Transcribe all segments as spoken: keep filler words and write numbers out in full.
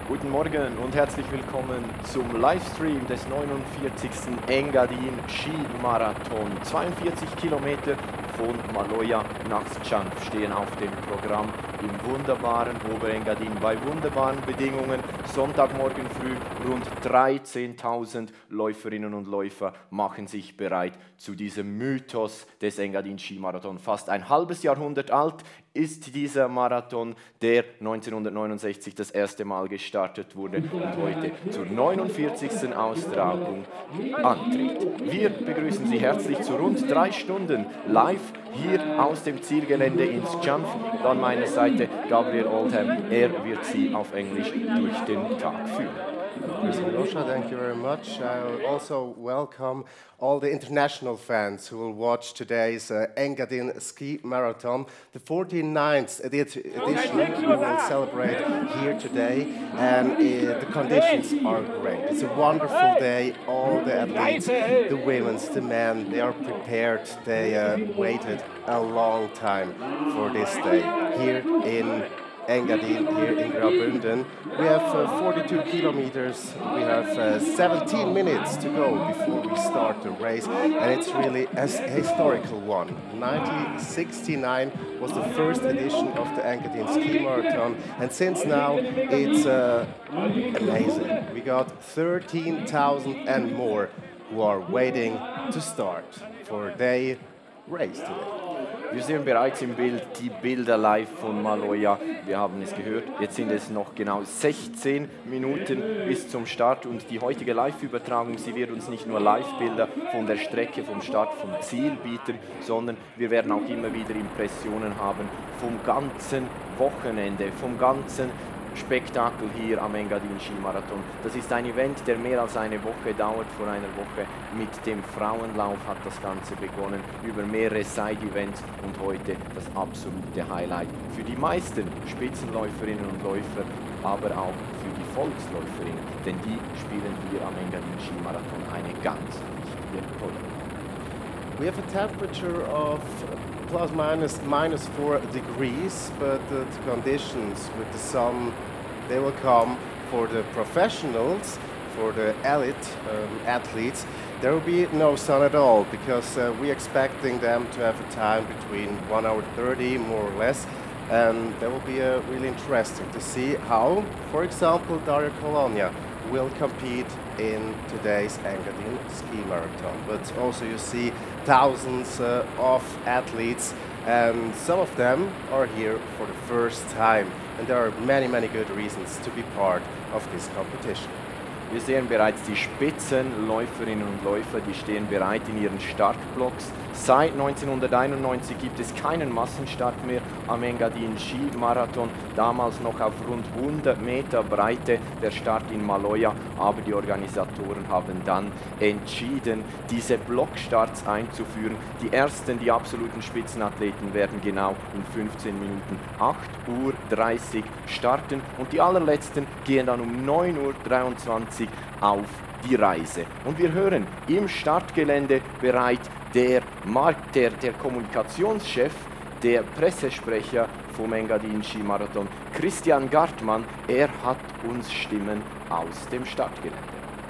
Guten Morgen und herzlich willkommen zum Livestream des neunundvierzigsten Engadin Skimarathon. zweiundvierzig Kilometer von Maloja nach Sčanf stehen auf dem Programm im wunderbaren Oberengadin bei wunderbaren Bedingungen. Sonntagmorgen früh rund dreizehntausend Läuferinnen und Läufer machen sich bereit zu diesem Mythos des Engadin Skimarathon. Fast ein halbes Jahrhundert alt ist dieser Marathon, der neunzehnhundertneunundsechzig das erste Mal gestartet wurde und heute zur neunundvierzigsten Austragung antritt. Wir begrüßen Sie herzlich zu rund drei Stunden live hier aus dem Zielgelände in Sčanf. An meiner Seite Gabriel Oldham, er wird Sie auf Englisch durch den Tag führen. Miloša, thank you very much. I also welcome all the international fans who will watch today's uh, Engadin Ski Marathon, the forty-ninth edition we will celebrate here today, and uh, the conditions are great. It's a wonderful day. All the athletes, the women, the men, they are prepared. They uh, waited a long time for this day here in Engadin, here in Graubünden. We have uh, forty-two kilometers, we have uh, seventeen minutes to go before we start the race, and it's really a historical one. nineteen sixty-nine was the first edition of the Engadin Ski Marathon, and since now it's uh, amazing. We got thirteen thousand and more who are waiting to start for their race today. Wir sehen bereits im Bild die Bilder live von Maloja. Wir haben es gehört, jetzt sind es noch genau sechzehn Minuten bis zum Start und die heutige Live-Übertragung, sie wird uns nicht nur Live-Bilder von der Strecke, vom Start, vom Ziel bieten, sondern wir werden auch immer wieder Impressionen haben vom ganzen Wochenende, vom ganzen Spektakel hier am Engadin Skimarathon. Das ist ein Event, der mehr als eine Woche dauert. Vor einer Woche mit dem Frauenlauf hat das Ganze begonnen, über mehrere Side-Events und heute das absolute Highlight für die meisten Spitzenläuferinnen und Läufer, aber auch für die Volksläuferinnen, denn die spielen hier am Engadin Skimarathon eine ganz wichtige Rolle. We have a temperature of plus minus minus four degrees, but the conditions with the sun, they will come for the professionals, for the elite um, athletes. There will be no sun at all because uh, we're expecting them to have a time between one hour thirty, more or less, and that will be uh, really interesting to see how, for example, Daria Colonia will compete in today's Engadin Ski Marathon. But also you see thousands uh, of athletes, and some of them are here for the first time. And there are many, many good reasons to be part of this competition. Wir sehen bereits die Spitzenläuferinnen und Läufer, die stehen bereit in ihren Startblocks. Seit neunzehnhunderteinundneunzig gibt es keinen Massenstart mehr am Engadin Skimarathon. Damals noch auf rund hundert Meter Breite der Start in Maloja. Aber die Organisatoren haben dann entschieden, diese Blockstarts einzuführen. Die ersten, die absoluten Spitzenathleten werden genau in fünfzehn Minuten acht Uhr dreißig starten. Und die allerletzten gehen dann um neun Uhr dreiundzwanzig auf die Reise. Und wir hören im Startgelände bereit der, Markt, der, der Kommunikationschef, der Pressesprecher vom Engadin Skimarathon, Christian Gartmann, er hat uns Stimmen aus dem Startgelände.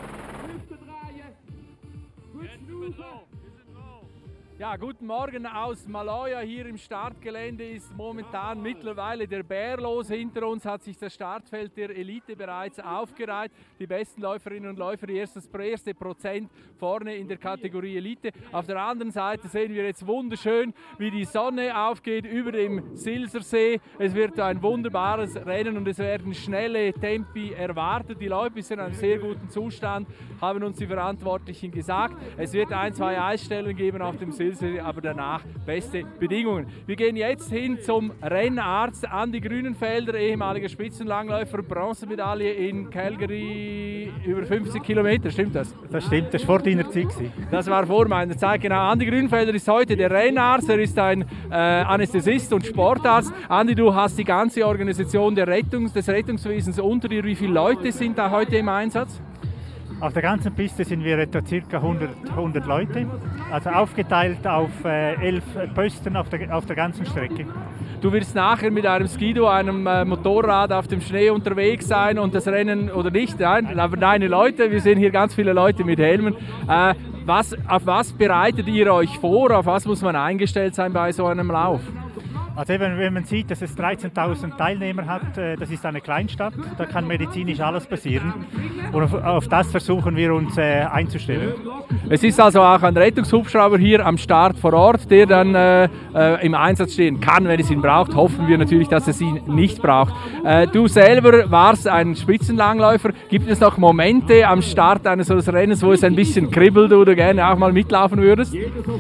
Ja, guten Morgen aus Maloja. Hier im Startgelände ist momentan mittlerweile der Bär los. Hinter uns hat sich das Startfeld der Elite bereits aufgereiht. Die besten Läuferinnen und Läufer, die erste, erste Prozent vorne in der Kategorie Elite. Auf der anderen Seite sehen wir jetzt wunderschön, wie die Sonne aufgeht über dem Silsersee. Es wird ein wunderbares Rennen und es werden schnelle Tempi erwartet. Die Läufer sind in einem sehr guten Zustand, haben uns die Verantwortlichen gesagt. Es wird ein, zwei Eisstellen geben auf dem Silsersee, aber danach beste Bedingungen. Wir gehen jetzt hin zum Rennarzt Andi Grünenfelder, ehemaliger Spitzenlangläufer, Bronzemedaille in Calgary, über fünfzig Kilometer, stimmt das? Das stimmt, das war vor deiner Zeit. Das war vor meiner Zeit, genau. Andi Grünenfelder ist heute der Rennarzt, er ist ein äh, Anästhesist und Sportarzt. Andi, du hast die ganze Organisation der Rettungs-, des Rettungswesens unter dir. Wie viele Leute sind da heute im Einsatz? Auf der ganzen Piste sind wir etwa ca. hundert, hundert Leute, also aufgeteilt auf äh, elf Posten auf der, auf der ganzen Strecke. Du wirst nachher mit einem Skido, einem äh, Motorrad auf dem Schnee unterwegs sein und das Rennen, oder nicht, nein, aber deine Leute, wir sehen hier ganz viele Leute mit Helmen. Äh, was, auf was bereitet ihr euch vor, auf was muss man eingestellt sein bei so einem Lauf? Also eben, wenn man sieht, dass es dreizehntausend Teilnehmer hat, das ist eine Kleinstadt, da kann medizinisch alles passieren und auf, auf das versuchen wir uns äh, einzustellen. Es ist also auch ein Rettungshubschrauber hier am Start vor Ort, der dann äh, äh, im Einsatz stehen kann, wenn es ihn braucht. Hoffen wir natürlich, dass es ihn nicht braucht. Äh, du selber warst ein Spitzenlangläufer. Gibt es noch Momente am Start eines solchen Rennens, wo es ein bisschen kribbelt oder gerne auch mal mitlaufen würdest?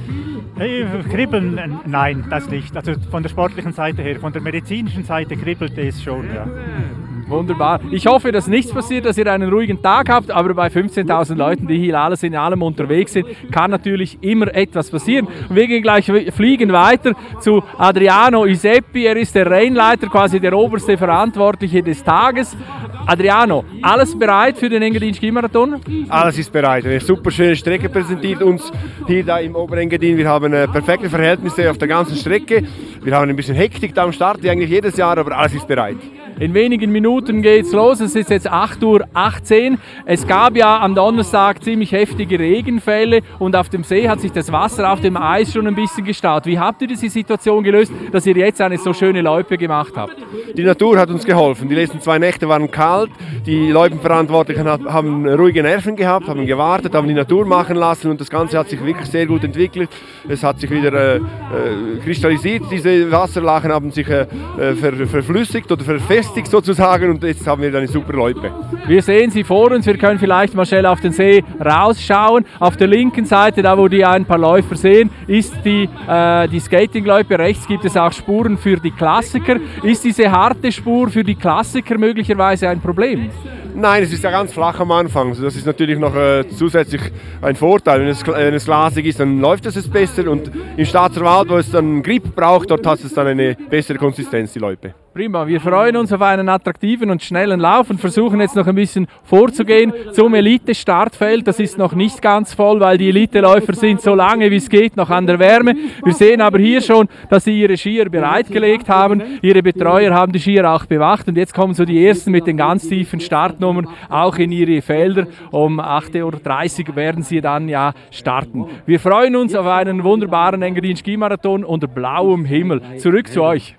Hey, kribbeln, nein, das nicht. Also von der sportlichen Seite her, von der medizinischen Seite kribbelt es schon, ja. Wunderbar. Ich hoffe, dass nichts passiert, dass ihr einen ruhigen Tag habt, aber bei fünfzehntausend Leuten, die hier alles in allem unterwegs sind, kann natürlich immer etwas passieren. Und wir gehen gleich fliegen weiter zu Adriano Iseppi. Er ist der Rennleiter, quasi der oberste Verantwortliche des Tages. Adriano, alles bereit für den Engadin Skimarathon? Alles ist bereit. Eine super schöne Strecke präsentiert uns hier da im Oberengadin. Wir haben äh, perfekte Verhältnisse auf der ganzen Strecke. Wir haben ein bisschen Hektik da am Start, wie eigentlich jedes Jahr, aber alles ist bereit. In wenigen Minuten geht's los. Es ist jetzt acht Uhr achtzehn. Es gab ja am Donnerstag ziemlich heftige Regenfälle und auf dem See hat sich das Wasser auf dem Eis schon ein bisschen gestaut. Wie habt ihr diese Situation gelöst, dass ihr jetzt eine so schöne Loipe gemacht habt? Die Natur hat uns geholfen. Die letzten zwei Nächte waren kalt. Die Loipenverantwortlichen haben ruhige Nerven gehabt, haben gewartet, haben die Natur machen lassen und das Ganze hat sich wirklich sehr gut entwickelt. Es hat sich wieder äh, äh, kristallisiert. Diese Wasserlachen haben sich äh, ver verflüssigt oder verfestigt sozusagen und jetzt haben wir eine super Loipe. Wir sehen sie vor uns, wir können vielleicht mal schnell auf den See rausschauen. Auf der linken Seite, da wo die ein paar Läufer sehen, ist die, äh, die Skating-Loipe. Rechts gibt es auch Spuren für die Klassiker. Ist diese harte Spur für die Klassiker möglicherweise ein Problem? Nein, es ist ja ganz flach am Anfang. Also das ist natürlich noch äh, zusätzlich ein Vorteil. Wenn es, wenn es glasig ist, dann läuft es besser. Und im Staatswald, wo es dann Grip braucht, dort hat es dann eine bessere Konsistenz, die Loipe. Prima, wir freuen uns auf einen attraktiven und schnellen Lauf und versuchen jetzt noch ein bisschen vorzugehen zum Elite-Startfeld. Das ist noch nicht ganz voll, weil die Elite-Läufer sind so lange wie es geht noch an der Wärme. Wir sehen aber hier schon, dass sie ihre Skier bereitgelegt haben. Ihre Betreuer haben die Skier auch bewacht und jetzt kommen so die ersten mit den ganz tiefen Startnummern auch in ihre Felder. Um acht Uhr dreißig werden sie dann ja starten. Wir freuen uns auf einen wunderbaren Engadin Skimarathon unter blauem Himmel. Zurück zu euch.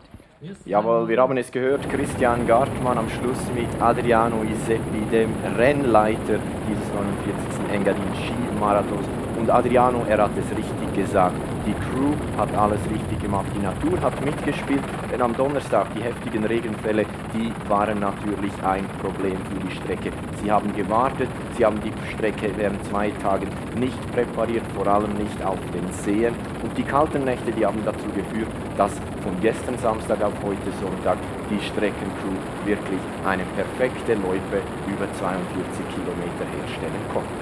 Jawohl, wir haben es gehört, Christian Gartmann am Schluss mit Adriano Iseppi, dem Rennleiter dieses neunundvierzigsten Engadin Skimarathons. Und Adriano, er hat es richtig gesagt, die Crew hat alles richtig gemacht, die Natur hat mitgespielt, denn am Donnerstag die heftigen Regenfälle, die waren natürlich ein Problem für die Strecke. Sie haben gewartet, sie haben die Strecke während zwei Tagen nicht präpariert, vor allem nicht auf den Seen. Und die kalten Nächte, die haben dazu geführt, dass von gestern Samstag auf heute Sonntag die Streckencrew wirklich eine perfekte Loipe über zweiundvierzig Kilometer herstellen konnte.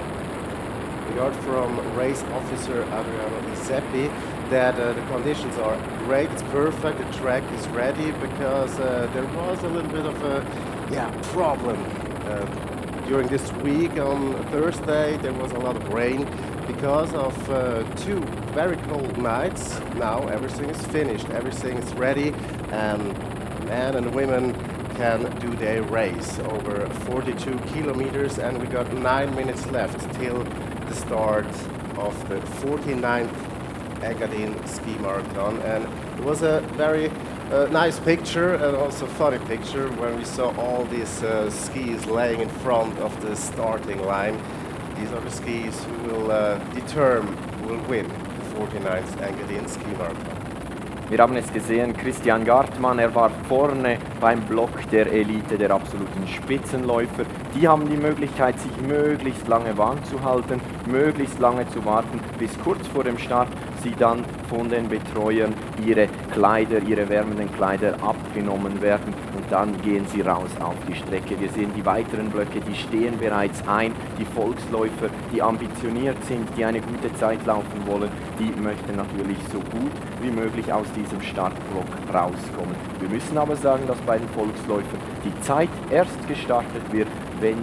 We heard from race officer Adriano Iseppi that uh, the conditions are great, it's perfect, the track is ready because uh, there was a little bit of a yeah, problem. Uh, during this week on Thursday there was a lot of rain because of uh, two very cold nights. Now everything is finished, everything is ready and men and women can do their race over forty-two kilometers and we got nine minutes left till the start of the forty-ninth Engadin Ski Marathon, and it was a very uh, nice picture and also funny picture when we saw all these uh, skis laying in front of the starting line. These are the skis who will uh, determine who will win the forty-ninth Engadin Ski Marathon. Wir haben es gesehen, Christian Gartmann, er war vorne beim Block der Elite, der absoluten Spitzenläufer. Die haben die Möglichkeit, sich möglichst lange warm zu halten, möglichst lange zu warten, bis kurz vor dem Start sie dann von den Betreuern ihre Kleider, ihre wärmenden Kleider abgenommen werden und dann gehen sie raus auf die Strecke. Wir sehen die weiteren Blöcke, die stehen bereits ein, die Volksläufer, die ambitioniert sind, die eine gute Zeit laufen wollen, die möchten natürlich so gut wie möglich aus diesem Startblock rauskommen. Wir müssen aber sagen, dass bei den Volksläufern die Zeit erst gestartet wird, wenn sie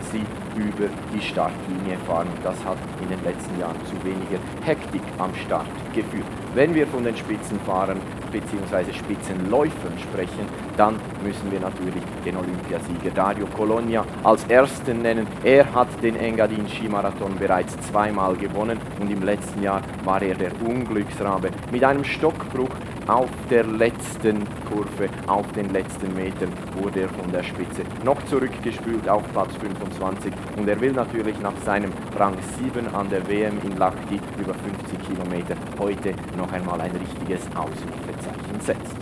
über die Startlinie fahren. Das hat in den letzten Jahren zu weniger Hektik am Start geführt. Wenn wir von den Spitzenfahrern bzw. Spitzenläufern sprechen, dann müssen wir natürlich den Olympiasieger Dario Colonia als ersten nennen. Er hat den Engadin Skimarathon bereits zweimal gewonnen und im letzten Jahr war er der Unglücksrabe. Mit einem Stockbruch auf der letzten Kurve, auf den letzten Metern, wurde er von der Spitze noch zurückgespült auf Platz fünfundzwanzig und er will natürlich nach seinem Rang sieben an der W M in Lahti über fünfzig Kilometer heute noch einmal ein richtiges Ausrufezeichen setzen.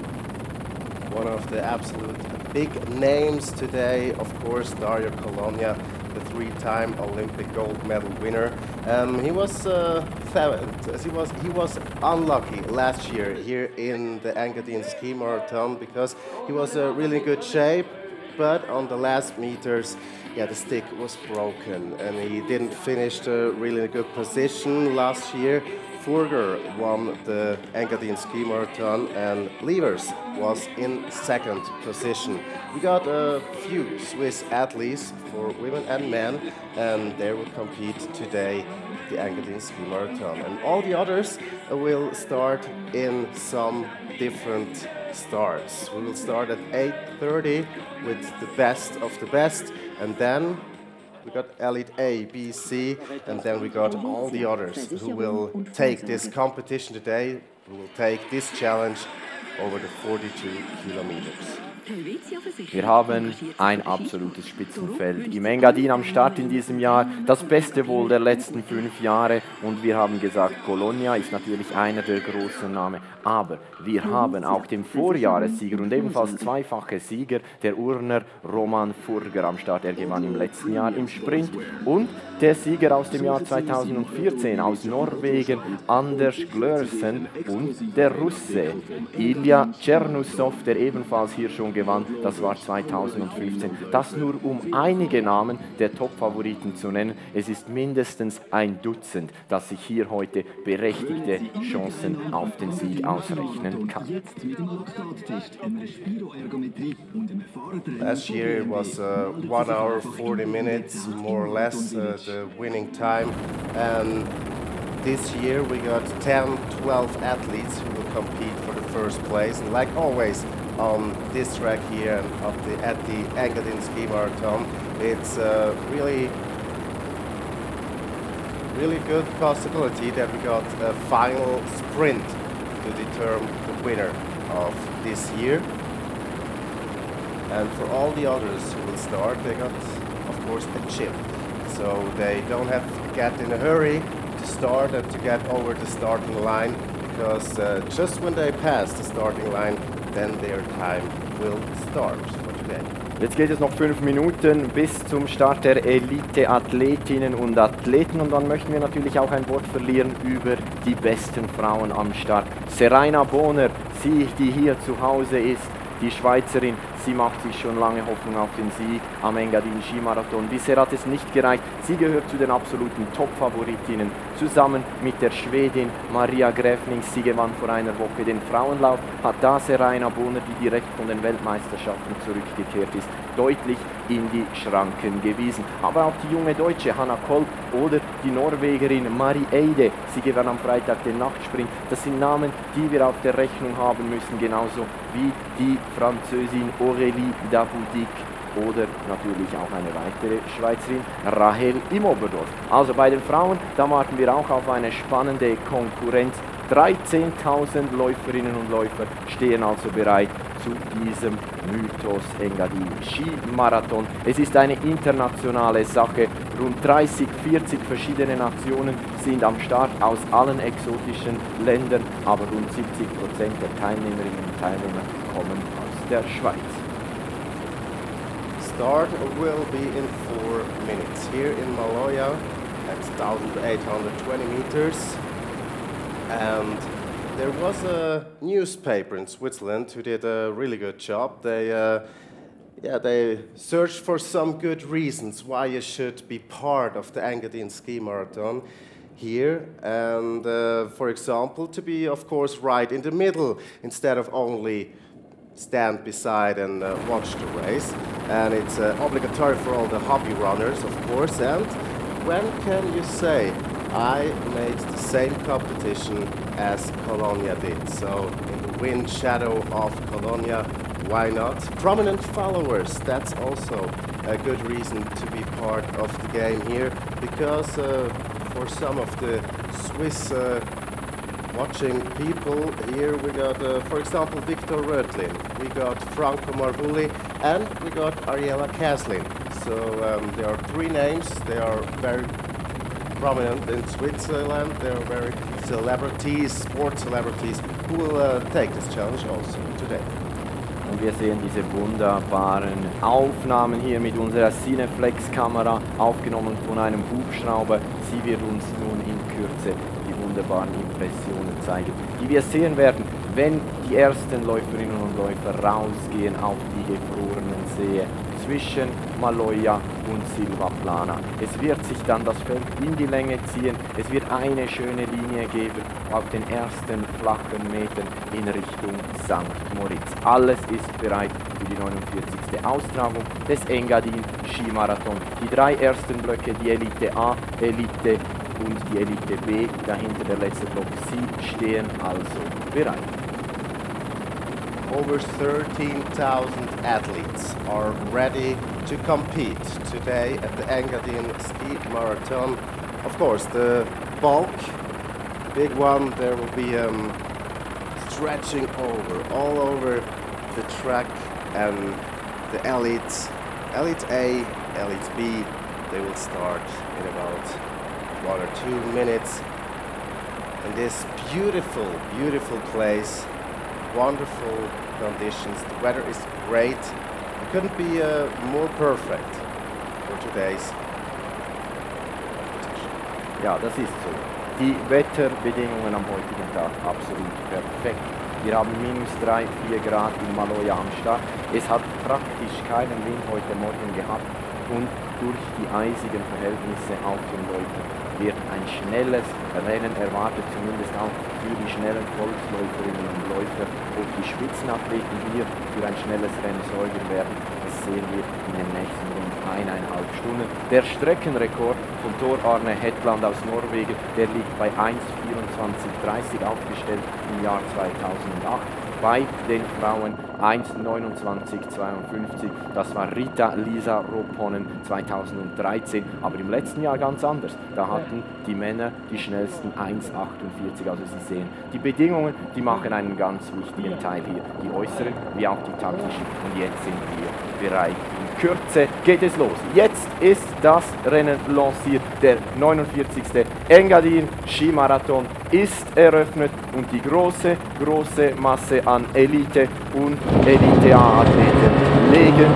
One of the absolute big names today, of course, Dario Colonia, the three-time Olympic gold medal winner. Um, he was uh, he was he was unlucky last year here in the Engadin Ski Marathon because he was in really good shape, but on the last meters, yeah, the stick was broken and he didn't finish the really good position last year. Furger won the Engadin Ski Marathon and Levers was in second position. We got a few Swiss athletes for women and men and they will compete today the Engadin Ski Marathon. And all the others will start in some different starts. We will start at eight thirty with the best of the best and then we got Elite A, B, C, and then we got all the others who will take this competition today, who will take this challenge over the forty-two kilometers. Wir haben ein absolutes Spitzenfeld im Engadin am Start in diesem Jahr, das Beste wohl der letzten fünf Jahre und wir haben gesagt, Colonia ist natürlich einer der großen Namen, aber wir haben auch den Vorjahressieger und ebenfalls zweifache Sieger, der Urner Roman Furger am Start, er gewann im letzten Jahr im Sprint und der Sieger aus dem Jahr zweitausendvierzehn aus Norwegen, Anders Glørsen und der Russe Ilya Chernussov, der ebenfalls hier schon gewann, das war zweitausendfünfzehn. Das nur um einige Namen der Top-Favoriten zu nennen. Es ist mindestens ein Dutzend, das sich hier heute berechtigte Chancen auf den Sieg ausrechnen kann. Last year it was uh, one hour forty minutes, more or less, uh, the winning time. And this year we got ten, twelve athletes who will compete for the first place. And like always, on this track here and of the, at the Engadin Ski Marathon, it's a really, really good possibility that we got a final sprint to determine the winner of this year. And for all the others who will start, they got, of course, a chip. So they don't have to get in a hurry to start and to get over the starting line, because uh, just when they pass the starting line, then their time will start for today. Jetzt geht es noch fünf Minuten bis zum Start der Elite-Athletinnen und Athleten und dann möchten wir natürlich auch ein Wort verlieren über die besten Frauen am Start. Seraina Bohner, sie, die hier zu Hause ist, die Schweizerin, sie macht sich schon lange Hoffnung auf den Sieg am Engadin Skimarathon. Bisher hat es nicht gereicht. Sie gehört zu den absoluten Top-Favoritinnen. Zusammen mit der Schwedin Maria Gräfling. Sie gewann vor einer Woche den Frauenlauf. Hat da Seraina Bohner, die direkt von den Weltmeisterschaften zurückgekehrt ist, deutlich in die Schranken gewiesen. Aber auch die junge Deutsche Hanna Kolb oder die Norwegerin Marie Eide. Sie gewann am Freitag den Nachtsprint. Das sind Namen, die wir auf der Rechnung haben müssen, genauso wie die Französin Aurélie Daboudic oder natürlich auch eine weitere Schweizerin, Rahel Imoberdorf. Also bei den Frauen, da warten wir auch auf eine spannende Konkurrenz. dreizehntausend Läuferinnen und Läufer stehen also bereit zu diesem Mythos Engadin Skimarathon. Es ist eine internationale Sache. Rund dreißig, vierzig verschiedene Nationen sind am Start aus allen exotischen Ländern, aber rund siebzig Prozent der Teilnehmerinnen und Teilnehmer kommen aus der Schweiz. Start will be in four minutes here in Maloja at eighteen twenty meters. And there was a newspaper in Switzerland who did a really good job. They, uh, yeah, they searched for some good reasons why you should be part of the Engadin Ski Marathon here. And uh, for example, to be, of course, right in the middle instead of only stand beside and uh, watch the race. and it's uh, obligatory for all the hobby runners, of course. And when can you say I made the same competition as Colonia did? So in the wind shadow of Colonia, why not? Prominent followers, that's also a good reason to be part of the game here, because uh, for some of the Swiss uh, watching people here, we got, uh, for example, Victor Rötlin, we got Franco Marvulli, and we got Ariela Kaslin. So um, there are three names, they are very prominent in Switzerland, they are very celebrities, sports celebrities, who will uh, take this challenge also today. Und wir sehen diese wunderbaren Aufnahmen hier mit unserer Cineflex-Kamera, aufgenommen von einem Hubschrauber. Sie wird uns nun in Kürze die wunderbaren Impressionen zeigen, die wir sehen werden, wenn die ersten Läuferinnen und Läufer rausgehen auf die gefrorenen Seen zwischen Maloja und Silvaplana. Es wird sich dann das Feld in die Länge ziehen, es wird eine schöne Linie geben auf den ersten flachen Metern in Richtung Sankt Moritz. Alles ist bereit für die neunundvierzigste Austragung des Engadin Skimarathon. Die drei ersten Blöcke, die Elite A, Elite und die Elite B, dahinter der letzte Block, sie stehen also bereit. Over thirteen thousand athletes are ready to compete today at the Engadin Ski Marathon. Of course, the bulk, the big one, there will be um, stretching over, all over the track, and the elites, Elite A, Elite B, they will start in about one or two minutes in this beautiful, beautiful place. Wonderful conditions, the weather is great. It couldn't be uh, more perfect for today's competition. Ja, das ist so. Die Wetterbedingungen am heutigen Tag absolut perfekt. Wir haben minus drei, vier Grad in Maloja am Start. Es hat praktisch keinen Wind heute Morgen gehabt und durch die eisigen Verhältnisse auf den Läufen wird ein schnelles Rennen erwartet, zumindest auch für die schnellen Volksläuferinnen und Läufer. Ob die Spitzenathleten hier für ein schnelles Rennen sorgen werden, das sehen wir in den nächsten rund eineinhalb Stunden. Der Streckenrekord von Tor Arne Hetland aus Norwegen, der liegt bei eins vierundzwanzig dreißig aufgestellt im Jahr zweitausendacht. Bei den Frauen eins neunundzwanzig zweiundfünfzig, das war Rita Lisa Ropponen zweitausenddreizehn, aber im letzten Jahr ganz anders. Da hatten die Männer die schnellsten eins achtundvierzig, also Sie sehen, die Bedingungen, die machen einen ganz wichtigen Teil hier, die äußeren wie auch die taktischen, und jetzt sind wir bereit. In Kürze geht es los. Jetzt ist das Rennen lanciert, der neunundvierzigste Engadin Skimarathon ist eröffnet und die große, große Masse an Elite und Elite A-Athleten legen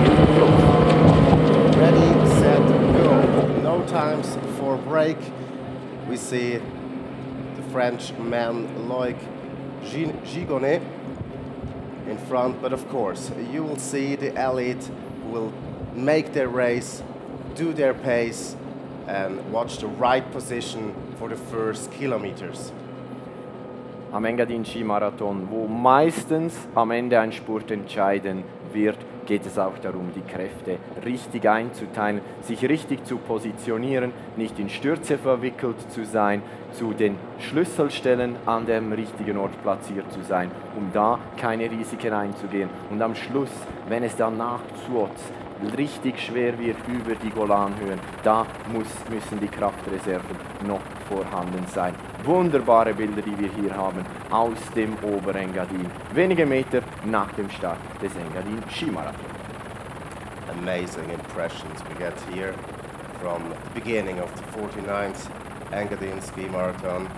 los. Ready, set, go. No times for break. We see the French man Loic Gigonnet in front, but of course you will see the elite who will make their race, do their pace, and watch the right position for the first kilometers. Am Engadin Skimarathon, wo meistens am Ende ein Spurt entscheiden wird, geht es auch darum, die Kräfte richtig einzuteilen, sich richtig zu positionieren, nicht in Stürze verwickelt zu sein, zu den Schlüsselstellen an dem richtigen Ort platziert zu sein, um da keine Risiken einzugehen. Und am Schluss, wenn es dann nach Zwoz richtig schwer wird über die Golanhöhen, da muss, müssen die Kraftreserven noch vorhanden sein. Wunderbare Bilder, die wir hier haben aus dem Oberengadin, wenige Meter nach dem Start des Engadin Skimarathon. Amazing impressions we get here from the beginning of the forty-ninth Engadin Ski Marathon.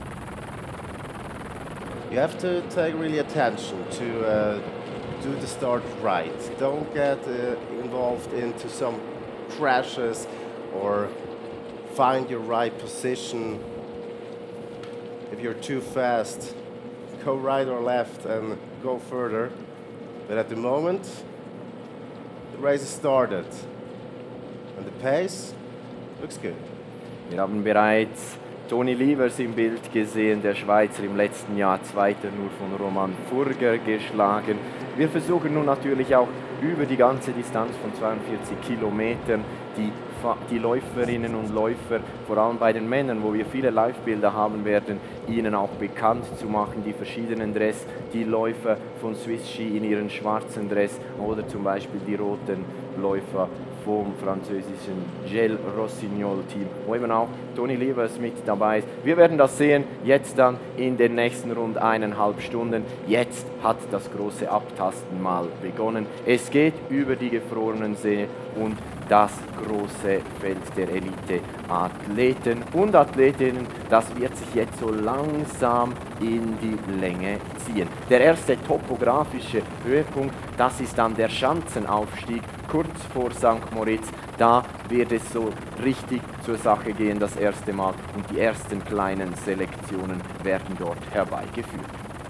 You have to take really attention to uh, do the start right. Don't get uh, involved into some crashes or find your right position. If you're too fast, go right or left and go further. But at the moment, the race has started and the pace looks good. Wir haben bereits Toni Lievers im Bild gesehen, der Schweizer im letzten Jahr Zweiter nur von Roman Furger geschlagen. Wir versuchen nun natürlich auch über die ganze Distanz von zweiundvierzig Kilometern die, die Läuferinnen und Läufer, vor allem bei den Männern, wo wir viele Live-Bilder haben werden, ihnen auch bekannt zu machen, die verschiedenen Dress, die Läufer von Swiss Ski in ihren schwarzen Dress oder zum Beispiel die roten Läufer vom französischen Gel Rossignol Team, wo eben auch Toni Lievers mit dabei ist. Wir werden das sehen, jetzt dann in den nächsten rund eineinhalb Stunden. Jetzt hat das große Abtasten mal begonnen. Es geht über die gefrorenen See und das große Feld der Elite-Athleten und Athletinnen, das wird sich jetzt so langsam in die Länge ziehen. Der erste topografische Höhepunkt, das ist dann der Schanzenaufstieg kurz vor Sankt Moritz. Da wird es so richtig zur Sache gehen das erste Mal und die ersten kleinen Selektionen werden dort herbeigeführt.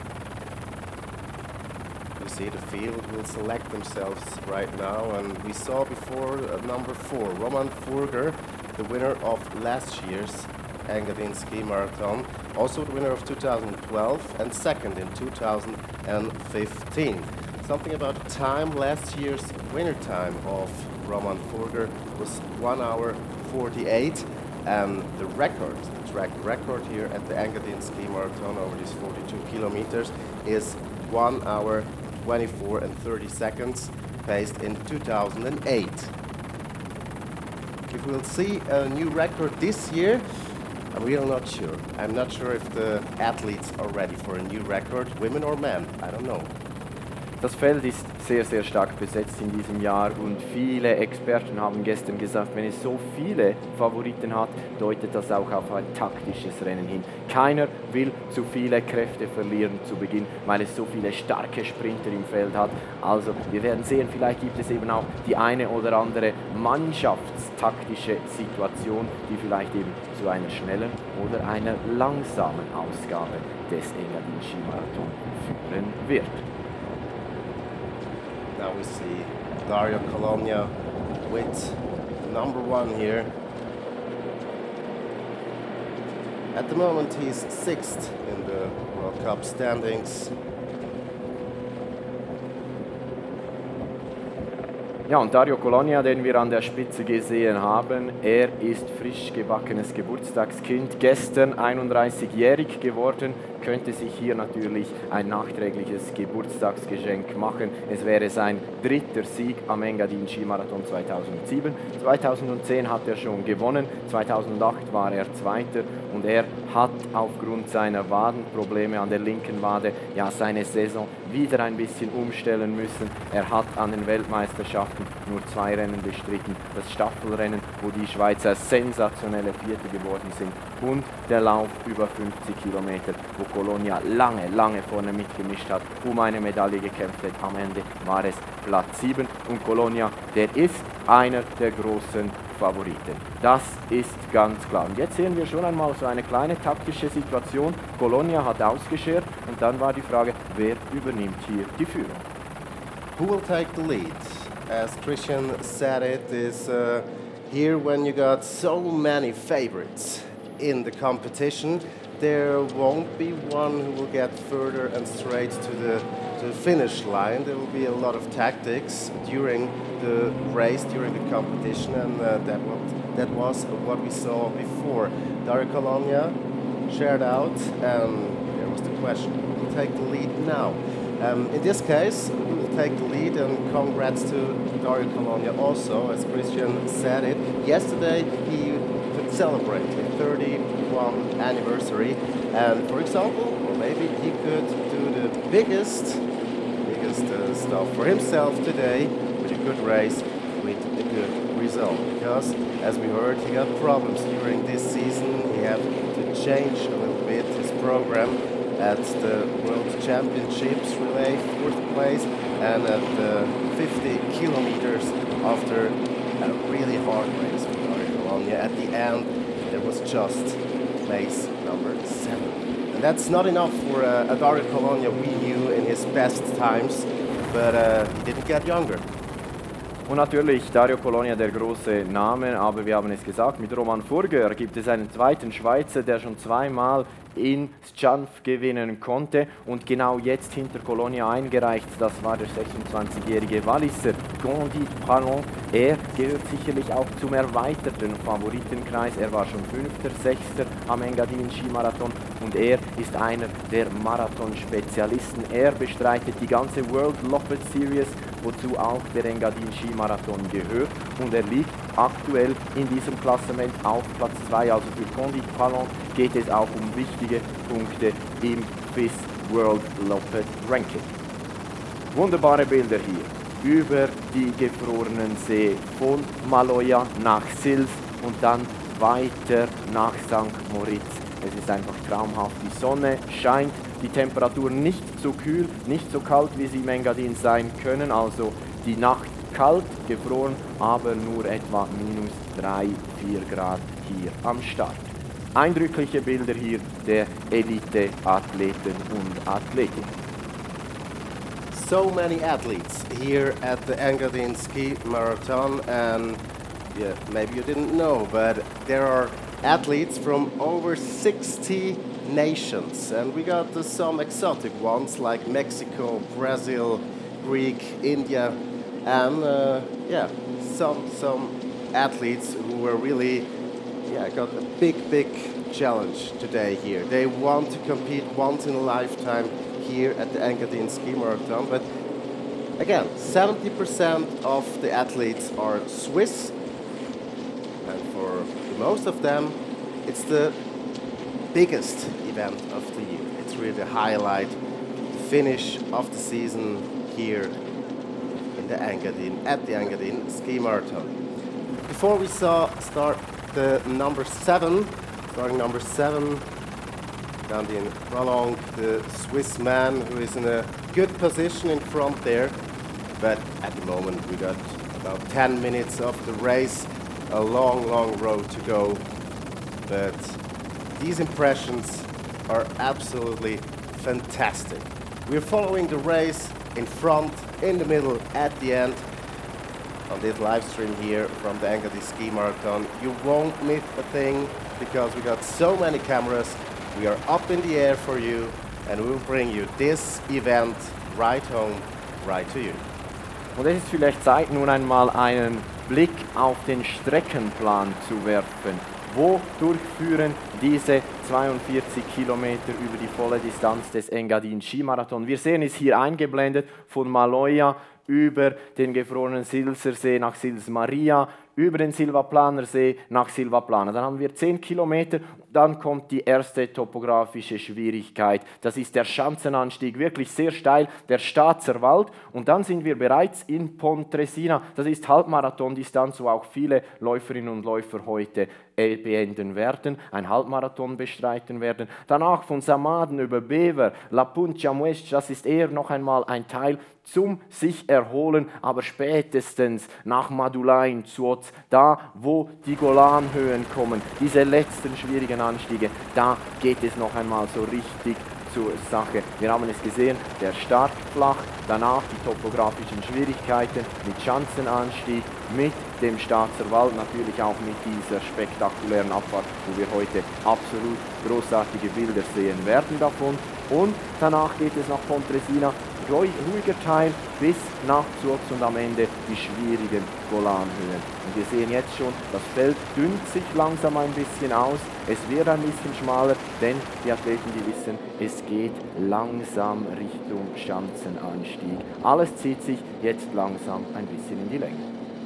You see the field will select themselves right now, and we saw before uh, number four, Roman Furger, the winner of last year's Engadin Ski Marathon, also the winner of two thousand twelve and second in two thousand fifteen. Something about the time, last year's winter time of Roman Furger was one hour forty-eight, and the record, the track record here at the Engadin Ski Marathon over these forty-two kilometers is one hour twenty-four and thirty seconds, paced in two thousand eight. If we'll see a new record this year, I'm really not sure. I'm not sure if the athletes are ready for a new record, women or men, I don't know. Das Feld ist sehr, sehr stark besetzt in diesem Jahr und viele Experten haben gestern gesagt, wenn es so viele Favoriten hat, deutet das auch auf ein taktisches Rennen hin. Keiner will zu viele Kräfte verlieren zu Beginn, weil es so viele starke Sprinter im Feld hat. Also wir werden sehen, vielleicht gibt es eben auch die eine oder andere mannschaftstaktische Situation, die vielleicht eben zu einer schnellen oder einer langsamen Ausgabe des Engadin Skimarathon führen wird. Now we see Dario Colonia with number one here. At the moment he's sixth in the World Cup standings. Ja, und Dario Colonia, den wir an der Spitze gesehen haben, er ist frisch gebackenes Geburtstagskind, gestern einunddreißigjährig geworden, könnte sich hier natürlich ein nachträgliches Geburtstagsgeschenk machen. Es wäre sein dritter Sieg am Engadin Skimarathon zweitausendsieben. zweitausendzehn hat er schon gewonnen, zweitausendacht war er Zweiter und er hat aufgrund seiner Wadenprobleme an der linken Wade ja seine Saison wieder ein bisschen umstellen müssen. Er hat an den Weltmeisterschaften nur zwei Rennen bestritten, das Staffelrennen, wo die Schweizer sensationelle Vierte geworden sind und der Lauf über fünfzig Kilometer, wo Colonia lange, lange vorne mitgemischt hat, um eine Medaille gekämpft hat. Am Ende war es Platz sieben und Colonia, der ist einer der großen Favoriten. Das ist ganz klar. Und jetzt sehen wir schon einmal so eine kleine taktische Situation. Colonia hat ausgeschert und dann war die Frage, wer übernimmt hier die Führung? Who will take the lead? As Christian said, it is uh, here when you got so many favorites in the competition, there won't be one who will get further and straight to the, to the finish line. There will be a lot of tactics during the race, during the competition, and uh, that, what, that was what we saw before. Dario Colonia shared out, and there was the question, who will take the lead now? Um, in this case, we will take the lead, and congrats to Dario Colonia also, as Christian said it. Yesterday he could celebrate his thirty-first anniversary, and for example, or maybe he could do the biggest, biggest uh, stuff for himself today with a good race, with a good result. Because, as we heard, he got problems during this season. He had to change a little bit his program at the World Championships relay, fourth place, and at the fifty kilometers after a really hard race for Dario Colonia. At the end, there was just place number seven. And that's not enough for uh, a Dario Colonia we knew in his best times, but uh, he didn't get younger. Und natürlich Dario Colonia, der große Name, aber wir haben es gesagt, mit Roman Furger gibt es einen zweiten Schweizer, der schon zweimal in Scianf gewinnen konnte und genau jetzt hinter Colonia eingereicht, das war der sechsundzwanzigjährige Walliser Gondi Pralon. Er gehört sicherlich auch zum erweiterten Favoritenkreis, er war schon Fünfter, Sechster am Engadin Skimarathon und er ist einer der Marathonspezialisten. Er bestreitet die ganze World Loppet Series, wozu auch der Engadin Skimarathon gehört und er liegt aktuell in diesem Klassement auf Platz zwei. Also für Gondi Pralon geht es auch um wichtige Punkte im F I S World Loppet Ranking. Wunderbare Bilder hier über die gefrorenen See von Maloja nach Sils und dann weiter nach Sankt Moritz. Es ist einfach traumhaft. Die Sonne scheint, die Temperatur nicht so kühl, nicht so kalt, wie sie im Engadin sein können. Also die Nacht kalt, gefroren, aber nur etwa minus drei, vier Grad hier am Start. Eindrückliche Bilder hier der Elite-Athleten und Athletinnen. So many athletes here at the Engadin Ski Marathon, and yeah, maybe you didn't know, but there are athletes from over sixty nations, and we got uh, some exotic ones like Mexico, Brazil, Greek, India, and uh, yeah, some some athletes who were really yeah got a big big challenge today here. They want to compete once in a lifetime here at the Engadin Ski Marathon, but again, seventy percent of the athletes are Swiss, and for most of them, it's the biggest event of the year. It's really the highlight, the finish of the season here in the Engadin, at the Engadin Ski Marathon. Before we saw start the number seven, starting number seven, Gandin Pralong, the Swiss man who is in a good position in front there. But at the moment we got about ten minutes of the race, a long, long road to go. But these impressions are absolutely fantastic. We're following the race in front, in the middle, at the end. On this live stream here from the Engadin Ski Marathon, you won't miss a thing because we got so many cameras. We are up in the air for you and we will bring you this event right home, right to you. Und es ist vielleicht Zeit, nun einmal einen Blick auf den Streckenplan zu werfen. Wo durchführen diese zweiundvierzig Kilometer über die volle Distanz des Engadin Skimarathon? Wir sehen es hier eingeblendet von Maloja über den gefrorenen Silsersee nach Sils Maria, über den Silvaplaner See nach Silvaplana. Dann haben wir zehn Kilometer, dann kommt die erste topografische Schwierigkeit. Das ist der Schanzenanstieg, wirklich sehr steil, der Staatser Wald. Und dann sind wir bereits in Pontresina. Das ist Halbmarathondistanz, wo auch viele Läuferinnen und Läufer heute beenden werden, ein Halbmarathon bestreiten werden. Danach von Samaden über Bever, La Puncia Muesch, das ist eher noch einmal ein Teil zum sich erholen, aber spätestens nach Madulain, Zuoz, da wo die Golanhöhen kommen, diese letzten schwierigen Anstiege, da geht es noch einmal so richtig zur Sache. Wir haben es gesehen, der Start flach, danach die topografischen Schwierigkeiten mit Schanzenanstieg, mit dem Staatser Wald, natürlich auch mit dieser spektakulären Abfahrt, wo wir heute absolut großartige Bilder sehen werden davon. Und danach geht es nach Pontresina, ruhiger Teil bis nach Zuoz und am Ende die schwierigen Golanhöhen. Und wir sehen jetzt schon, das Feld dünnt sich langsam ein bisschen aus, es wird ein bisschen schmaler, denn die Athleten, die wissen, es geht langsam Richtung Schanzenanstieg. Alles zieht sich jetzt langsam ein bisschen in die Länge.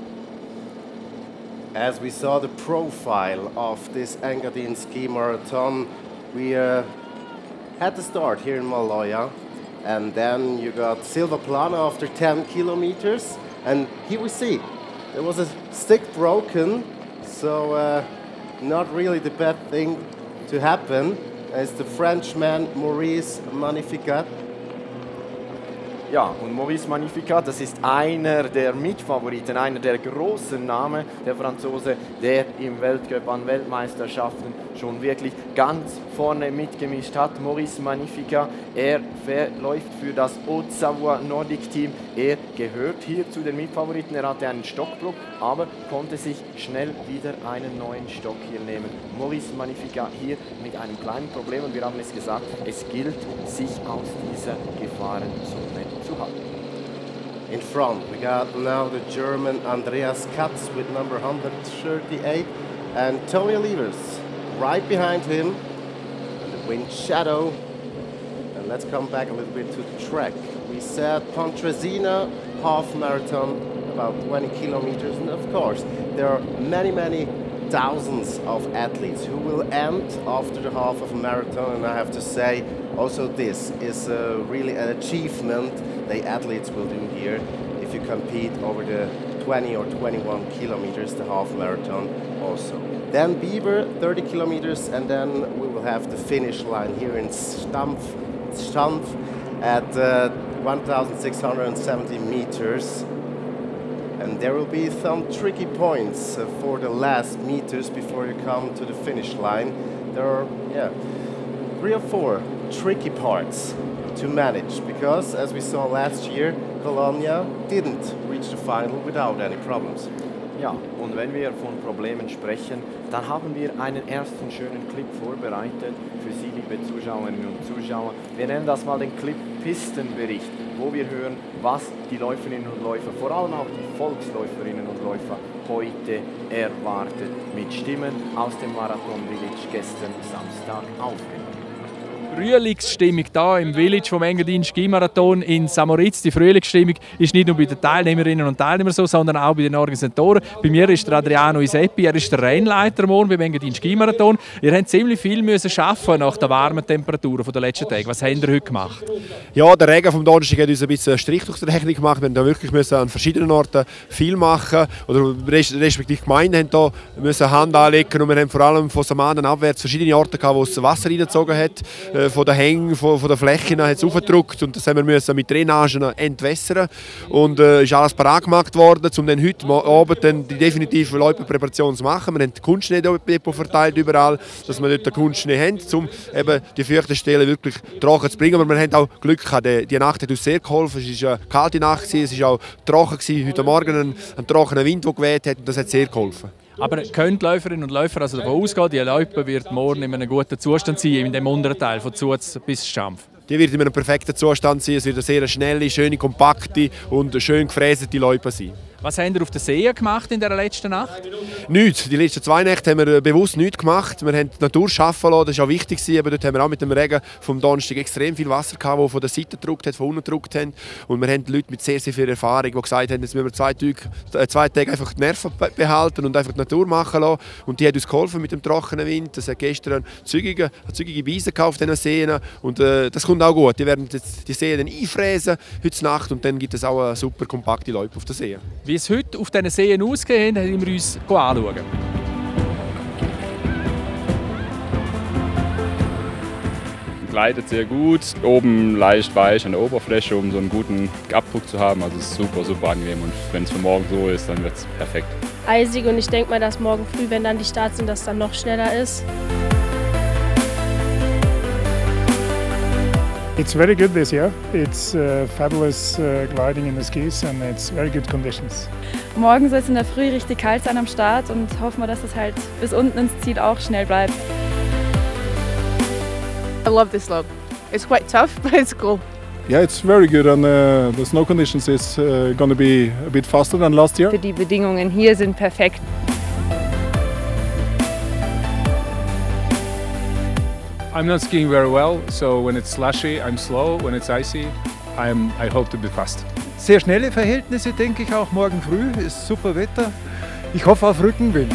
As we saw the profile of this Engadin Ski Marathon, we uh, had to start here in Maloja. And then you got Silvaplana after ten kilometers. And here we see, there was a stick broken. So uh, not really the bad thing to happen. It's the Frenchman Maurice Magnificat. Ja, und Maurice Magnificat, das ist einer der Mitfavoriten, einer der großen Namen, der Franzose, der im Weltcup an Weltmeisterschaften schon wirklich ganz vorne mitgemischt hat. Maurice Magnificat, er läuft für das Haute-Savoie Nordic Team. Er gehört hier zu den Mitfavoriten, er hatte einen Stockbruch, aber konnte sich schnell wieder einen neuen Stock hier nehmen. Maurice Magnificat hier mit einem kleinen Problem und wir haben es gesagt, es gilt, sich aus dieser Gefahrenzone zu halten. In front, we got now the German Andreas Katz with number one hundred thirty-eight and Tony Levers right behind him. The wind shadow. And let's come back a little bit to the track. We said Pontresina half marathon, about twenty kilometers, and of course there are many, many thousands of athletes who will end after the half of a marathon, and I have to say also this is uh, really an achievement the athletes will do here if you compete over the twenty or twenty-one kilometers, the half marathon also. Then Bieber, thirty kilometers, and then we will have the finish line here in Stampf, Stampf at uh, one thousand six hundred seventy meters. And there will be some tricky points uh, for the last meters before you come to the finish line. There are, yeah, three or four tricky parts to manage because, as we saw last year, Colonia didn't reach the final without any problems. Ja, und wenn wir von Problemen sprechen, dann haben wir einen ersten schönen Clip vorbereitet für Sie, liebe Zuschauerinnen und Zuschauer. Wir nennen das mal den Clip Pistenbericht, wo wir hören, was die Läuferinnen und Läufer, vor allem auch die Volksläuferinnen und Läufer, heute erwartet, mit Stimmen aus dem Marathon Village gestern Samstag aufgenommen. Frühlingsstimmung hier im Village vom Engadin Skimarathon in Samoritz. Die Frühlingsstimmung ist nicht nur bei den Teilnehmerinnen und Teilnehmern so, sondern auch bei den Organisatoren. Bei mir ist der Adriano Iseppi, er ist der Rennleiter morgen beim Engadin Skimarathon. Ihr habt ziemlich viel müssen schaffen nach den warmen Temperaturen der letzten Tage. Was habt ihr heute gemacht? Ja, der Regen vom Donnerstag hat uns ein bisschen einen Strich durch die Rechnung gemacht. Wir mussten wirklich müssen an verschiedenen Orten viel machen. Oder respektive die Gemeinden haben da müssen Hand anlegen und wir haben vor allem von Samanen abwärts verschiedene Orte gehabt, wo es Wasser reingezogen hat. Von den Hängen, von, von den Flächen hat es aufgedrückt und das haben wir müssen mit Drainagen entwässern. Und es äh, ist alles parat gemacht worden, um dann heute Abend dann die definitive Loipenpräparation zu machen. Wir haben Kunstschnee-Depot verteilt überall, dass wir dort den Kunstschnee haben, um eben die feuchten Stellen wirklich trocken zu bringen. Aber wir haben auch Glück gehabt, die, die Nacht hat uns sehr geholfen. Es war eine kalte Nacht, es war auch trocken, heute Morgen ein, ein trockener Wind, der geweht hat und das hat sehr geholfen. Aber können die Läuferinnen und Läufer also davon ausgehen, die Loipe wird morgen in einem guten Zustand sein, in dem unteren Teil von Zuz bis Stampf? Die wird in einem perfekten Zustand sein. Es wird eine sehr schnelle, schöne, kompakte und schön gefräste Loipe sein. Was habt ihr auf der See gemacht in der letzten Nacht? Nichts. Die letzten zwei Nächte haben wir bewusst nichts gemacht. Wir haben die Natur arbeiten lassen, das war auch wichtig. Aber dort haben wir auch mit dem Regen vom Donnerstag extrem viel Wasser gehabt, das von der Seite gedruckt hat, von unten gedruckt hat. Und wir haben Leute mit sehr, sehr viel Erfahrung, die gesagt haben, jetzt müssen wir zwei Tage, zwei Tage einfach die Nerven behalten und einfach die Natur machen lassen. Und die hat uns geholfen mit dem trockenen Wind. Es hat gestern eine zügige, eine zügige Wiese auf diesen Seen. Und äh, das kommt auch gut. Die werden jetzt die Seen dann einfräsen heute Nacht und dann gibt es auch eine super kompakte Loipe auf der See. Wie es heute auf diesen Seen ausgesehen hat, haben wir uns anschauen. Gleitet sehr gut, oben leicht weich an der Oberfläche, um so einen guten Abdruck zu haben. Also es ist super, super angenehm und wenn es für morgen so ist, dann wird es perfekt. Eisig und ich denke mal, dass morgen früh, wenn dann die Starts sind, dass dann noch schneller ist. It's very good this year. It's uh, fabulous uh, gliding in the skis and it's very good conditions. Morgen soll es in der Früh richtig kalt sein am Start und hoffen wir, dass es halt bis unten ins Ziel auch schnell bleibt. I love this slope. It's quite tough, but it's cool. Yeah, it's very good and uh, the snow conditions is uh, going to be a bit faster than last year. Die Bedingungen hier sind perfekt. I'm not skiing very well, so when it's slushy, I'm slow. When it's icy, I'm, I hope to be fast. Sehr schnelle Verhältnisse, denke ich auch morgen früh. Ist super Wetter. Ich hoffe auf Rückenwind.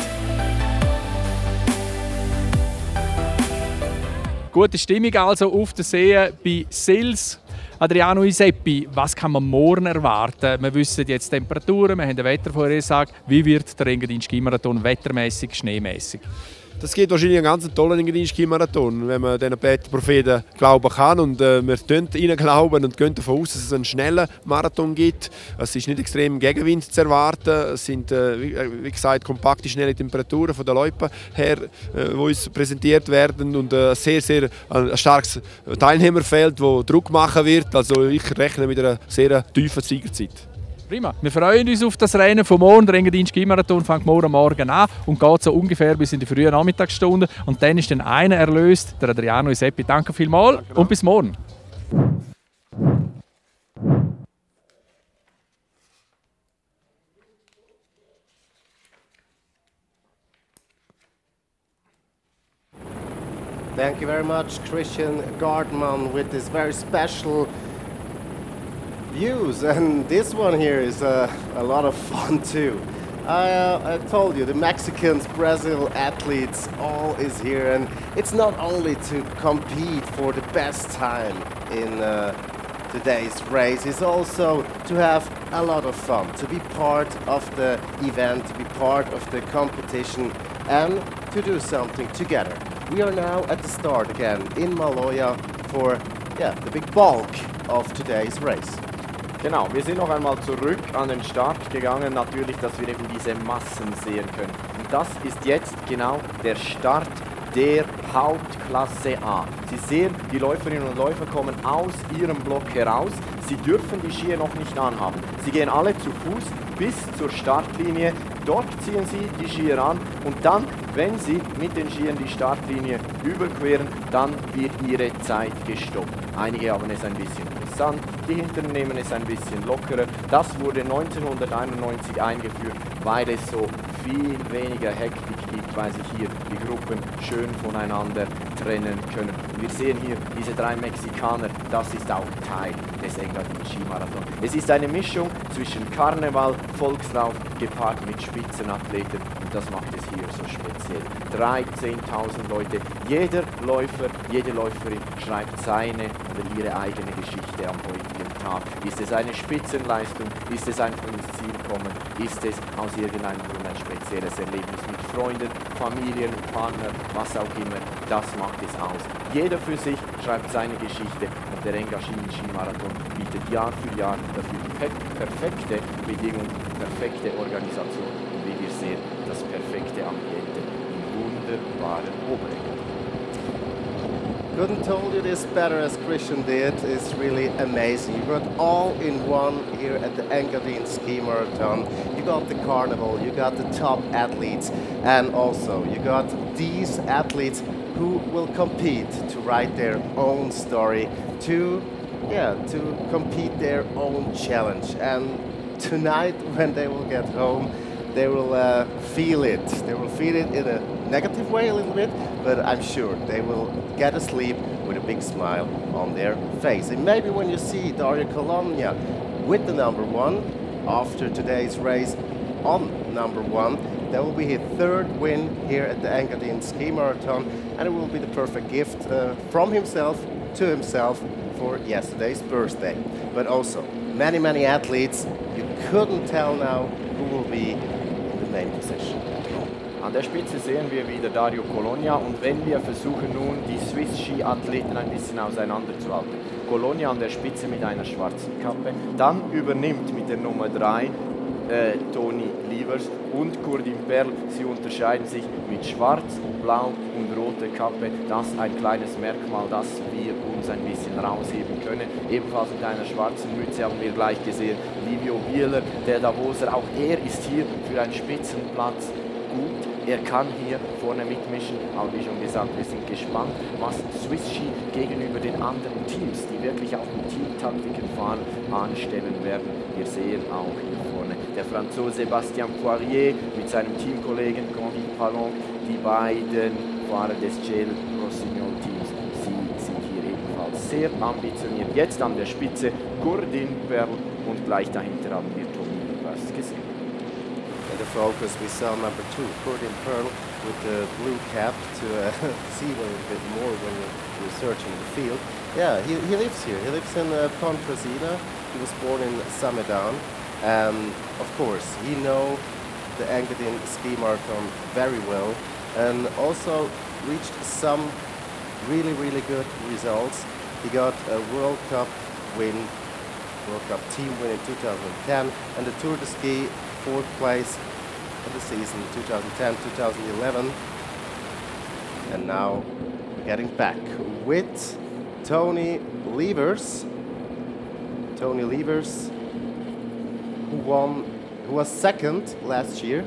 Gute Stimmung also auf der See bei Sils. Adriano Iseppi, was kann man morgen erwarten? Wir wissen jetzt Temperaturen, wir haben eine Wettervorhersage. Wie wird der Engadin Skimarathon wettermäßig, schneemäßig? Das geht wahrscheinlich einen ganz tollen Ski-Marathon, wenn man diesen beiden Propheten glauben kann. Und äh, wir können ihnen glauben und gehen davon aus, dass es einen schnellen Marathon gibt. Es ist nicht extrem Gegenwind zu erwarten. Es sind, äh, wie, wie gesagt, kompakte, schnelle Temperaturen von der Loipe her, äh, die uns präsentiert werden. Und äh, sehr, sehr ein starkes Teilnehmerfeld, das Druck machen wird. Also ich rechne mit einer sehr tiefen Siegerzeit. Prima. Wir freuen uns auf das Rennen von morgen. Der Engadin Ski-Marathon fängt morgen Morgen an und geht so ungefähr bis in die frühen Nachmittagsstunden. Und dann ist dann einer erlöst, der Adriano Iseppi. Danke vielmals und bis morgen. Thank you very much, Christian Gardman, with this very special views, and this one here is uh, a lot of fun too. I, uh, I told you, the Mexicans, Brazil athletes, all is here, and it's not only to compete for the best time in uh, today's race, it's also to have a lot of fun, to be part of the event, to be part of the competition, and to do something together. We are now at the start again in Maloja for yeah, the big bulk of today's race. Genau, wir sind noch einmal zurück an den Start gegangen, natürlich, dass wir eben diese Massen sehen können. Und das ist jetzt genau der Start der Hauptklasse A. Sie sehen, die Läuferinnen und Läufer kommen aus ihrem Block heraus. Sie dürfen die Skier noch nicht anhaben. Sie gehen alle zu Fuß bis zur Startlinie. Dort ziehen sie die Skier an und dann, wenn sie mit den Skiern die Startlinie überqueren, dann wird ihre Zeit gestoppt. Einige haben es ein bisschen brisant, die Hinteren nehmen es ein bisschen lockerer. Das wurde neunzehnhunderteinundneunzig eingeführt, weil es so viel weniger Hektik gibt, weil sich hier die Gruppen schön voneinander trennen können. Und wir sehen hier diese drei Mexikaner, das ist auch Teil des Engadin Skimarathon. Es ist eine Mischung zwischen Karneval, Volkslauf, gepaart mit Spitzenathleten und das macht es hier so speziell. dreizehntausend Leute, jeder Läufer, jede Läuferin schreibt seine oder ihre eigene Geschichte am heutigen Tag. Ist es eine Spitzenleistung? Ist es einfach ins Ziel kommen? Ist es aus irgendeinem Grund ein spezielles Erlebnis mit Freunden, Familien, Partnern, was auch immer? Das macht es aus. Jeder für sich schreibt seine Geschichte und der Engadin Skimarathon bietet Jahr für Jahr dafür die perfekte Bedingung, perfekte Organisation und wie wir sehen, das perfekte Ambiente im wunderbaren Oberengadin. Couldn't told you this better as Christian did. It's really amazing. You got all in one here at the Engadin Ski Marathon. You got the carnival, you got the top athletes, and also you got these athletes who will compete to write their own story, to yeah, to compete their own challenge. And tonight, when they will get home, they will uh, feel it. They will feel it in a negative way a little bit, but I'm sure they will get asleep with a big smile on their face. And maybe when you see Daria Colonia with the number one after today's race on number one, that will be his third win here at the Engadin Ski Marathon, and it will be the perfect gift uh, from himself to himself for yesterday's birthday. But also, many, many athletes, you couldn't tell now who will be in the main position. An der Spitze sehen wir wieder Dario Colonia und wenn wir versuchen nun die Swiss Ski Athleten ein bisschen auseinanderzuhalten. Colonia an der Spitze mit einer schwarzen Kappe, dann übernimmt mit der Nummer drei äh, Toni Lievers und Kurdin Perl. Sie unterscheiden sich mit schwarz, blau und roter Kappe. Das ist ein kleines Merkmal, das wir uns ein bisschen rausheben können. Ebenfalls mit einer schwarzen Mütze haben wir gleich gesehen Livio Bieler, der Davoser. Auch er ist hier für einen Spitzenplatz gut. Er kann hier vorne mitmischen, aber wie schon gesagt, wir sind gespannt, was Swiss Ski gegenüber den anderen Teams, die wirklich auch mit Teamtaktiken fahren, anstellen werden. Wir sehen auch hier vorne der Franzose Bastien Poirier mit seinem Teamkollegen Conrad Palonc, die beiden Fahrer des Gel Rossignol Teams. Sie sind hier ebenfalls sehr ambitioniert. Jetzt an der Spitze Kurdin Perl und gleich dahinter haben wir Toni Lievers gesehen. The focus, we saw number two, Kurdin Perl, with the blue cap to uh, see a little bit more when you're researching the field. Yeah, he, he lives here. He lives in uh, Pontresina. He was born in Samedan. Um, of course, he knows the Engadin Ski Marathon very well. and also reached some really, really good results. He got a World Cup win, World Cup team win in two thousand ten, and the Tour de Ski fourth place in the season two thousand ten two thousand eleven. And now getting back with Tony Levers. Tony Levers, who won, who was second last year,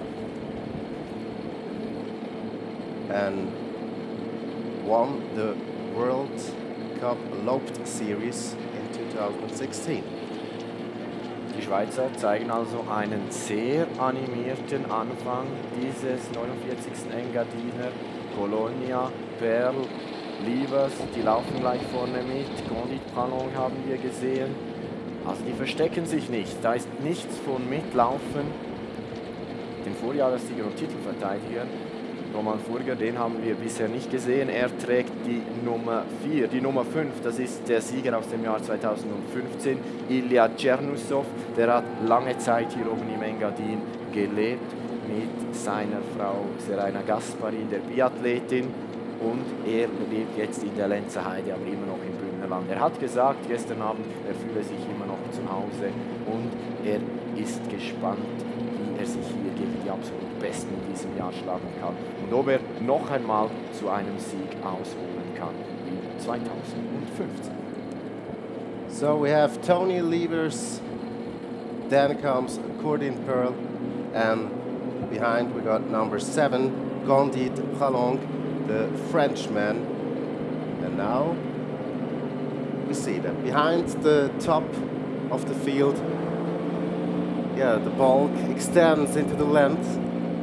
and won the World Cup Loped Series in two thousand sixteen. Die Schweizer zeigen also einen sehr animierten Anfang dieses neunundvierzigsten Engadiner. Colonia, Perl, Levers, die laufen gleich vorne mit. Gondit Pralong haben wir gesehen. Also die verstecken sich nicht. Da ist nichts von Mitlaufen. Den Vorjahressieger und Titelverteidiger Roman Furger, den haben wir bisher nicht gesehen. Er trägt die Nummer vier, die Nummer fünf, das ist der Sieger aus dem Jahr zweitausendfünfzehn, Ilya Tschernussow. Der hat lange Zeit hier oben im Engadin gelebt mit seiner Frau Serena Gaspari, der Biathletin. Und er lebt jetzt in der Lenzer Heide, aber immer noch im Bündnerland. Er hat gesagt gestern Abend, er fühle sich immer noch zu Hause und er ist gespannt, wie er sich hier gegen die absolut Besten in diesem Jahr schlagen kann und ob er noch einmal zu einem Sieg ausholen kann wie zweitausendfünfzehn. So we have Tony Levers, then comes Corbin Perl, and behind we got number seven, Gondit Pralong, the Frenchman. And now we see that behind the top of the field, yeah, the bulk extends into the length.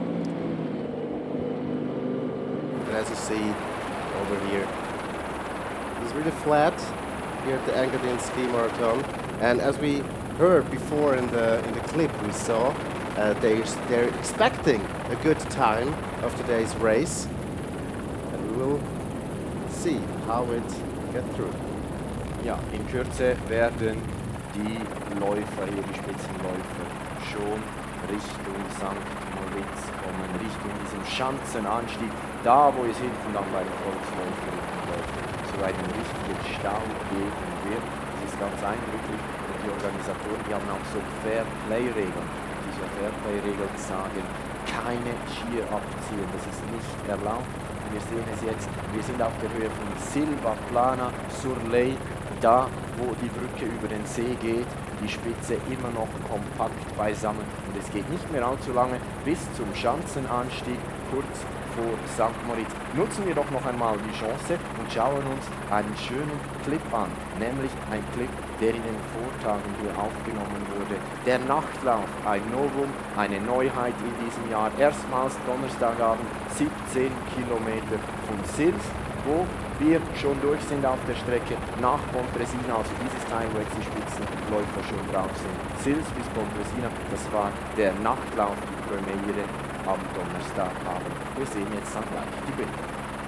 And as you see over here, it's really flat here at the Engadin Ski Marathon. And as we heard before in the in the clip we saw, uh, they they're expecting a good time of today's race, and we will see how it gets through. Ja, in Kürze werden die Läufer hier, die Spitzenläufer, schon Richtung Sankt Moritz kommen, Richtung diesem Schanzenanstieg, da wo es hinten dann bei den Volksläuferinnen zu einem richtigen Stau geben wird. Das ist ganz eindrücklich und die Organisatoren, die haben auch so Fair-Play-Regeln. Diese Fair-Play-Regeln sagen, keine Skier abziehen, das ist nicht erlaubt. Wir sehen es jetzt, wir sind auf der Höhe von Silva Plana sur Ley, da wo die Brücke über den See geht, die Spitze immer noch kompakt beisammen und es geht nicht mehr allzu lange bis zum Schanzenanstieg, kurz vor Sankt Moritz. Nutzen wir doch noch einmal die Chance und schauen uns einen schönen Clip an, nämlich ein Clip, der in den Vortagen hier aufgenommen wurde. Der Nachtlauf, ein Novum, eine Neuheit in diesem Jahr. Erstmals Donnerstagabend, siebzehn Kilometer von Sils, wo wir schon durch sind auf der Strecke nach Pontresina, also dieses Teil, wo jetzt die Spitzenläufer schon drauf sind. Sils bis Pontresina, das war der Nachtlauf, die Premiere am Donnerstagabend. Wir sehen jetzt dann gleich die Bilder.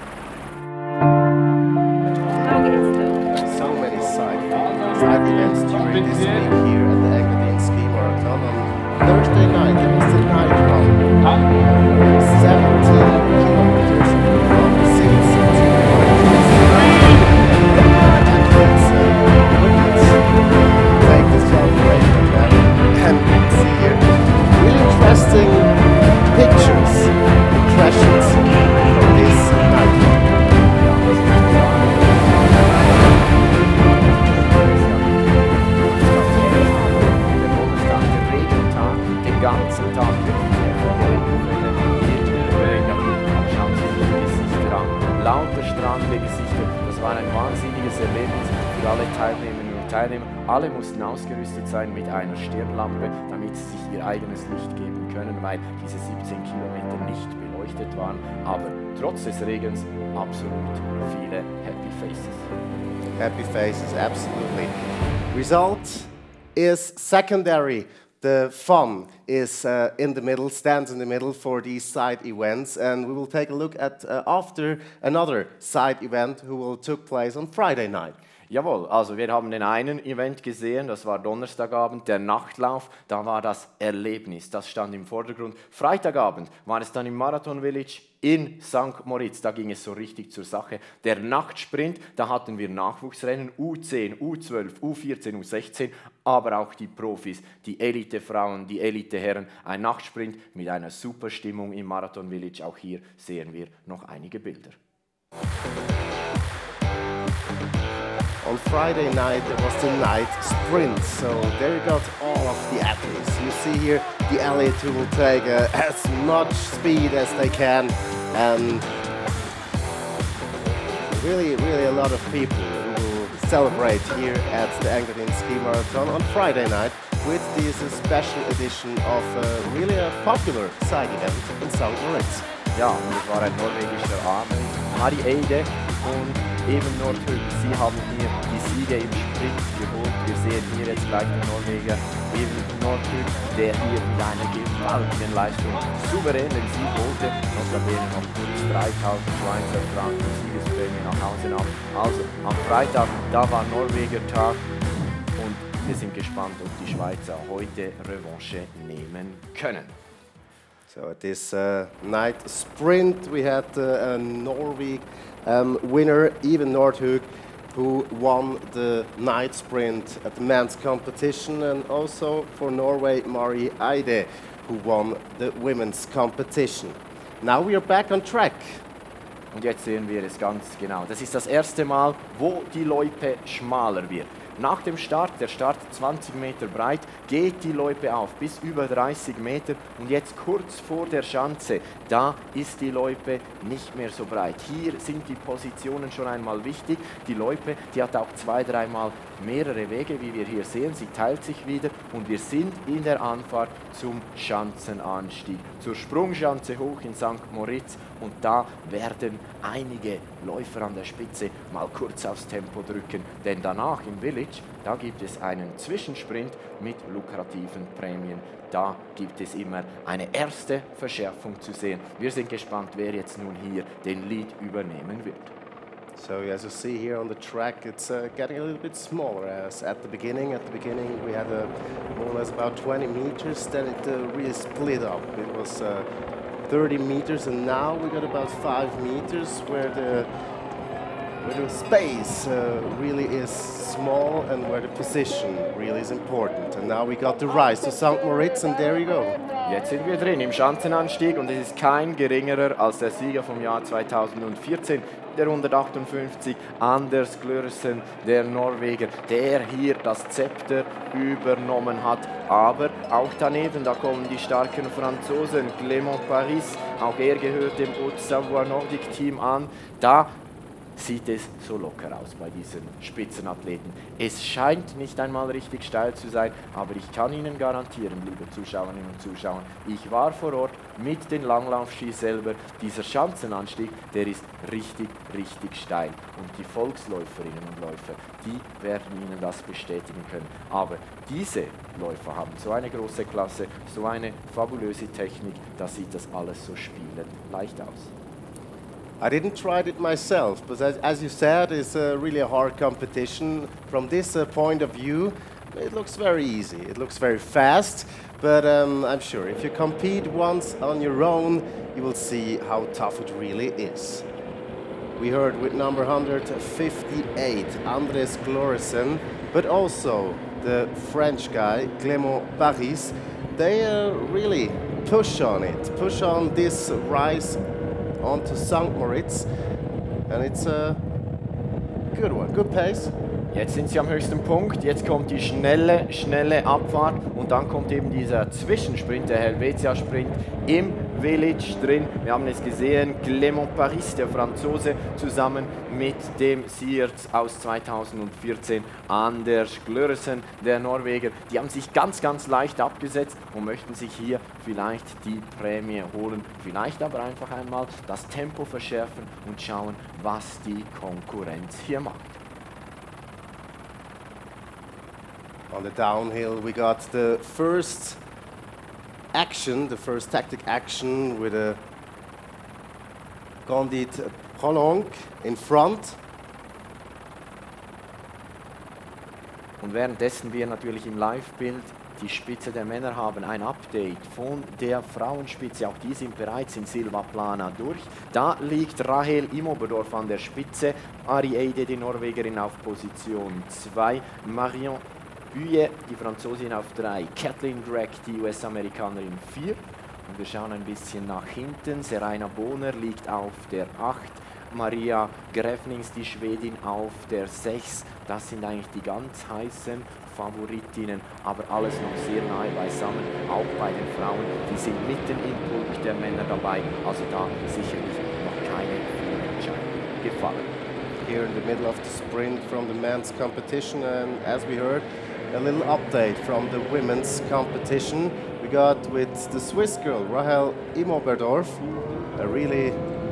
So many side, side events during this week here at the Engadin Ski Marathon. On Thursday night, it was the night run. seventeen kilometers from Sils to athletes, uh, women's make this celebration. And see here, really interesting pictures, impressions from this night run. Ganzen Tag schauen Sie sich die Gesichter an. Lauter strahlende Gesichter. Das war ein wahnsinniges Erlebnis für alle Teilnehmerinnen und Teilnehmer. Alle mussten ausgerüstet sein mit einer Stirnlampe, damit sie sich ihr eigenes Licht geben können, weil diese siebzehn Kilometer nicht beleuchtet waren. Aber trotz des Regens absolut viele Happy Faces. Happy faces, absolutely. Result is secondary. The fun is uh, in the middle, stands in the middle for these side events, and we will take a look at uh, after another side event who will took place on Friday night. Jawohl, also wir haben den einen Event gesehen, das war Donnerstagabend, der Nachtlauf, da war das Erlebnis, das stand im Vordergrund. Freitagabend war es dann im Marathon Village in Sankt Moritz, da ging es so richtig zur Sache. Der Nachtsprint, da hatten wir Nachwuchsrennen, U zehn, U zwölf, U vierzehn, U sechzehn, aber auch die Profis, die Elitefrauen, die Eliteherren. Ein Nachtsprint mit einer super Stimmung im Marathon Village, auch hier sehen wir noch einige Bilder. On Friday night there was the night sprint, so there you got all of the athletes. You see here the elite who will take uh, as much speed as they can, and really, really a lot of people who will celebrate here at the Engadin Ski Marathon on Friday night with this uh, special edition of uh, really a popular side event in Sankt Moritz. Ja, und es war ein norwegischer Abend. Mari Eide und eben Nordhug, sie haben hier die Siege im Sprint geholt. Wir sehen hier jetzt gleich den Norweger, eben Nordhug, der hier mit einer gewaltigen Leistung souverän den Sieg holte. Notabene noch kurz dreitausend Schweizer Franken Siegesprämie nach Hause nahm. Also am Freitag, da war Norweger-Tag und wir sind gespannt, ob die Schweizer heute Revanche nehmen können. So at this uh, night sprint we had uh, a Norway um, winner, Even Nordhug, who won the night sprint at the men's competition, and also for Norway, Mari Eide, who won the women's competition. Now we are back on track. Und jetzt sehen wir es ganz genau. Das ist das erste Mal, wo die Loipe schmaler wird. Nach dem Start, der Start zwanzig Meter breit, geht die Loipe auf bis über dreißig Meter und jetzt kurz vor der Schanze, da ist die Loipe nicht mehr so breit. Hier sind die Positionen schon einmal wichtig. Die Loipe, die hat auch zwei, dreimal mehrere Wege, wie wir hier sehen. Sie teilt sich wieder und wir sind in der Anfahrt zum Schanzenanstieg, zur Sprungschanze hoch in Sankt Moritz, und da werden einige Läufer an der Spitze mal kurz aufs Tempo drücken, denn danach im Village, da gibt es einen Zwischensprint mit lukrativen Prämien. Da gibt es immer eine erste Verschärfung zu sehen. Wir sind gespannt, wer jetzt nun hier den Lead übernehmen wird. So as you see here on the track, it's uh, getting a little bit smaller as at the beginning. At the beginning we had uh, more or less about twenty meters, then it uh, really split up. It was uh, thirty meters, and now we got about five meters where the where the space uh, really is small and where the position really is important. And now we got the rise to Sankt Moritz, and there you go. Jetzt sind wir drin im Schanzenanstieg und es ist kein geringerer als der Sieger vom Jahr zweitausendvierzehn, der hundertachtundfünfzig, Anders Glørsen, der Norweger, der hier das Zepter übernommen hat. Aber auch daneben, da kommen die starken Franzosen, Clément Paris, auch er gehört dem Haute-Savoie Nordic Team an. Da sieht es so locker aus bei diesen Spitzenathleten. Es scheint nicht einmal richtig steil zu sein, aber ich kann Ihnen garantieren, liebe Zuschauerinnen und Zuschauer, ich war vor Ort mit den Langlaufski selber. Dieser Schanzenanstieg, der ist richtig, richtig steil. Und die Volksläuferinnen und Läufer, die werden Ihnen das bestätigen können. Aber diese Läufer haben so eine große Klasse, so eine fabulöse Technik, da sieht das alles so spielend leicht aus. I didn't try it myself, but as, as you said, it's uh, really a hard competition. From this uh, point of view, it looks very easy. It looks very fast, but um, I'm sure if you compete once on your own, you will see how tough it really is. We heard with number one hundred fifty-eight, Anders Glørsen, but also the French guy, Clément Paris. They uh, really push on it, push on this rise onto Sankt Moritz, and it's a good one, good pace. Jetzt sind sie am höchsten Punkt, jetzt kommt die schnelle, schnelle Abfahrt und dann kommt eben dieser Zwischensprint, der Helvetia-Sprint im Village drin. Wir haben es gesehen, Clément Paris, der Franzose, zusammen mit dem Sierz aus zweitausendvierzehn, Anders Glørsen, der Norweger. Die haben sich ganz, ganz leicht abgesetzt und möchten sich hier vielleicht die Prämie holen. Vielleicht aber einfach einmal das Tempo verschärfen und schauen, was die Konkurrenz hier macht. On the downhill we got the first action, the first tactic action with a Gondit Prolong in front. Und währenddessen wir natürlich im Live-Bild die Spitze der Männer haben, ein Update von der Frauenspitze. Auch die sind bereits in Silvaplana durch. Da liegt Rahel Imoberdorf an der Spitze, Ari Eide, die Norwegerin, auf Position zwei, Marion Buye, die Franzosin, auf drei, Kathleen Gregg, die U S-Amerikanerin, vier. Und wir schauen ein bisschen nach hinten. Serena Bohner liegt auf der acht. Maria Grefnings, die Schwedin, auf der sechs. Das sind eigentlich die ganz heißen Favoritinnen, aber alles noch sehr nahe beisammen, auch bei den Frauen. Die sind mitten im Pulk der Männer dabei, also da sicherlich noch keine Entscheidung gefallen. Here in the middle of the sprint from the men's competition, and as we heard, a little update from the women's competition. We got with the Swiss girl, Rahel Imoberdorf, a really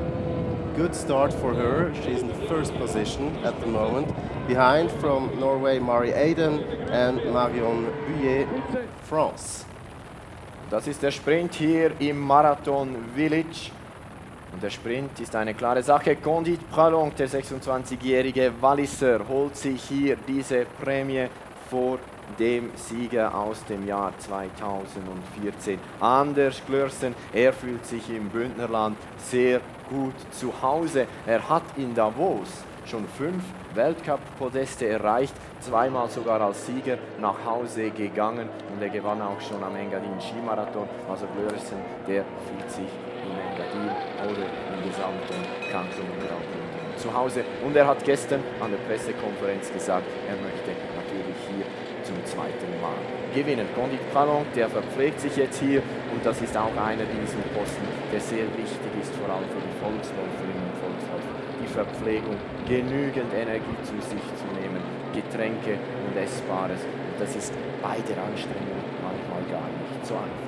good start for her. She's in the first position at the moment. Behind from Norway, Mari Aiden and Marion Buye, France. Das ist der Sprint hier im Marathon Village. Und der Sprint ist eine klare Sache. Condit Pralong, der sechsundzwanzigjährige Walliser, holt sich hier diese Prämie vor dem Sieger aus dem Jahr zweitausendvierzehn. Anders Glörsen, er fühlt sich im Bündnerland sehr gut zu Hause. Er hat in Davos schon fünf Weltcup-Podeste erreicht, zweimal sogar als Sieger nach Hause gegangen und er gewann auch schon am Engadin Skimarathon. Also Glörsen, der fühlt sich in Engadin oder im gesamten Kanton Graubünden zu Hause. Und er hat gestern an der Pressekonferenz gesagt, er möchte natürlich hier zum zweiten Mal gewinnen. Condit Pralong, der verpflegt sich jetzt hier und das ist auch einer dieser Posten, der sehr wichtig ist, vor allem für die Volksläuferinnen und Volksläufer. Die Verpflegung, genügend Energie zu sich zu nehmen, Getränke und Essbares. Und das ist bei der Anstrengung manchmal gar nicht so einfach.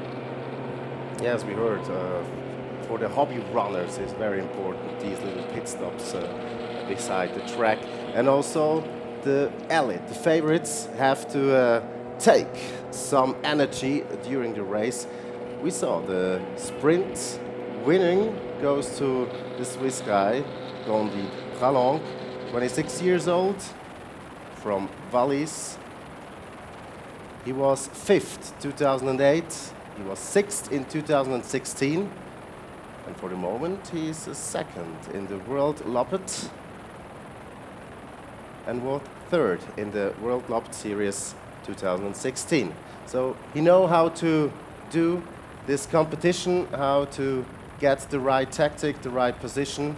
Yes, we heard, uh, for the hobby runners it's very important, these little pit stops uh, beside the track. And also the elite, the favorites, have to uh, take some energy during the race. We saw the sprint winning goes to the Swiss guy, Condit Pralong, twenty-six years old, from Wallis. He was fifth two thousand eight, he was sixth in two thousand sixteen, and for the moment he is second in the World Loppet and was third in the World Loppet Series two thousand sixteen. So he knows how to do this competition, how to get the right tactic, the right position.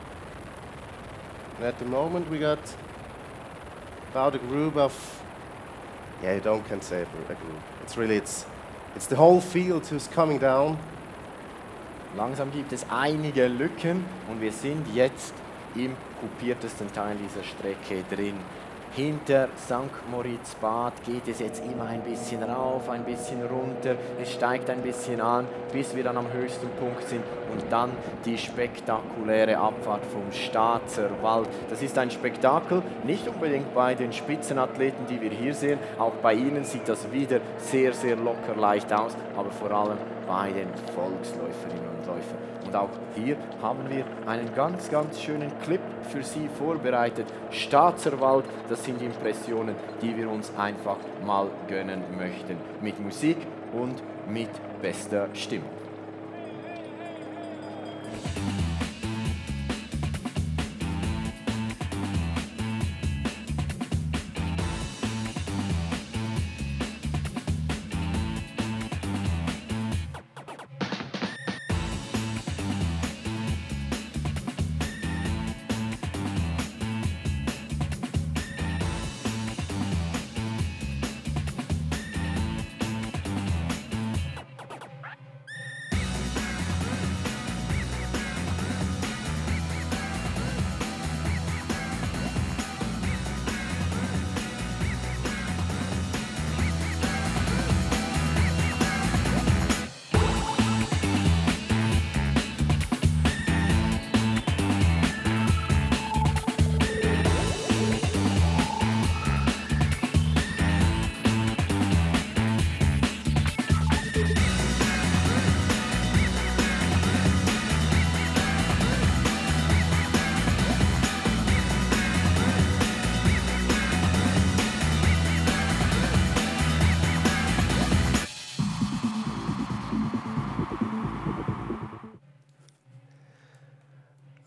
And at the moment we got about a group of, yeah, you don't can say a group. It's really, it's, it's the whole field who's coming down. Langsam gibt es einige Lücken und wir sind jetzt im kupiertesten Teil dieser Strecke drin. Hinter Sankt Moritz Bad geht es jetzt immer ein bisschen rauf, ein bisschen runter, es steigt ein bisschen an, bis wir dann am höchsten Punkt sind und dann die spektakuläre Abfahrt vom Staatser Wald. Das ist ein Spektakel, nicht unbedingt bei den Spitzenathleten, die wir hier sehen, auch bei ihnen sieht das wieder sehr, sehr locker leicht aus, aber vor allem bei den Volksläuferinnen und Läufern. Und auch hier haben wir einen ganz, ganz schönen Clip für Sie vorbereitet. Staatserwald, das sind Impressionen, die wir uns einfach mal gönnen möchten. Mit Musik und mit bester Stimmung.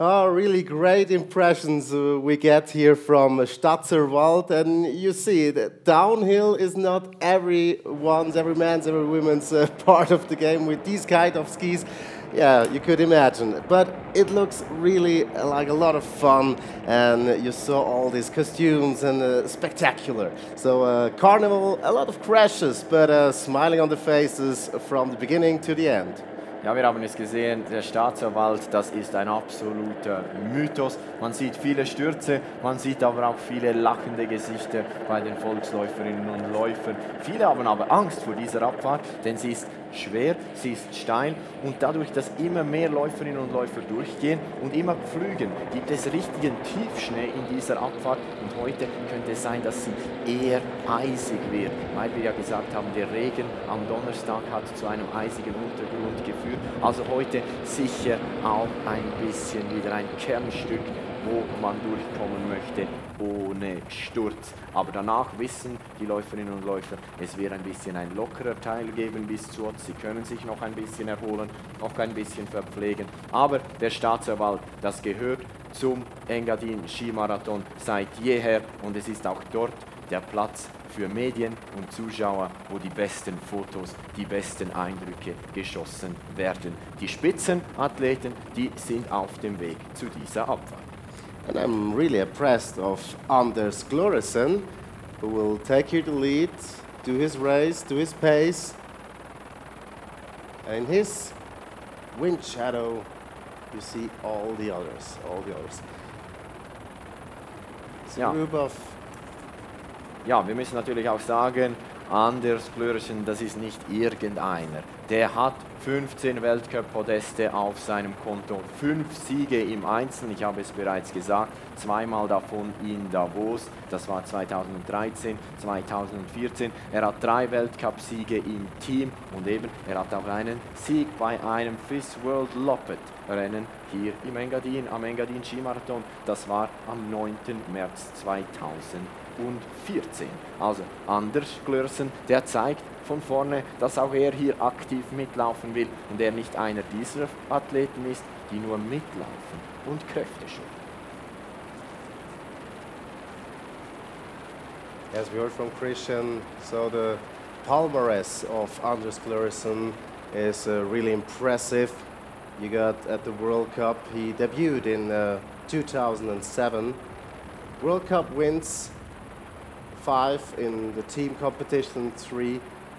Oh, really great impressions uh, we get here from Stadserwald, and you see that downhill is not everyone's, every man's, every woman's uh, part of the game with these kind of skis. Yeah, you could imagine, but it looks really uh, like a lot of fun, and you saw all these costumes and uh, spectacular. So uh, carnival, a lot of crashes, but uh, smiling on the faces from the beginning to the end. Ja, wir haben es gesehen, der Stadserwald, das ist ein absoluter Mythos. Man sieht viele Stürze, man sieht aber auch viele lachende Gesichter bei den Volksläuferinnen und Läufern. Viele haben aber Angst vor dieser Abfahrt, denn sie ist schwer, sie ist steil und dadurch, dass immer mehr Läuferinnen und Läufer durchgehen und immer pflügen, gibt es richtigen Tiefschnee in dieser Abfahrt und heute könnte es sein, dass sie eher eisig wird, weil wir ja gesagt haben, der Regen am Donnerstag hat zu einem eisigen Untergrund geführt. Also heute sicher auch ein bisschen wieder ein Kernstück, wo man durchkommen möchte ohne Sturz. Aber danach wissen die Läuferinnen und Läufer, es wird ein bisschen ein lockerer Teil geben bis zu uns. Sie können sich noch ein bisschen erholen, noch ein bisschen verpflegen. Aber der Stadserwald, das gehört zum Engadin Skimarathon seit jeher und es ist auch dort der Platz für Medien und Zuschauer, wo die besten Fotos, die besten Eindrücke geschossen werden. Die Spitzenathleten, die sind auf dem Weg zu dieser Abfahrt. And I'm really impressed of Anders Gloresen, who will take here the lead, do his race, do his pace. And in his wind shadow, you see all the others, all the others. It's a Ja. group of Ja, wir müssen natürlich auch sagen, Anders Gloresen, das ist nicht irgendeiner. Der hat fünfzehn Weltcup-Podeste auf seinem Konto, fünf Siege im Einzelnen, ich habe es bereits gesagt, zweimal davon in Davos, das war zweitausenddreizehn, zweitausendvierzehn. Er hat drei Weltcup-Siege im Team und eben, er hat auch einen Sieg bei einem FIS World Loppet Rennen hier im Engadin, am Engadin Skimarathon. Das war am neunten März zweitausendvierzehn. Also Anders Gloresen, der zeigt von vorne, dass auch er hier aktiv mitlaufen will und er nicht einer dieser Athleten ist, die nur mitlaufen und Kräfte schonen. As we heard from Christian, so the palmarès of Anders Gloresen is uh, really impressive. You got at the World Cup, he debuted in uh, two thousand seven. World Cup wins, five in the team competition, three.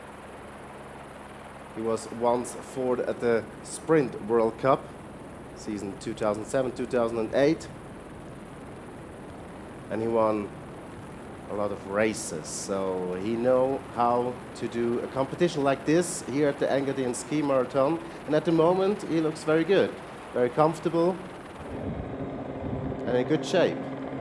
He was once fourth at the Sprint World Cup, season two thousand seven, two thousand eight. And he won a lot of races, so he know how to do a competition like this here at the Engadin Ski Marathon, and at the moment he looks very good, very comfortable and in good shape.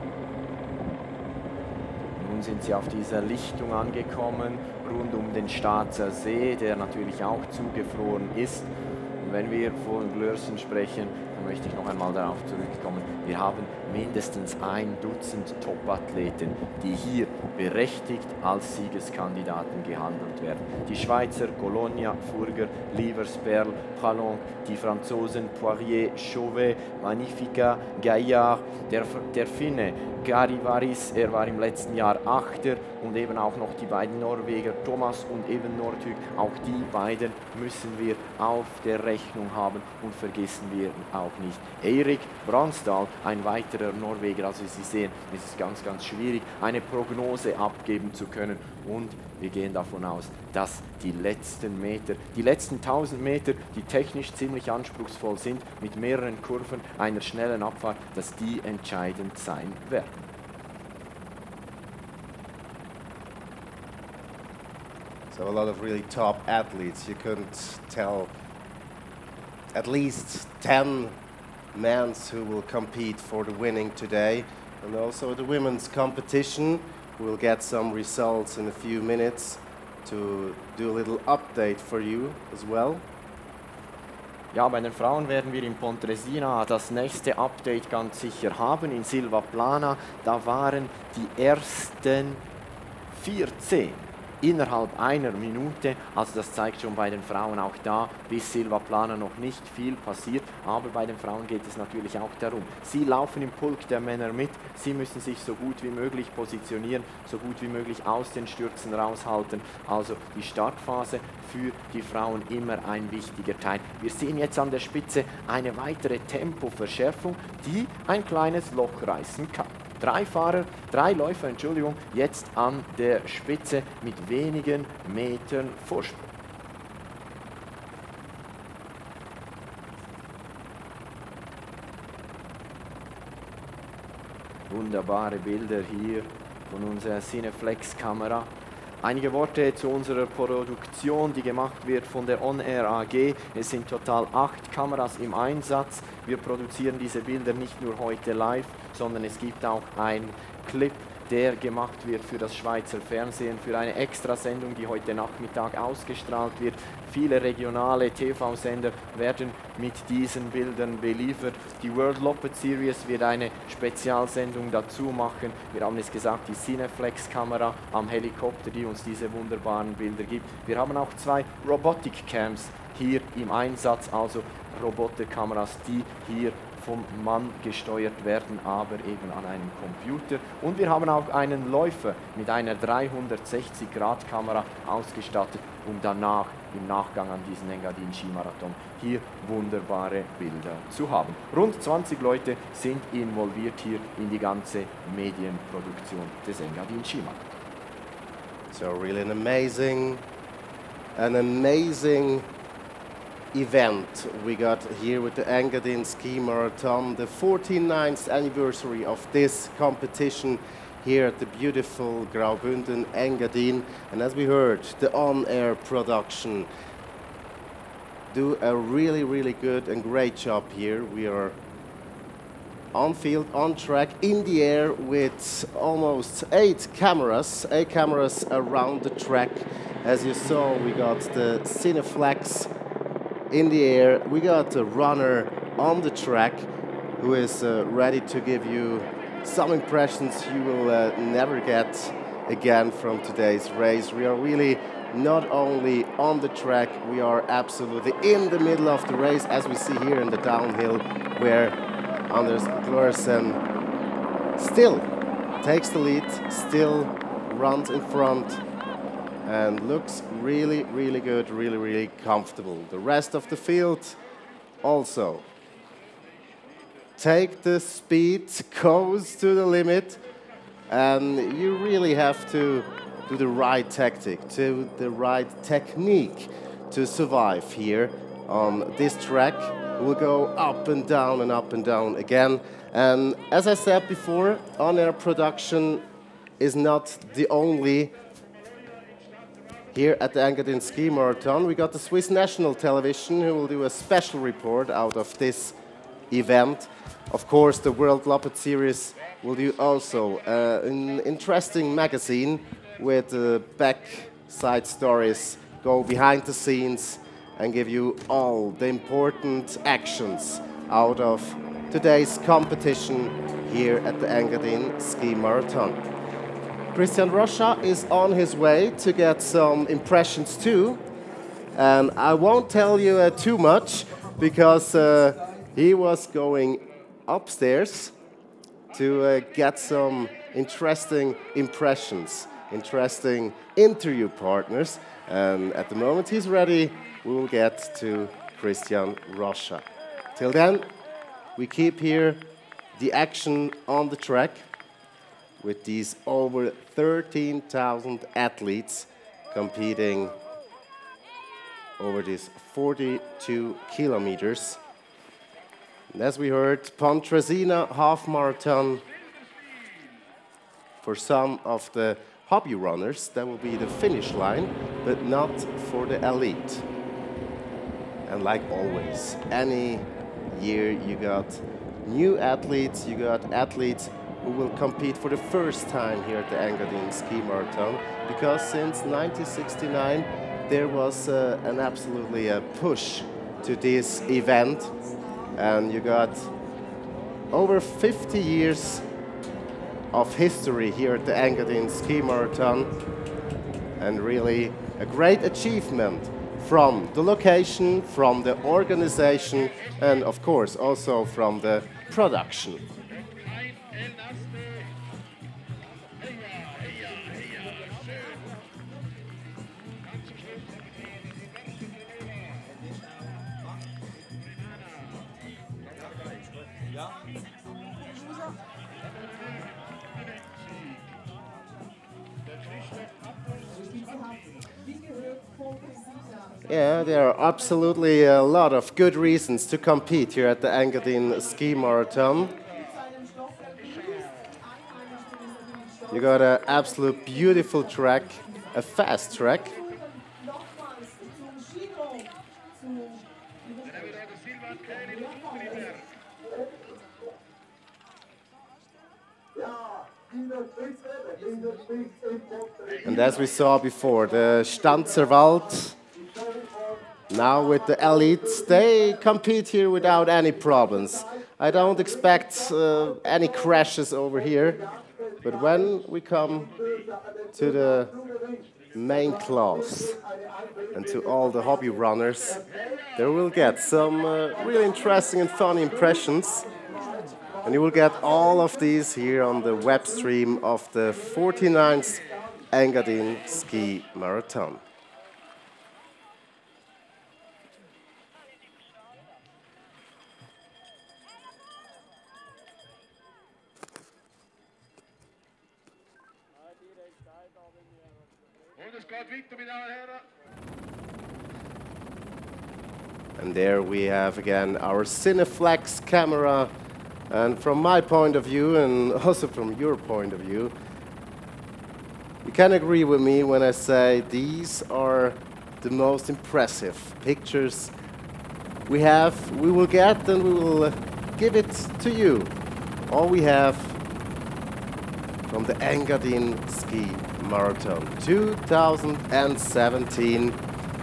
Nun sind sie auf dieser Lichtung angekommen, rund um den Starzer See, der natürlich auch zugefroren ist. Und wenn wir von Gloresen sprechen, dann möchte ich noch einmal darauf zurückkommen. Wir haben mindestens ein Dutzend Top-Athleten, die hier berechtigt als Siegeskandidaten gehandelt werden. Die Schweizer Colonia, Furger, Livers, Perle, Pralong, die Franzosen Poirier, Chauvet, Magnifica, Gaillard, der, der Finne Garivaris, er war im letzten Jahr Achter und eben auch noch die beiden Norweger Thomas und Even Northug, auch die beiden müssen wir auf der Rechnung haben und vergessen wir auch nicht. Eirik Bransdal, ein weiterer Norweger, also Sie sehen, es ist ganz, ganz schwierig, eine Prognose abgeben zu können und wir gehen davon aus, dass die letzten Meter, die letzten tausend Meter, die technisch ziemlich anspruchsvoll sind, mit mehreren Kurven, einer schnellen Abfahrt, dass die entscheidend sein werden. So a lot of really top athletes. You couldn't tell at least ten men who will compete for the winning today. And also the women's competition. We'll get some results in a few minutes to do a little update for you as well. Ja, bei den Frauen werden wir in Pontresina das nächste Update ganz sicher haben. In Silvaplana, da waren die ersten vierzehn innerhalb einer Minute. Also das zeigt schon bei den Frauen auch da, bis Silvaplana noch nicht viel passiert, aber bei den Frauen geht es natürlich auch darum. Sie laufen im Pulk der Männer mit, sie müssen sich so gut wie möglich positionieren, so gut wie möglich aus den Stürzen raushalten. Also die Startphase für die Frauen immer ein wichtiger Teil. Wir sehen jetzt an der Spitze eine weitere Tempoverschärfung, die ein kleines Loch reißen kann. Drei Fahrer, drei Läufer, Entschuldigung, jetzt an der Spitze mit wenigen Metern Vorsprung. Wunderbare Bilder hier von unserer Cineflex-Kamera. Einige Worte zu unserer Produktion, die gemacht wird von der On Air A G. Es sind total acht Kameras im Einsatz. Wir produzieren diese Bilder nicht nur heute live, sondern es gibt auch einen Clip, der gemacht wird für das Schweizer Fernsehen, für eine Extrasendung, die heute Nachmittag ausgestrahlt wird. Viele regionale T V-Sender werden mit diesen Bildern beliefert. Die World Loppet Series wird eine Spezialsendung dazu machen. Wir haben es gesagt, die Cineflex-Kamera am Helikopter, die uns diese wunderbaren Bilder gibt. Wir haben auch zwei Robotic Cams hier im Einsatz, also Roboterkameras, die hier vom Mann gesteuert werden, aber eben an einem Computer. Und wir haben auch einen Läufer mit einer dreihundertsechzig Grad Kamera ausgestattet, um danach im Nachgang an diesen Engadin Skimarathon hier wunderbare Bilder zu haben. Rund zwanzig Leute sind involviert hier in die ganze Medienproduktion des Engadin Skimarathon. So really an amazing, an amazing event we got here with the Engadin Ski Marathon, the forty-ninth anniversary of this competition here at the beautiful Graubünden Engadin. And as we heard, the on-air production do a really, really good and great job here. We are on field, on track, in the air with almost eight cameras, eight cameras around the track. As you saw, we got the Cineflex in the air. We got a runner on the track who is uh, ready to give you some impressions you will uh, never get again from today's race. We are really not only on the track, we are absolutely in the middle of the race, as we see here in the downhill, where Anders Glorsen still takes the lead, still runs in front, and looks really, really good, really, really comfortable. The rest of the field also take the speed, goes to the limit, and you really have to do the right tactic, to the right technique to survive here on this track. We'll go up and down and up and down again. And as I said before, on-air production is not the only here at the Engadin Ski Marathon. We got the Swiss National Television who will do a special report out of this event. Of course, the World Loppet Series will do also uh, an interesting magazine with uh, backside stories, go behind the scenes and give you all the important actions out of today's competition here at the Engadin Ski Marathon. Christian Rocha is on his way to get some impressions too. And I won't tell you uh, too much because uh, he was going upstairs to uh, get some interesting impressions, interesting interview partners. And at the moment he's ready, we will get to Christian Rocha. Till then, we keep here the action on the track with these over thirteen thousand athletes competing over these forty-two kilometers. And as we heard, Pontresina half marathon for some of the hobby runners, that will be the finish line, but not for the elite. And like always, any year you got new athletes, you got athletes who will compete for the first time here at the Engadin Ski Marathon, because since nineteen sixty-nine there was uh, an absolutely uh, push to this event, and you got over fifty years of history here at the Engadin Ski Marathon, and really a great achievement from the location, from the organization, and of course also from the production. Yeah, there are absolutely a lot of good reasons to compete here at the Engadin Ski Marathon. You got an absolute beautiful track, a fast track. And as we saw before, the Stanzerwald, now with the elites, they compete here without any problems. I don't expect uh, any crashes over here, but when we come to the main class and to all the hobby runners, they will get some uh, really interesting and fun impressions. And you will get all of these here on the web stream of the forty-ninth Engadin Ski Marathon. And there we have again our Cineflex camera. And from my point of view, and also from your point of view, you can agree with me when I say these are the most impressive pictures we have, we will get, and we will give it to you. All we have from the Engadin Ski Marathon two thousand seventeen.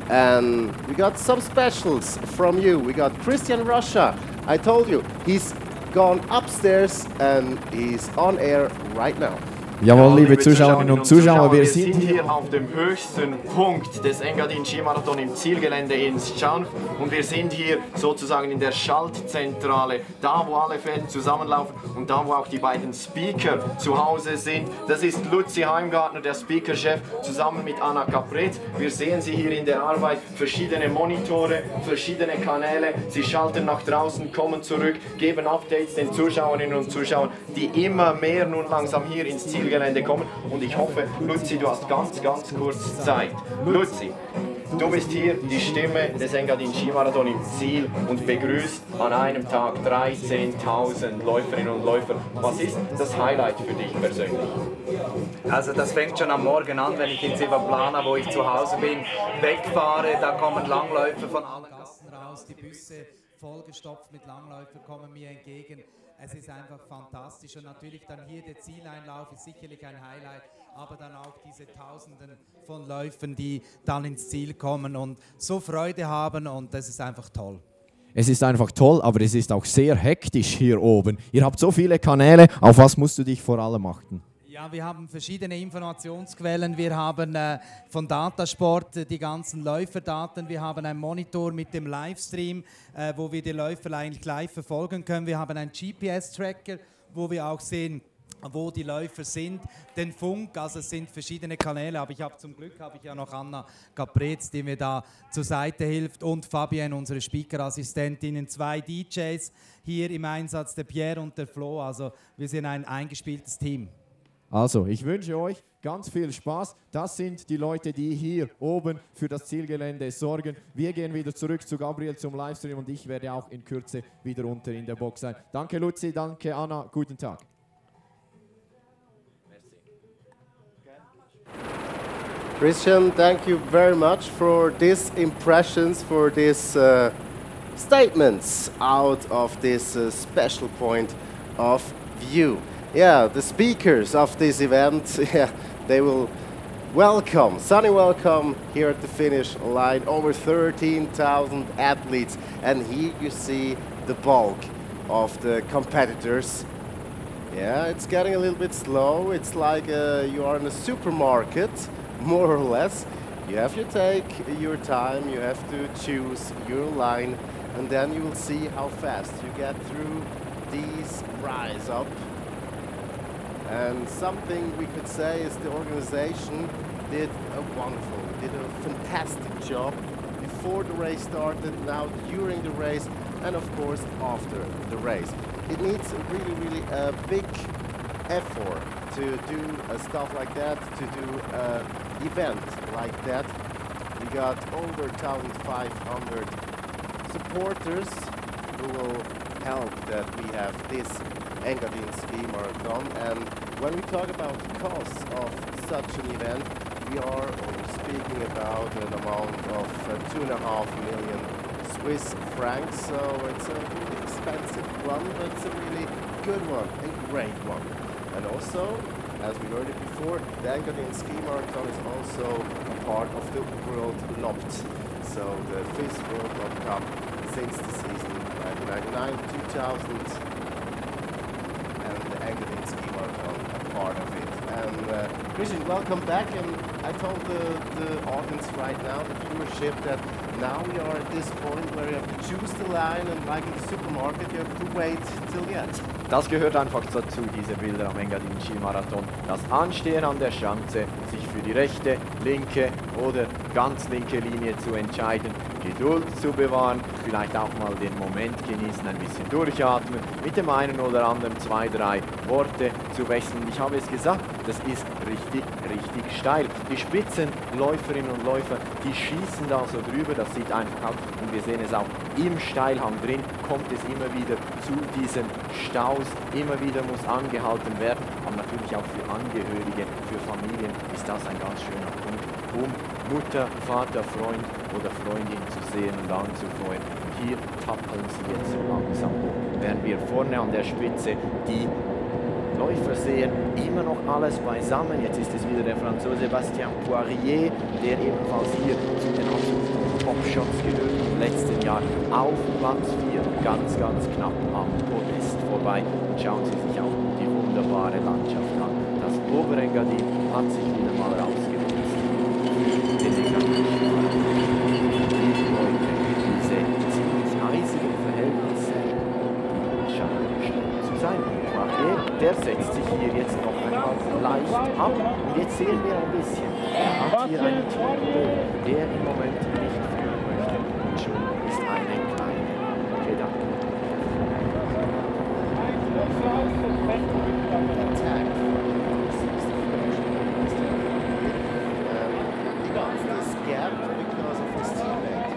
And we got some specials from you. We got Christian Russia. I told you, he's gone upstairs and he's on air right now. Jawohl, liebe Zuschauerinnen und Zuschauer, wir sind hier auf dem höchsten Punkt des Engadin Skimarathon im Zielgelände in Sčanf und wir sind hier sozusagen in der Schaltzentrale, da wo alle Fäden zusammenlaufen und da wo auch die beiden Speaker zu Hause sind. Das ist Luzi Heimgartner, der Speakerchef, zusammen mit Anna Capretz. Wir sehen sie hier in der Arbeit, verschiedene Monitore, verschiedene Kanäle. Sie schalten nach draußen, kommen zurück, geben Updates den Zuschauerinnen und Zuschauern, die immer mehr nun langsam hier ins Ziel Gelände kommen und ich hoffe, Luzi, du hast ganz, ganz kurz Zeit. Luzi, du bist hier die Stimme des Engadin Skimarathon im Ziel und begrüßt an einem Tag dreizehntausend Läuferinnen und Läufer. Was ist das Highlight für dich persönlich? Also das fängt schon am Morgen an, wenn ich in Silvaplana, wo ich zu Hause bin, wegfahre, da kommen Langläufer von allen Gassen raus, die Busse vollgestopft mit Langläufern kommen mir entgegen. Es ist einfach fantastisch und natürlich dann hier der Zieleinlauf ist sicherlich ein Highlight, aber dann auch diese Tausenden von Läufern, die dann ins Ziel kommen und so Freude haben und das ist einfach toll. Es ist einfach toll, aber es ist auch sehr hektisch hier oben. Ihr habt so viele Kanäle, auf was musst du dich vor allem achten? Ja, wir haben verschiedene Informationsquellen. Wir haben äh, von Datasport äh, die ganzen Läuferdaten. Wir haben einen Monitor mit dem Livestream, äh, wo wir die Läufer eigentlich live verfolgen können. Wir haben einen G P S-Tracker, wo wir auch sehen, wo die Läufer sind. Den Funk, also es sind verschiedene Kanäle, aber ich habe zum Glück habe ich ja noch Anna Capretz, die mir da zur Seite hilft und Fabienne, unsere Speaker-Assistentin, zwei D Js hier im Einsatz, der Pierre und der Flo. Also wir sind ein eingespieltes Team. Also, ich wünsche euch ganz viel Spaß. Das sind die Leute, die hier oben für das Zielgelände sorgen. Wir gehen wieder zurück zu Gabriel zum Livestream und ich werde auch in Kürze wieder unter in der Box sein. Danke Luzi, danke Anna, guten Tag. Christian, thank you very much for these impressions, for these uh, statements out of this uh, special point of view. Yeah, the speakers of this event, yeah, they will welcome, sunny welcome here at the finish line, over thirteen thousand athletes. And here you see the bulk of the competitors. Yeah, it's getting a little bit slow. It's like uh, you are in a supermarket more or less. You have to take your time, you have to choose your line, and then you will see how fast you get through these rise up. And something we could say is the organization did a wonderful, did a fantastic job before the race started, now during the race, and of course after the race. It needs a really, really a big effort to do uh, stuff like that, to do an event like that. We got over one thousand five hundred supporters who will help that we have this Engadin Ski Marathon. And when we talk about the costs of such an event, we are speaking about an amount of uh, two and a half million Swiss francs. So it's a really expensive one, but it's a really good one, a great one. And also, as we heard it before, the Engadin Ski Marathon is also a part of the World Lopped. So the fifth World Lopped Cup since the season nineteen ninety-nine to two thousand, and the Engadin Ski Marathon a part of it. And uh, Christian, welcome back. And I told the, the audience right now, the viewership, that now we are at this point where you have to choose the line, and like in the supermarket, you have to wait till the end. Das gehört einfach dazu, diese Bilder am Engadin Skimarathon. Das Anstehen an der Schanze, sich für die rechte, linke oder ganz linke Linie zu entscheiden, Geduld zu bewahren, vielleicht auch mal den Moment genießen, ein bisschen durchatmen, mit dem einen oder anderen zwei, drei Worte zu wechseln. Ich habe es gesagt, das ist richtig, richtig steil. Die Spitzenläuferinnen und Läufer, die schießen da so drüber, das sieht einfach aus, und wir sehen es auch im Steilhang drin, kommt es immer wieder zu diesen Staus, immer wieder muss angehalten werden, aber natürlich auch für Angehörige, für Familien ist das ein ganz schöner Punkt, um Mutter, Vater, Freund oder Freundin zu sehen und anzufreuen. Und hier tappeln sie jetzt so langsam hoch, während wir vorne an der Spitze die Läufer sehen, immer noch alles beisammen. Jetzt ist es wieder der Franzose Bastien Poirier, der ebenfalls hier zu den absoluten Top-Shots gehört, im letzten Jahr auf Platz vier, ganz, ganz knapp am Podest vorbei. Und schauen Sie sich auch die wunderbare Landschaft an. Das Oberengadin hat sich wieder mal rausgenutzt. Den Engadin. Diese ziemlich eisigen Verhältnisse scheinen zu sein. Der setzt sich hier jetzt noch einmal leicht ab. Und jetzt sehen wir ein bisschen, er hat hier einen Teambogen, der im Moment nicht führen möchte. Und schon ist eine kleine Gedanke. Attack. He got this gap because of his teammate.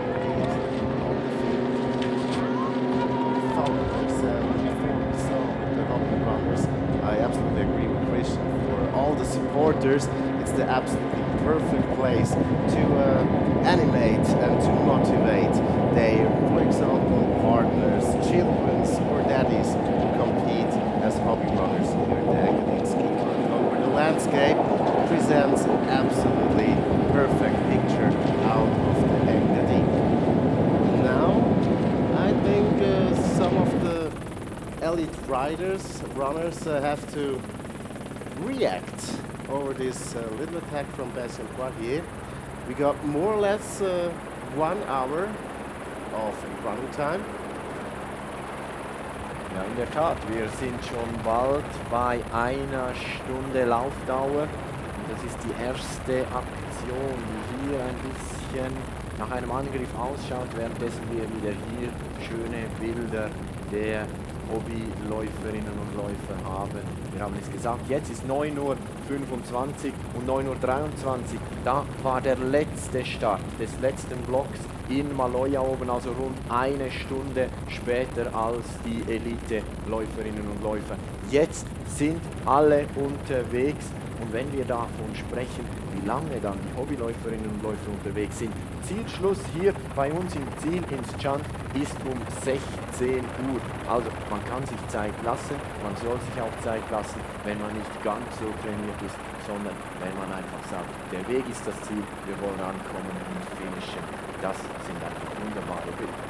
I absolutely agree with Christian. For all the supporters, it's the absolutely perfect place to uh, animate and to motivate their, for example, partners, children, or daddies to compete as hobby runners here at the Engadin Ski Marathon, where the landscape presents an absolutely perfect picture out of the Engadin. Now, I think uh, some of the elite riders, runners uh, have to react over this uh, little attack from Bastien Poirier. We got more or less uh, one hour of running time. Ja, in der Tat, wir sind schon bald bei einer Stunde Laufdauer. Und das ist die erste Aktion, die hier ein bisschen nach einem Angriff ausschaut, währenddessen wir wieder hier schöne Bilder der Hobbyläuferinnen und Läufer haben. Wir haben es gesagt, jetzt ist neun Uhr fünfundzwanzig und neun Uhr dreiundzwanzig. Da war der letzte Start des letzten Blocks in Maloja oben, also rund eine Stunde später als die Elite-Läuferinnen und Läufer. Jetzt sind alle unterwegs. Und wenn wir davon sprechen, wie lange dann die Hobbyläuferinnen und Läufer unterwegs sind, Zielschluss hier bei uns im Ziel in Schanz ist um sechzehn Uhr. Also man kann sich Zeit lassen, man soll sich auch Zeit lassen, wenn man nicht ganz so trainiert ist, sondern wenn man einfach sagt, der Weg ist das Ziel, wir wollen ankommen und finishen. Das sind einfach wunderbare Bilder.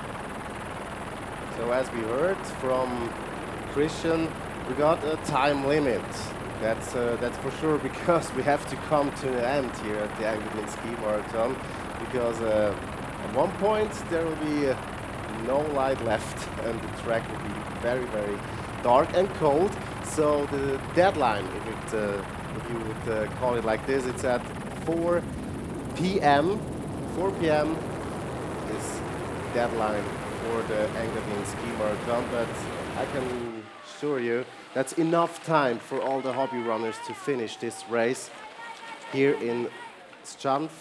So as we heard from Christian, we got a time limit. That's, uh, that's for sure, because we have to come to an end here at the Engadin Ski Marathon, because uh, at one point there will be uh, no light left and the track will be very, very dark and cold. So the deadline, if, it, uh, if you would uh, call it like this, it's at four p m four p m is deadline for the Engadin Ski Marathon, but I can assure you that's enough time for all the hobby runners to finish this race here in Zczanów.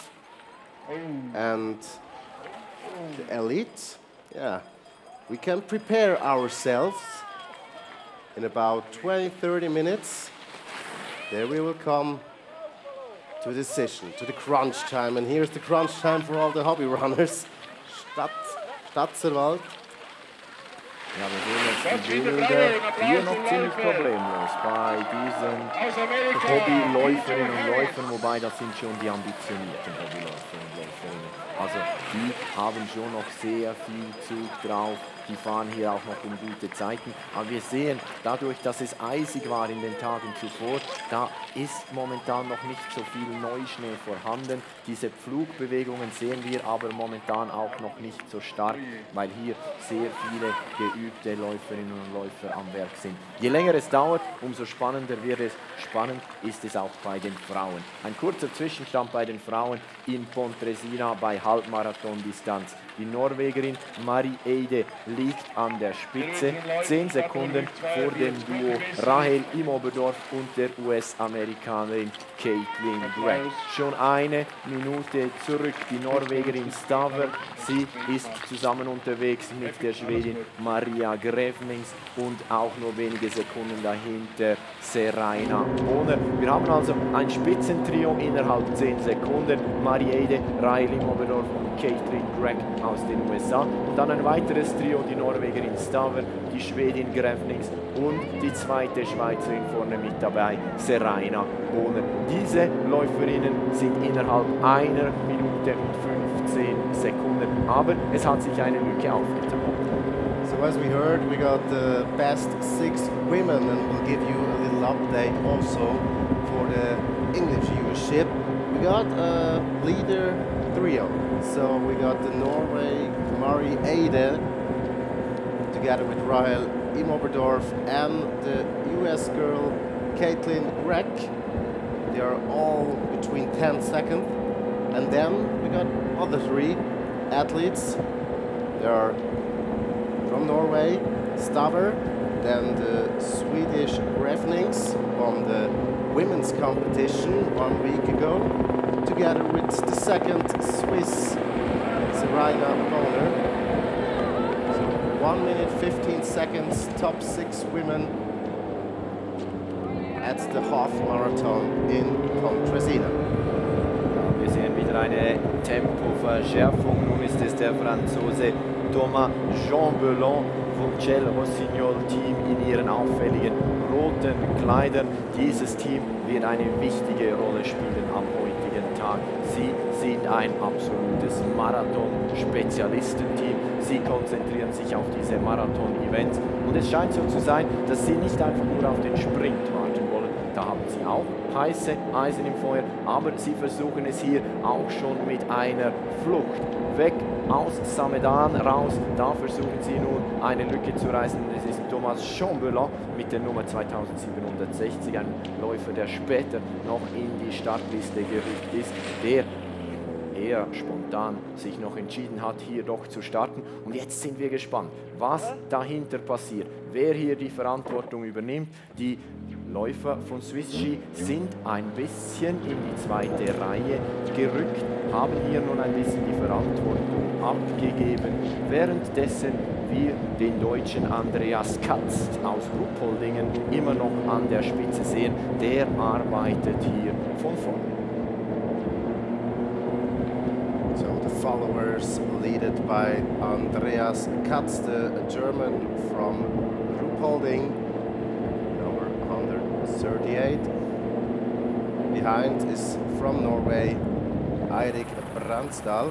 And the elite, yeah, we can prepare ourselves in about twenty to thirty minutes. There we will come to decision, to the crunch time. And here's the crunch time for all the hobby runners. Stadt, Stadtserwald. Ja, wir sehen jetzt die Bilder hier noch ziemlich problemlos bei diesen Hobbyläuferinnen und Läufern, wobei das sind schon die ambitionierten Hobbyläufer und Läuferinnen. Also die haben schon noch sehr viel Zug drauf, die fahren hier auch noch um gute Zeiten. Aber wir sehen, dadurch, dass es eisig war in den Tagen zuvor, da ist momentan noch nicht so viel Neuschnee vorhanden. Diese Pflugbewegungen sehen wir aber momentan auch noch nicht so stark, weil hier sehr viele geübte Läuferinnen und Läufer am Werk sind. Je länger es dauert, umso spannender wird es. Spannend ist es auch bei den Frauen. Ein kurzer Zwischenstand bei den Frauen in Pontresina bei Halbmarathon-Distanz. Die Norwegerin Marie-Eide liegt an der Spitze, zehn Sekunden vor dem Duo Rahel Imoberdorf und der U S-Amerikanerin Caitlin Gregg. Schon eine Minute zurück die Norwegerin Staver. Sie ist zusammen unterwegs mit der Schwedin Maria Grevnings und auch nur wenige Sekunden dahinter Seraina Ohner. Wir haben also ein Spitzentrio innerhalb zehn Sekunden. Marie-Eide, Rahel Imoberdorf und Caitlin Gregg aus den U S A. Und dann ein weiteres Trio, die Norwegerin Staver, die Schwedin Grevnings und die zweite Schweizerin vorne mit dabei, Seraina Ohner. Diese Läuferinnen sind innerhalb einer Minute und fünfzehn Sekunden, aber es hat sich eine Lücke aufgetan. So as we heard, we got the best six women, and we'll give you a little update also for the English viewership. We got a leader trio. So we got the Norway Marie-Eide together with Rahel Imoberdorf and the U S girl Caitlin Gregg. They are all between ten seconds. And then we got other three athletes. They are from Norway, Staver, then the Swedish Grevnings won the women's competition one week ago, together with the second Swiss Seraina Ohner. So one minute fifteen seconds, top six women at the half marathon in Pontresina. Wir sehen wieder eine Tempoverschärfung. Nun ist es der Franzose Thomas Jean Belon vom Cel Rossignol Team in ihren auffälligen roten Kleidern. Dieses Team wird eine wichtige Rolle spielen am heutigen Tag. Sie sind ein absolutes Marathon-Spezialistenteam. Sie konzentrieren sich auf diese Marathon-Events und es scheint so zu sein, dass sie nicht einfach nur auf den Sprint warten wollen. Da haben sie auch heiße Eisen im Feuer, aber sie versuchen es hier auch schon mit einer Flucht weg aus Samedan raus. Da versuchen sie nun eine Lücke zu reißen. Es ist Thomas Chambellan mit der Nummer zweitausendsiebenhundertsechzig, ein Läufer, der später noch in die Startliste gerückt ist, der eher spontan sich noch entschieden hat, hier doch zu starten. Und jetzt sind wir gespannt, was dahinter passiert, wer hier die Verantwortung übernimmt. Die Läufer von Swiss Ski sind ein bisschen in die zweite Reihe gerückt, haben hier nun ein bisschen die Verantwortung abgegeben, währenddessen wir den Deutschen Andreas Katz aus Ruppoldingen immer noch an der Spitze sehen. Der arbeitet hier von vorne. So the followers leaded by Andreas Katz, the German from Ruppolding, number one thirty-eight. Behind is from Norway, Eirik Bransdal.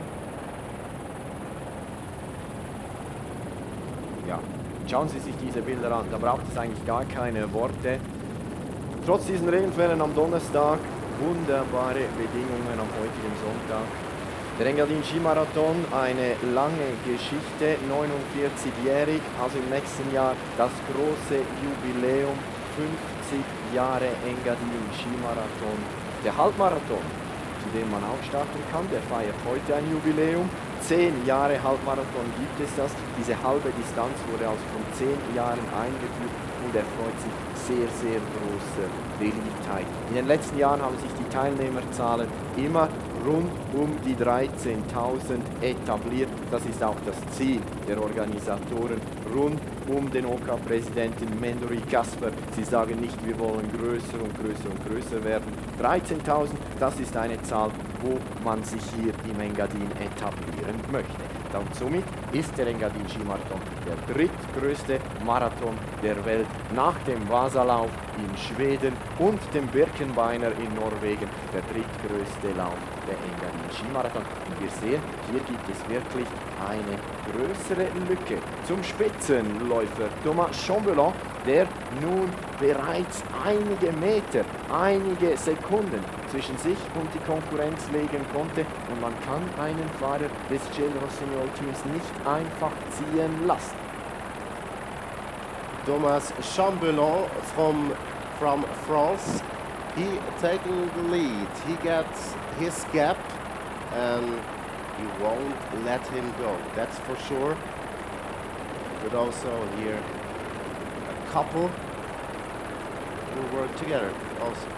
Ja, schauen Sie sich diese Bilder an, da braucht es eigentlich gar keine Worte. Trotz diesen Regenfällen am Donnerstag wunderbare Bedingungen am heutigen Sonntag. Der Engadin Skimarathon, eine lange Geschichte, neunundvierzig-jährig, also im nächsten Jahr das große Jubiläum, fünfzig Jahre Engadin Skimarathon. Der Halbmarathon, zu dem man auch starten kann, der feiert heute ein Jubiläum. Zehn Jahre Halbmarathon gibt es das. Diese halbe Distanz wurde also vor zehn Jahren eingeführt und erfreut sich sehr, sehr großer Beliebtheit. In den letzten Jahren haben sich die Teilnehmerzahlen immer rund um die dreizehntausend etabliert. Das ist auch das Ziel der Organisatoren rund um den O K-Präsidenten Mendori Kasper. Sie sagen nicht, wir wollen größer und größer und größer werden. dreizehntausend, das ist eine Zahl, wo man sich hier im Engadin etablieren möchte. Und somit ist der Engadin Skimarathon der drittgrößte Marathon der Welt nach dem Vasalauf in Schweden und dem Birkenbeiner in Norwegen, der drittgrößte Lauf der Engadin Skimarathon. Und wir sehen, hier gibt es wirklich eine größere Lücke zum Spitzenläufer Thomas Chambellan, der nun bereits einige Meter, einige Sekunden zwischen sich und die Konkurrenz legen konnte, und man kann einen Fahrer des Gilles Rossignol Teams nicht einfach ziehen lassen. Thomas Chambellan from, from France, he taking the lead, he gets his gap and you won't let him go, that's for sure. But also here a couple who work together also.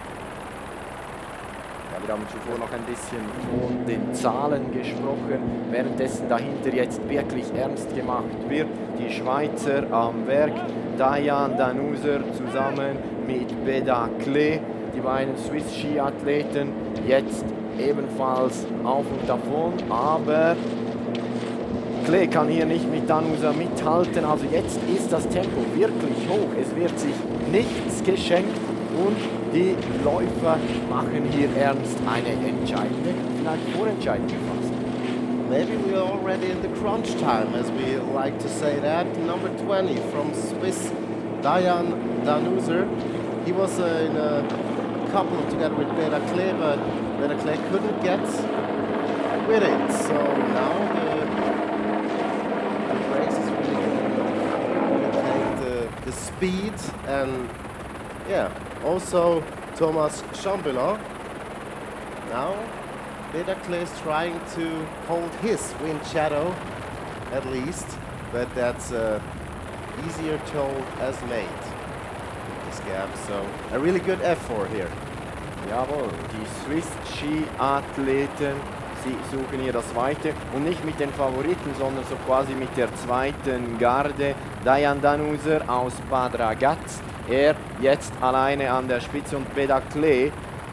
Ja, wir haben zuvor noch ein bisschen von den Zahlen gesprochen, währenddessen dahinter jetzt wirklich ernst gemacht wird. Die Schweizer am Werk, Dayan Danuser zusammen mit Beda Klee, die beiden Swiss-Ski-Athleten, jetzt ebenfalls auf und davon, aber Klee kann hier nicht mit Danuser mithalten, also jetzt ist das Tempo wirklich hoch, es wird sich nichts geschenkt und die Läufer machen hier ernst eine entscheidende, vielleicht vorentscheidende Phase. Maybe we are already in the crunch time, as we like to say that. Number twenty from Swiss, Dayan Danuser. He was uh, in a couple together with Beda Klee, but Beda Klee couldn't get with it. So now the, the race is really going to take the, the speed, and yeah, also Thomas Chambellan. Now Beda Klee is trying to hold his wind shadow at least, but that's uh, easier told as made. This gap, so a really good effort here. Jawohl, die Swiss-Ski-Athleten, sie suchen hier das Weite und nicht mit den Favoriten, sondern so quasi mit der zweiten Garde. Dayan Danuser aus Bad Ragaz, er jetzt alleine an der Spitze, und Beda Klee,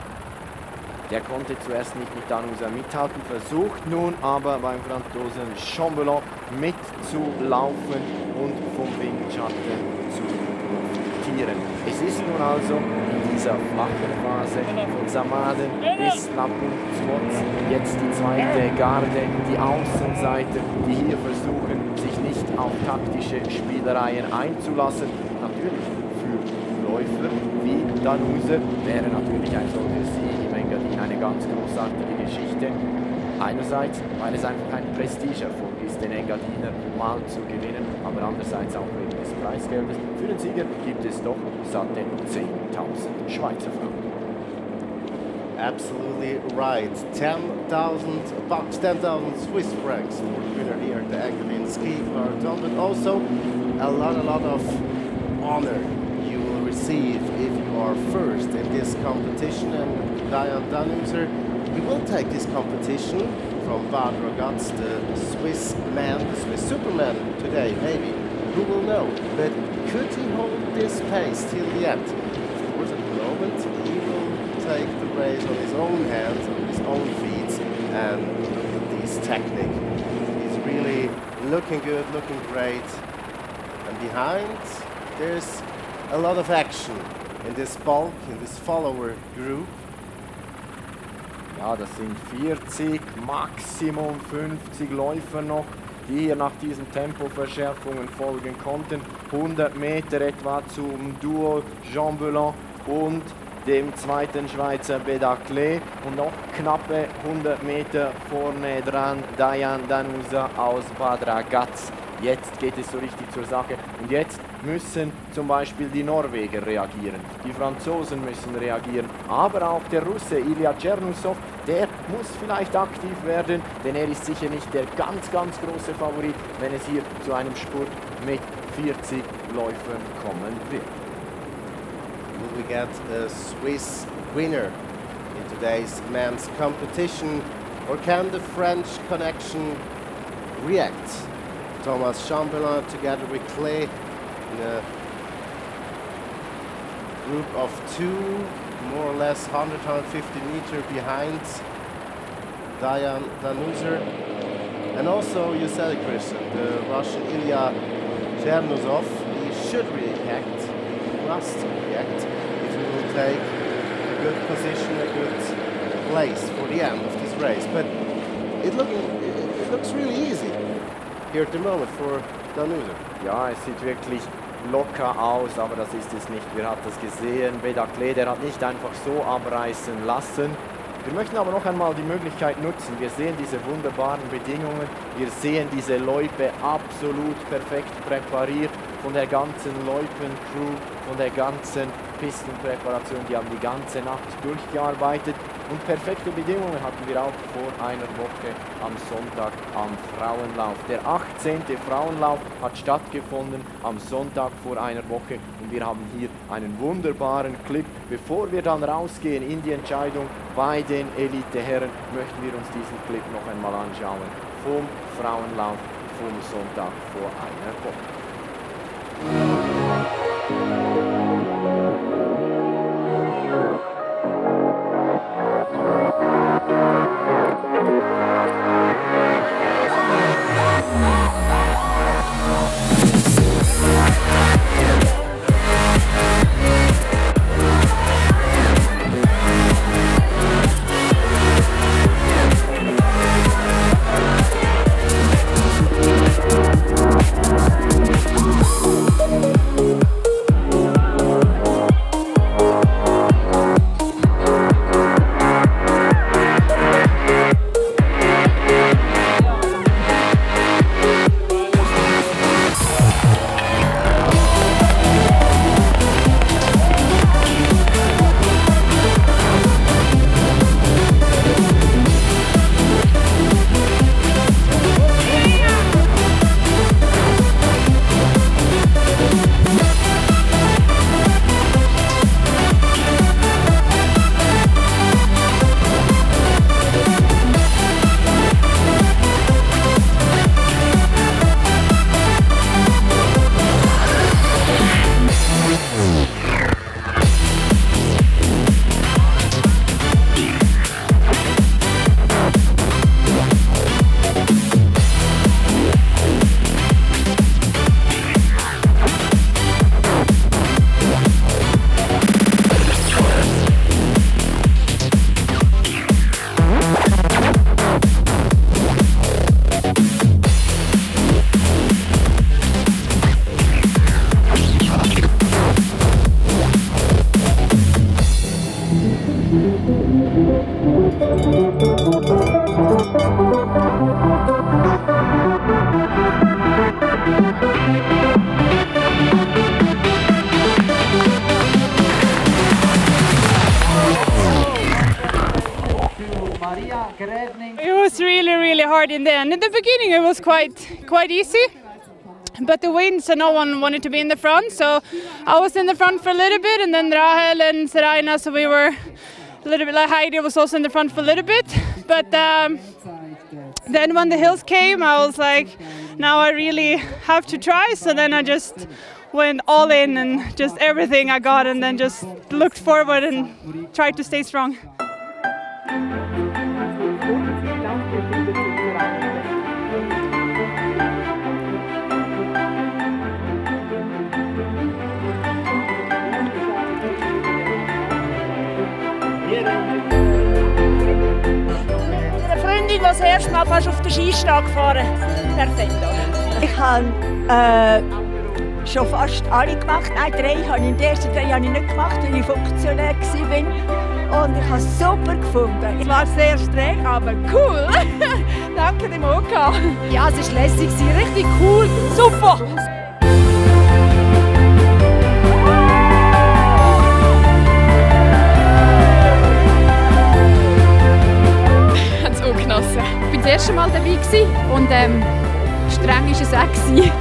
der konnte zuerst nicht mit Danuser mithalten, versucht nun aber beim Franzosen Chambellan mitzulaufen und vom Windschatten zu profitieren. Es ist nun also in dieser flachen Phase von Samaden bis Lapun-Zwoz jetzt die zweite Garde, die Außenseiter, die hier versuchen, sich nicht auf taktische Spielereien einzulassen. Natürlich für Läufer wie Danuser wäre natürlich ein solcher Sieg im Engadin eine ganz großartige Geschichte. Einerseits, weil es einfach ein Prestigeerfolg ist, den Engadiner mal zu gewinnen, aber andererseits auch wegen des Preisgeldes. Für den Sieger gibt es doch satte zehntausend Schweizer Franken. Absolutely right. ten thousand bucks, ten thousand Swiss francs for the winner here at the Engadin Ski Marathon, but also a lot, a lot of honor you will receive if you are first in this competition. And Dayan Danuser, he will take this competition from Bad Ragaz, the Swiss man, the Swiss Superman today, maybe. Who will know? But could he hold this pace till the end? Of course, at the moment, he will take the race on his own hands, on his own feet, and look at this technique. He's really looking good, looking great. And behind, there's a lot of action in this bulk, in this follower group. Ja, das sind vierzig, Maximum fünfzig Läufer noch, die hier nach diesen Tempoverschärfungen folgen konnten. hundert Meter etwa zum Duo Chambellan und dem zweiten Schweizer Bedakle und noch knappe hundert Meter vorne dran Dayan Danusa aus Bad Ragaz. Jetzt geht es so richtig zur Sache und jetzt müssen zum Beispiel die Norweger reagieren, die Franzosen müssen reagieren, aber auch der Russe Ilya Chernousov, der muss vielleicht aktiv werden, denn er ist sicher nicht der ganz, ganz große Favorit, wenn es hier zu einem Spurt mit vierzig Läufern kommen wird. Will we get a Swiss winner in today's men's competition, or can the French connection react? Thomas Chambelin together with Clay in a group of two, more or less one hundred to one hundred fifty meters behind Dayan Danusa. And also, you said it, Christian, the Russian Ilya Chernousov, he should react, he must react, if he will take a good position, a good place for the end of this race. But it, look, it looks really easy here at the moment for Danusa. Ja, es sieht wirklich locker aus, aber das ist es nicht. Wir haben das gesehen. Bedakle, der hat nicht einfach so abreißen lassen. Wir möchten aber noch einmal die Möglichkeit nutzen. Wir sehen diese wunderbaren Bedingungen. Wir sehen diese Loipe absolut perfekt präpariert von der ganzen Loipen-Crew, von der ganzen Pistenpräparation. Die haben die ganze Nacht durchgearbeitet. Und perfekte Bedingungen hatten wir auch vor einer Woche am Sonntag am Frauenlauf. Der achtzehnte Frauenlauf hat stattgefunden am Sonntag vor einer Woche und wir haben hier einen wunderbaren Clip. Bevor wir dann rausgehen in die Entscheidung bei den Eliteherren, möchten wir uns diesen Clip noch einmal anschauen vom Frauenlauf vom Sonntag vor einer Woche. It was really, really hard in the end. In the beginning, it was quite, quite easy. But the wind, so no one wanted to be in the front. So I was in the front for a little bit, and then Rahel and Seraina, so we were a little bit like Heidi was also in the front for a little bit. But um, then when the hills came, I was like, now I really have to try. So then I just went all in and just everything I got, and then just looked forward and tried to stay strong. Eine Freundin, die das erste Mal fast auf den Skistag gefahren. Perfekt. Ich habe äh, schon fast alle gemacht. Nein, drei habe ich, die ersten drei habe ich nicht gemacht, weil ich Funktionär war. Und ich habe es super gefunden. Es war sehr streng, aber cool. Danke dem O K. Ja, es war lässig, richtig cool, super. Ich habe es auch genossen. Ich war das erste Mal dabei und ähm, streng war es auch.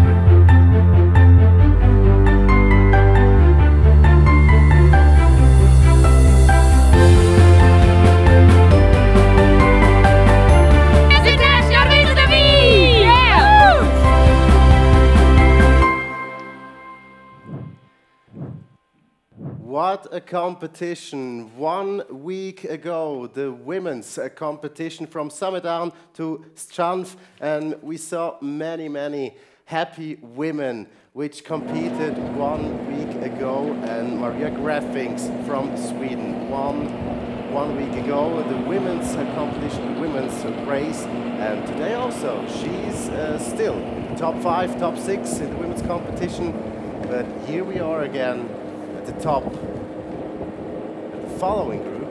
What a competition. One week ago, the women's uh, competition from Summerdown to Strand, and we saw many, many happy women which competed one week ago, and Maria Graffings from Sweden won one week ago the women's uh, competition, the women's uh, race, and today also she's uh, still top five, top six in the women's competition, but here we are again at the top. Following group,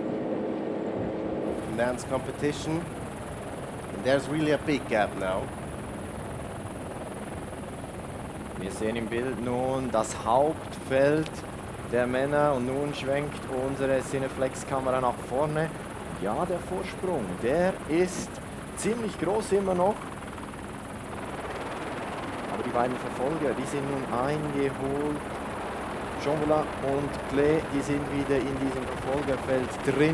men's competition, and there's really a big gap now. Wir sehen im Bild nun das Hauptfeld der Männer und nun schwenkt unsere Cineflex-Kamera nach vorne. Ja, der Vorsprung, der ist ziemlich groß immer noch. Aber die beiden Verfolger, die sind nun eingeholt. Jonvola und Klee, die sind wieder in diesem Verfolgerfeld drin.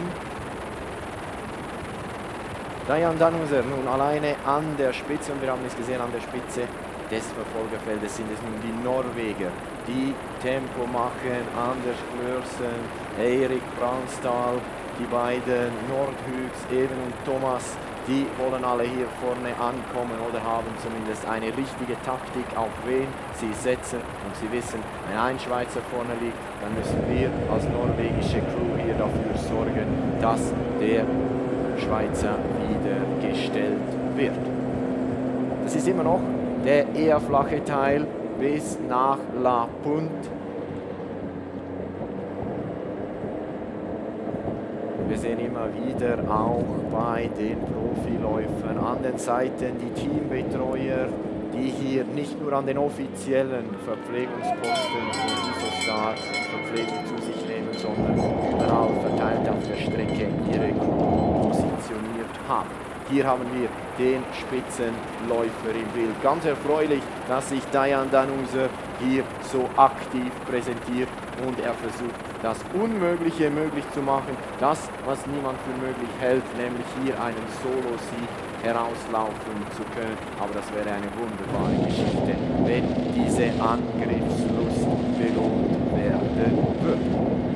Diane Danuser nun alleine an der Spitze, und wir haben es gesehen, an der Spitze des Verfolgerfeldes sind es nun die Norweger, die Tempo machen. Anders Klørsen, Erik Braunstahl, die beiden Nordhügs, Even und Thomas, die wollen alle hier vorne ankommen oder haben zumindest eine richtige Taktik, auf wen sie setzen. Und sie wissen, wenn ein Schweizer vorne liegt, dann müssen wir als norwegische Crew hier dafür sorgen, dass der Schweizer wieder gestellt wird. Das ist immer noch der eher flache Teil bis nach La Punt. Wir sehen immer wieder auch bei den Profiläufern an den Seiten die Teambetreuer, die hier nicht nur an den offiziellen Verpflegungsposten von Isostar Verpflegung zu sich nehmen, sondern überall verteilt auf der Strecke ihre Crew positioniert haben. Hier haben wir den Spitzenläufer im Bild. Ganz erfreulich, dass sich Diane Danuser hier so aktiv präsentiert und er versucht, das Unmögliche möglich zu machen. Das, was niemand für möglich hält, nämlich hier einen Solo-Sieg herauslaufen zu können. Aber das wäre eine wunderbare Geschichte, wenn diese Angriffslust belohnt werden würde.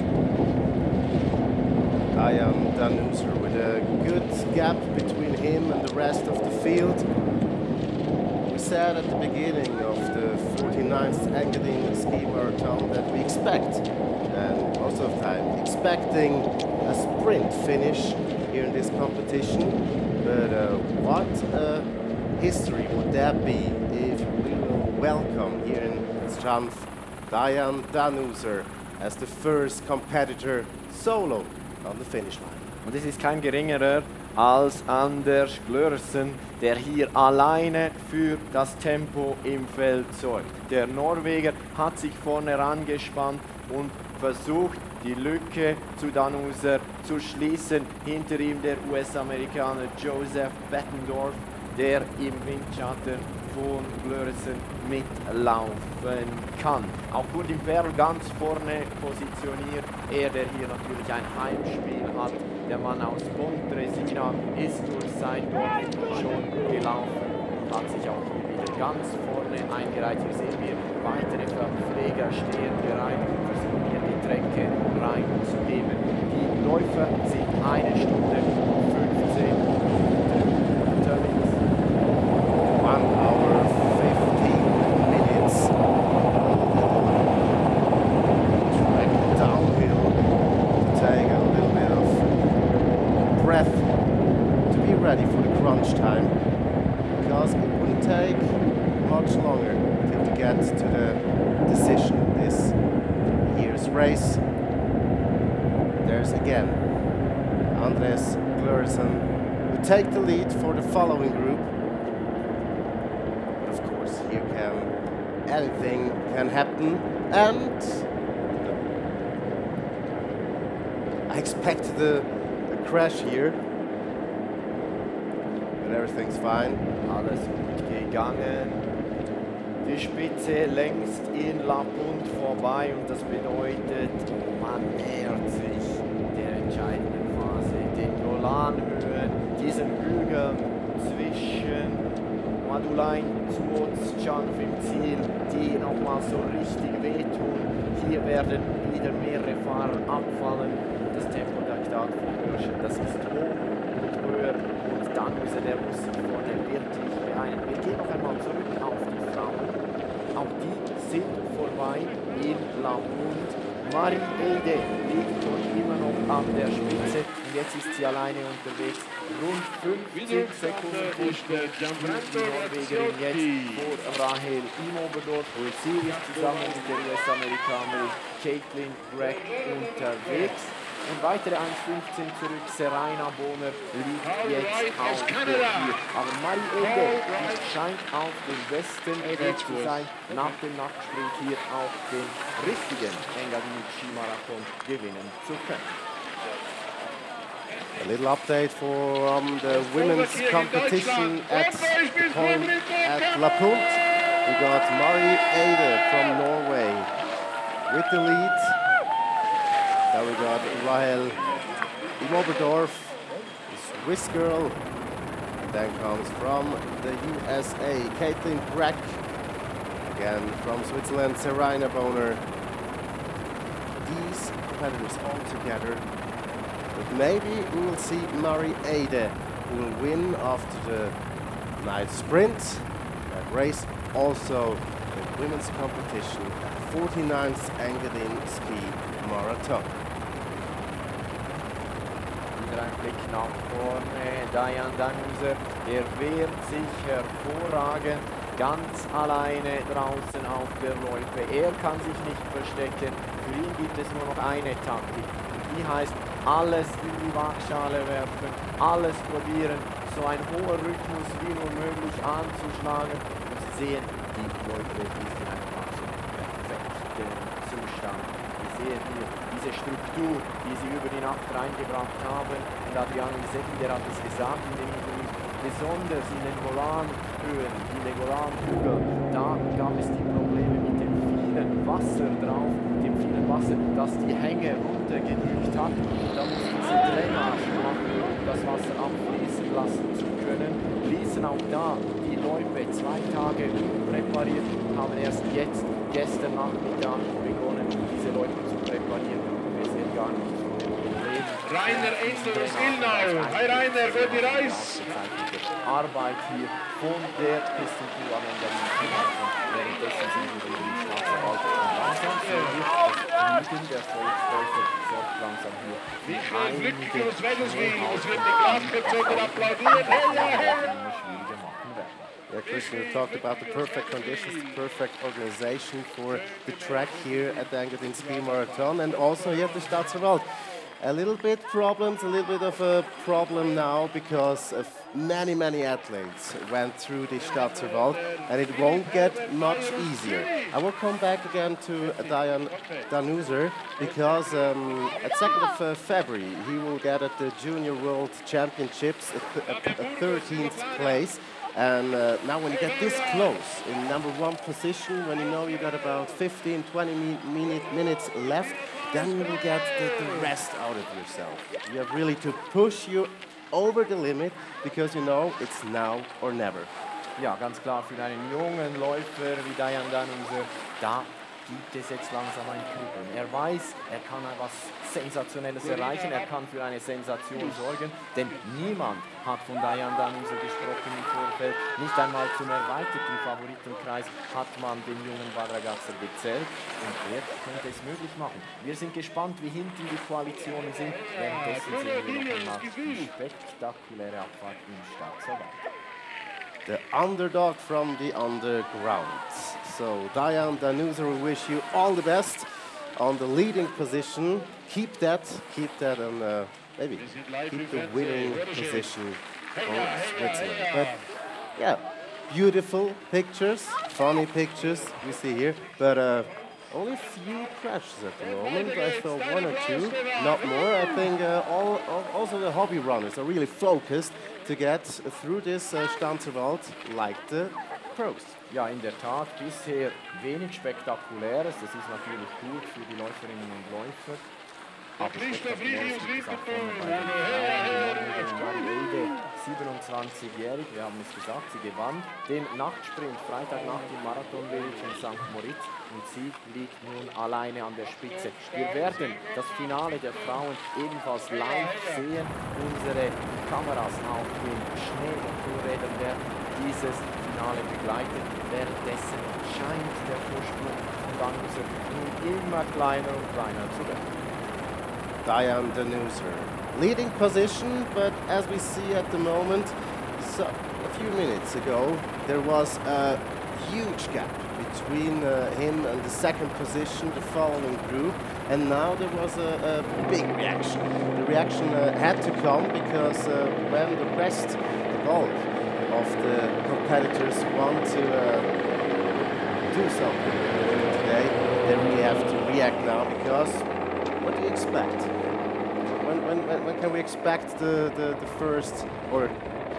Diane Danuser with a good gap between him and the rest of the field. We said at the beginning of the forty-ninth Engadine Ski Marathon that we expect, and most of the time, expecting a sprint finish here in this competition. But uh, what a history would that be if we will welcome here in Strand Diane Danuser as the first competitor solo on the finish line. Und es ist kein geringerer als Anders Klørsen, der hier alleine für das Tempo im Feld sorgt. Der Norweger hat sich vorne rangespannt und versucht, die Lücke zu Danuser zu schließen. Hinter ihm der U S-Amerikaner Joseph Bettendorf, der im Windschatten von Klørsen mitlaufen kann. Auch Kurt Imperl ganz vorne positioniert. Er, der hier natürlich ein Heimspiel hat. Der Mann aus Pontresina ist durch sein Dorf schon gelaufen und hat sich auch hier wieder ganz vorne eingereiht. Hier sehen wir, weitere Verpfleger stehen bereit und versuchen hier Getränke reinzugeben. Die Läufer sind eine Stunde und fünfzehn Minuten. One hour, fifteen minutes. Track downhill to take a little bit of breath to be ready for the crunch time, because it wouldn't take much longer till to get to the decision this year's race. There's again Andres Glursen who take the lead for the following group. But of course, here can anything can happen, and I expected a, a crash here, but everything's fine. Alles gut gegangen. Die Spitze längst in La Punt vorbei und das bedeutet, man nähert sich der entscheidenden Phase, den Golanhöhen, diesen Hügel zwischen Madulain zu Özcanv im Ziel, die nochmal so richtig wehtun. Hier werden wieder mehrere Fahrer abfallen. Das Tempo der Start von Hirschen, das ist hoch und höher, und Danuser, der muss sich vorne wirklich beeilen. Wir gehen noch einmal zurück auf die Frauen. Auch die sind vorbei in La Punt. Marie Eide liegt dort immer noch an der Spitze und jetzt ist sie alleine unterwegs. Rund fünfzig Sekunden Vorsprung die Norwegerin jetzt vor Rahel Imoberdorf. Sie ist zusammen mit der U S-Amerikanerin Caitlin Gregg unterwegs. Und weitere eins fünfzehn zurück, Serena Bohner liegt jetzt auf der vier. Aber Marie Eide scheint auf dem besten Weg zu sein, nach dem Nachtsprint hier auch den richtigen Engadin Skimarathon gewinnen zu können. A little update from the women's competition at the point at La Punt. We got Marie Eide from Norway with the lead. Now we got Rahel Imoberdorf, the Swiss girl. Then comes from the U S A, Caitlin Gregg. Again from Switzerland, Serena Bohner. These competitors all together. But maybe we will see Marie Eide, who will win after the night sprint. That race also the women's competition at the forty-ninth Engadin Ski Marathon. Wieder ein Blick nach vorne. Diane Danuser, der wehrt sich hervorragend. Ganz alleine draußen auf der Loipe. Er kann sich nicht verstecken. Für ihn gibt es nur noch eine Taktik. Und die heißt, alles in die Waagschale werfen, alles probieren, so ein hoher Rhythmus wie nur möglich anzuschlagen. Und Sie sehen, die Loipe ist in einem absolut perfekten Zustand. Wir sehen hier diese Struktur, die sie über die Nacht reingebracht haben. Und Adrian Lisecki, der hat es gesagt in den Interviews, besonders in den Golanhöhen, in den Golanhügeln, da gab es die Probleme mit dem vielen Wasser drauf, dem vielen Wasser, das die Hänge runtergedrückt hat. Und da mussten sie Drainage machen, um das Wasser abfließen lassen zu können. Ließen auch da die Loipe zwei Tage präpariert und haben erst jetzt, gestern Nachmittag, begonnen, diese Loipe zu präparieren. Und wir sehen gar nicht von dem Problem. Rainer Endel aus Ilnau. Hi Rainer, gute Reise. Arbeit hier von der Pistencrew am Ende. Währenddessen sind wir in den Schwarzwald und langsam sehen wir, das Fliegen der Volksläufer sorgt langsam hier. Michael Glückke aus Wedelswil, es wird die Glasgezogen applaudiert. Hella, hella. Yeah, Christian, you talked about the perfect conditions, the perfect organization for the track here at the Engadin Ski Marathon, and also here at the Stadtserwald. A little bit problems, a little bit of a problem now because of many, many athletes went through the Stadtserwald, and it won't get much easier. I will come back again to Diane Danuser because um, at second of uh, February he will get at the Junior World Championships a, a, a thirteenth place. And uh, now when you get this close in number one position, when you know you got about fifteen, twenty minute, minutes left, then you will get the, the rest out of yourself. You have really to push you over the limit because you know it's now or never. Ja, ganz klar für einen jungen Läufer wie Diane Danuser, da gibt es jetzt langsam ein Kribbeln. Er weiß, er kann etwas Sensationelles erreichen, er kann für eine Sensation sorgen, denn niemand hat von Diane Danuser gesprochen im Vorfeld. Nicht einmal zum erweiterten Favoritenkreis hat man den jungen Badragazzer gezählt und er könnte es möglich machen. Wir sind gespannt, wie hinten die Koalitionen sind. Währenddessen sehen wir noch einmal die spektakuläre Abfahrt im Stadtserwald. the underdog from the underground. So Diane Danuser, we wish you all the best on the leading position. Keep that, keep that, and uh, maybe keep the winning position for Switzerland. But yeah, beautiful pictures, funny pictures we see here, but uh, only a few crashes at the moment. I saw one or two, not more. I think uh, all, all, also the hobby runners are really focused to get through this uh, Stanzerwald like the pros. Ja, in der Tat bisher wenig Spektakuläres. Das ist natürlich gut für die Läuferinnen und Läufer. Aber Spektakuläres gibt es auch vorne bei den Frauen. Marielde, siebenundzwanzigjährig, wir haben es gesagt, sie gewann den Nachtsprint Freitagnacht im Marathon Village in Sankt Moritz und sie liegt nun alleine an der Spitze. Wir werden das Finale der Frauen ebenfalls live sehen. Unsere Kameras auf den Schneemotorrädern werden dieses Finale begleitet. Währenddessen scheint der Vorsprung von Danuser nun immer kleiner und kleiner zu werden. Diane Danuser, leading position, but as we see at the moment, so a few minutes ago, there was a huge gap between uh, him and the second position, the following group, and now there was a, a big reaction. The reaction uh, had to come because uh, when the rest, the bulk of the competitors want to uh, do something today, they really have to react now because what do you expect? When, when, when can we expect the, the, the first or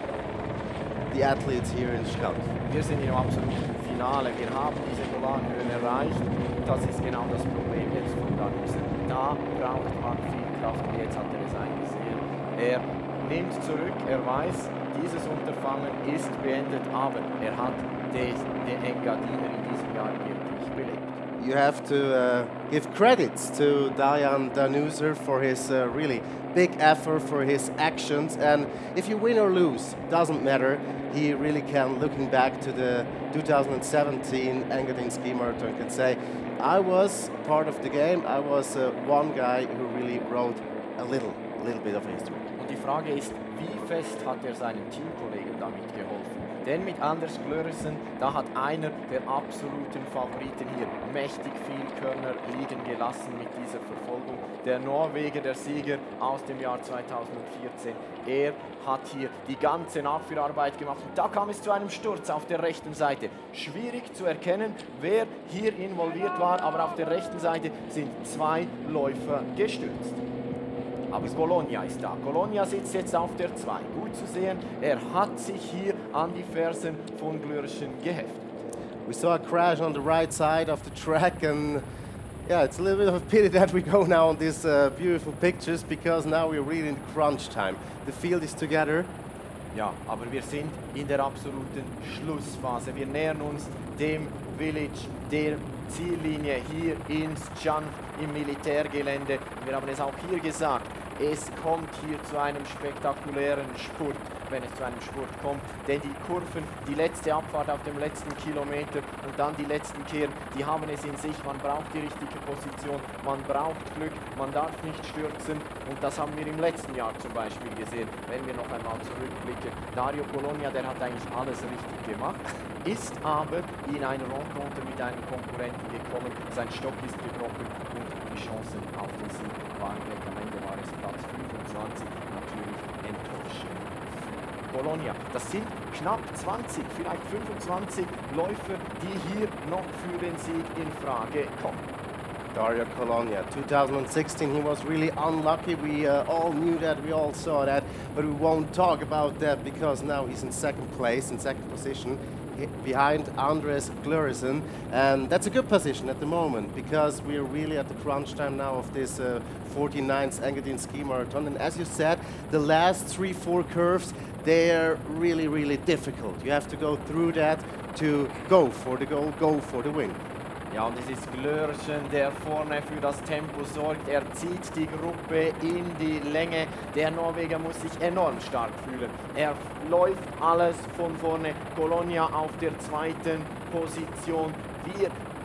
the athletes here in Schkalt? Wir sind im absoluten Finale. Wir haben diese Golanhöhen erreicht. Das ist genau das Problem jetzt von Danuser. Da braucht man viel Kraft. Jetzt hat er es eingesehen. Er nimmt zurück. Er weiß, dieses Unterfangen ist beendet. Aber er hat den, den Engadiner in diesem Jahr wirklich belebt. You have to uh, give credits to Diane Danuser for his uh, really big effort, for his actions, and if you win or lose, doesn't matter. He really can, looking back to the two thousand seventeen Engadin Ski Marathon, can say, I was part of the game, I was uh, one guy who really wrote a little, little bit of history. Und die Frage ist, wie fest hat er seinen Teamkollegen damit geholfen? Denn mit Anders Glöresen, da hat einer der absoluten Favoriten hier mächtig viel Körner liegen gelassen mit dieser Verfolgung. Der Norweger, der Sieger aus dem Jahr zweitausendvierzehn, er hat hier die ganze Nachführarbeit gemacht. Und da kam es zu einem Sturz auf der rechten Seite. Schwierig zu erkennen, wer hier involviert war, aber auf der rechten Seite sind zwei Läufer gestürzt. Aber Colonia ist da. Colonia sitzt jetzt auf der zwei. Gut zu sehen, er hat sich hier an die Fersen von Glörsen geheftet. We saw a crash on the right side of the track, and yeah, it's a little bit of a pity that we go now on these uh, beautiful pictures because now we're really in crunch time. The field is together. Ja, aber wir sind in der absoluten Schlussphase. Wir nähern uns dem Village, der Ziellinie hier in Sčanf im Militärgelände. Wir haben es auch hier gesagt, es kommt hier zu einem spektakulären Spurt, wenn es zu einem Spurt kommt. Denn die Kurven, die letzte Abfahrt auf dem letzten Kilometer und dann die letzten Kehren, die haben es in sich. Man braucht die richtige Position, man braucht Glück, man darf nicht stürzen. Und das haben wir im letzten Jahr zum Beispiel gesehen, wenn wir noch einmal zurückblicken. Dario Colonia, der hat eigentlich alles richtig gemacht, ist aber in eine Rencontre mit einem Konkurrenten gekommen. Sein Stock ist gebrochen und die Chancen auf den Sieg waren weg. Am Ende war es Platz fünfundzwanzig, natürlich enttäuschend. Colonia, das sind knapp zwanzig, vielleicht fünfundzwanzig Läufer, die hier noch für den Sieg in Frage kommen. Dario Colonia, two thousand sixteen, he was really unlucky. We uh, all knew that, we all saw that, but we won't talk about that because now he's in second place, in second position, behind Andres Glöresen, and that's a good position at the moment because we're really at the crunch time now of this uh, forty-ninth Engadin Ski Marathon. And as you said, the last three, four curves, they're really, really difficult. You have to go through that to go for the goal, go for the win. Ja, und es ist Glörsen, der vorne für das Tempo sorgt. Er zieht die Gruppe in die Länge. Der Norweger muss sich enorm stark fühlen. Er läuft alles von vorne. Colonia auf der zweiten Position. Wir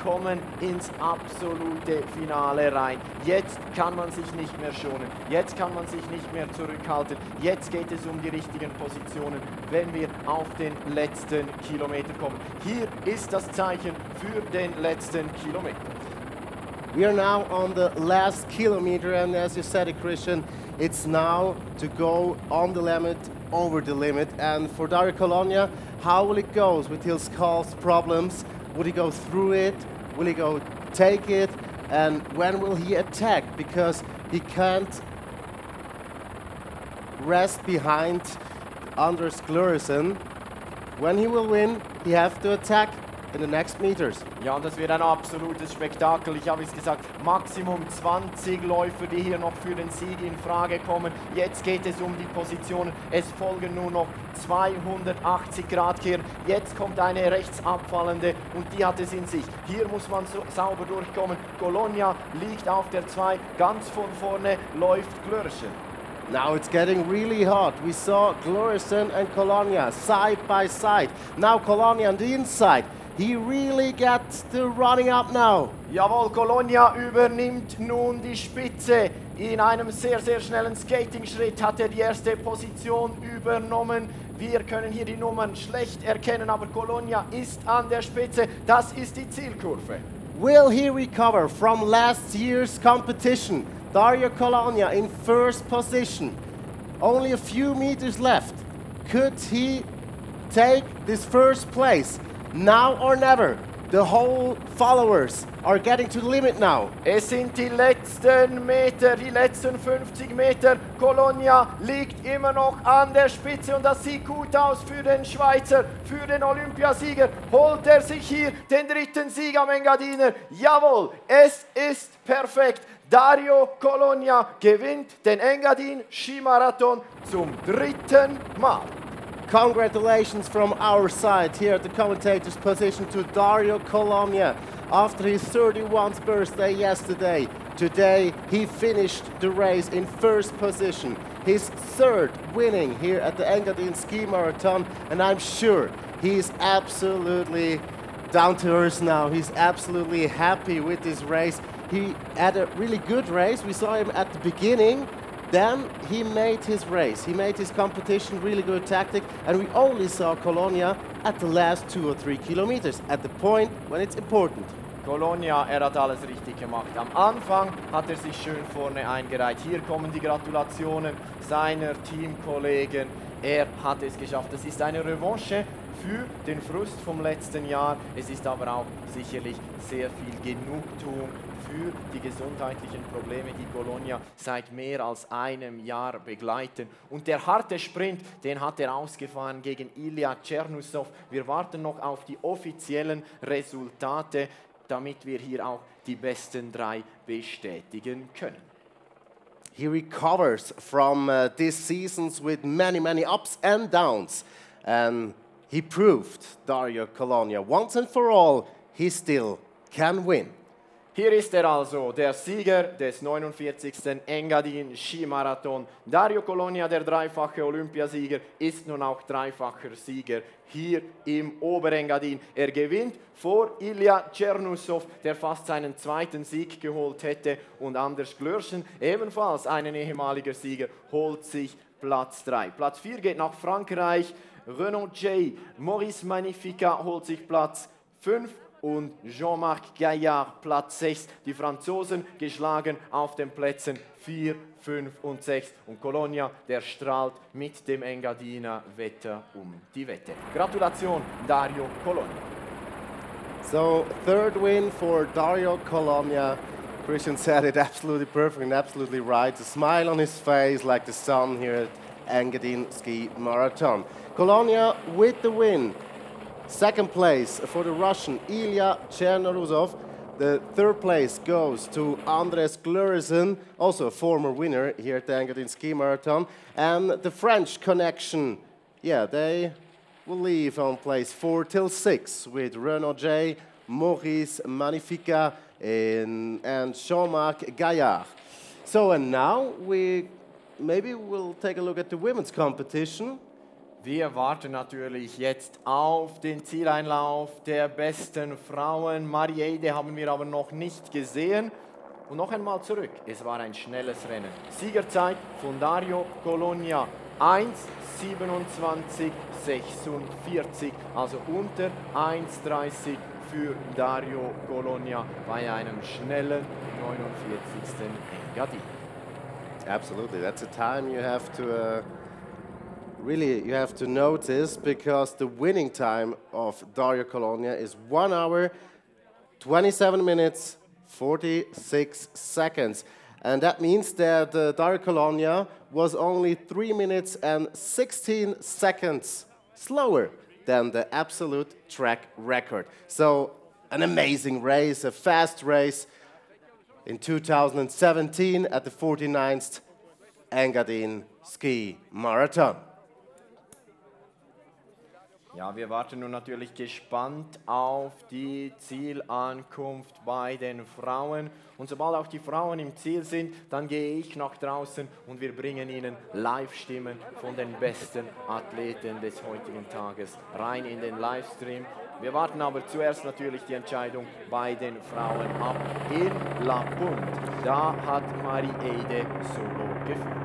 kommen ins absolute Finale rein. Jetzt kann man sich nicht mehr schonen, jetzt kann man sich nicht mehr zurückhalten, jetzt geht es um die richtigen Positionen, wenn wir auf den letzten Kilometer kommen. Hier ist das Zeichen für den letzten Kilometer. We are now on the last kilometer, and as you said it, Christian, it's now to go on the limit, over the limit. And for Dario Colonia, how will it go with his calf problems? Will he go through it? Will he go take it? And when will he attack? Because he can't rest behind Anders Gluresen. When he will win, he has to attack in the next meters. Ja, und das wird ein absolutes Spektakel. Ich habe es gesagt, Maximum zwanzig Läufer, die hier noch für den Sieg in Frage kommen. Jetzt geht es um die Positionen. Es folgen nur noch zweihundertachtzig Grad Kehren. Jetzt kommt eine rechtsabfallende und die hat es in sich. Hier muss man so sauber durchkommen. Colonia liegt auf der zwei. Ganz von vorne läuft Gluresen. Now it's getting really hot. We saw Gluresen and Colonia side by side. Now Colonia on the inside. He really gets the running up now. Jawohl, Colonia übernimmt nun die Spitze. In einem sehr, sehr schnellen Skating-Schritt hat er die erste Position übernommen. Wir können hier die Nummern schlecht erkennen, aber Colonia ist an der Spitze. Das ist die Zielkurve. Will he recover from last year's competition? Dario Colonia in first position. Only a few meters left. Could he take this first place? Now or never. The whole followers are getting to the limit now. Es sind die letzten Meter, die letzten fünfzig Meter. Colonia liegt immer noch an der Spitze und das sieht gut aus für den Schweizer, für den Olympiasieger. Holt er sich hier den dritten Sieg am Engadiner? Jawohl, es ist perfekt. Dario Colonia gewinnt den Engadin Skimarathon zum dritten Mal. Congratulations from our side here at the commentator's position to Dario Colonia. After his thirty-first birthday yesterday, today he finished the race in first position. His third winning here at the Engadin Ski Marathon, and I'm sure he's absolutely down to earth now. He's absolutely happy with this race. He had a really good race. We saw him at the beginning. Then he made his race, he made his competition, really good tactic, and we only saw Colonia at the last two or three kilometers, at the point when it's important. Colonia, er hat alles richtig gemacht. Am Anfang hat er sich schön vorne eingereiht. Hier kommen die Gratulationen seiner Teamkollegen. Er hat es geschafft. Das ist eine Revanche für den Frust vom letzten Jahr. Es ist aber auch sicherlich sehr viel Genugtuung für die gesundheitlichen Probleme, die Colonia seit mehr als einem Jahr begleiten. Und der harte Sprint, den hat er ausgefahren gegen Ilya Chernousov. Wir warten noch auf die offiziellen Resultate, damit wir hier auch die besten drei bestätigen können. He recovers from uh, these seasons with many, many ups and downs. And he proved, Dario Colonia, once and for all, he still can win. Hier ist er also, der Sieger des neunundvierzigsten Engadin Skimarathon. Dario Colonia, der dreifache Olympiasieger, ist nun auch dreifacher Sieger hier im Oberengadin. Er gewinnt vor Ilya Chernousov, der fast seinen zweiten Sieg geholt hätte. Und Anders Gluresen, ebenfalls ein ehemaliger Sieger, holt sich Platz drei. Platz vier geht nach Frankreich. Renaud J. Maurice Magnifica holt sich Platz fünf. Und Jean-Marc Gaillard Platz sechs. Die Franzosen geschlagen auf den Plätzen vier, fünf und sechs. Und Colonia, der strahlt mit dem Engadiner Wetter um die Wette. Gratulation, Dario Colonia. So, third win for Dario Colonia. Christian said it absolutely perfect and absolutely right. A smile on his face like the sun here at Engadin Ski Marathon. Colonia with the win. Second place for the Russian Ilya Chernousov. The third place goes to Andres Gluresen, also a former winner here at the Engadin Ski Marathon. And the French connection, yeah, they will leave on place four till six with Renaud J, Maurice Magnifica, and, and Jean-Marc Gaillard. So, and now we maybe we'll take a look at the women's competition. Wir warten natürlich jetzt auf den Zieleinlauf der besten Frauen. Marie-Ede haben wir aber noch nicht gesehen. Und noch einmal zurück, es war ein schnelles Rennen. Siegerzeit von Dario Cologna eins siebenundzwanzig sechsundvierzig, also unter eins dreißig für Dario Cologna bei einem schnellen neunundvierzigsten Engadin. Absolutely, that's a time you have to uh, really you have to notice, because the winning time of Dario Cologna is one hour, twenty-seven minutes, forty-six seconds. And that means that uh, Dario Cologna was only three minutes and sixteen seconds slower than the absolute track record. So an amazing race, a fast race in two thousand seventeen at the forty-ninth Engadin Ski Marathon. Ja, wir warten nun natürlich gespannt auf die Zielankunft bei den Frauen. Und sobald auch die Frauen im Ziel sind, dann gehe ich nach draußen und wir bringen Ihnen Live-Stimmen von den besten Athleten des heutigen Tages rein in den Livestream. Wir warten aber zuerst natürlich die Entscheidung bei den Frauen ab in La Punt. Da hat Marie-Ede solo geführt.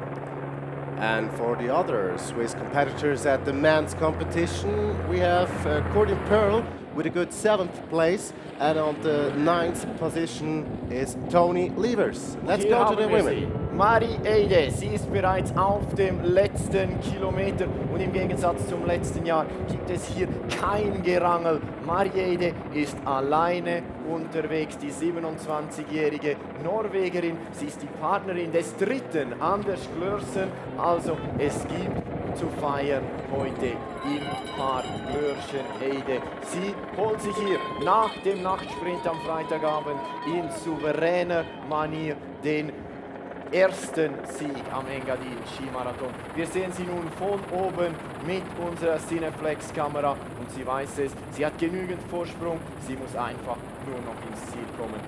And for the other Swiss competitors at the men's competition, we have uh, Cordin Pearl with a good seventh place, and on the ninth position is Toni Levers. Let's go to the women. Marie-Ede, sie ist bereits auf dem letzten Kilometer und im Gegensatz zum letzten Jahr gibt es hier kein Gerangel. Marie-Ede ist alleine unterwegs, die siebenundzwanzigjährige Norwegerin. Sie ist die Partnerin des dritten Anders Glørsen, also es gibt zu feiern heute im Paar Glørsen-Ede. Sie holt sich hier nach dem Nachtsprint am Freitagabend in souveräner Manier den ersten Sieg am Engadin Skimarathon. Wir sehen sie nun von oben mit unserer Cineflex-Kamera und sie weiß es, sie hat genügend Vorsprung, sie muss einfach nur noch ins Ziel kommen.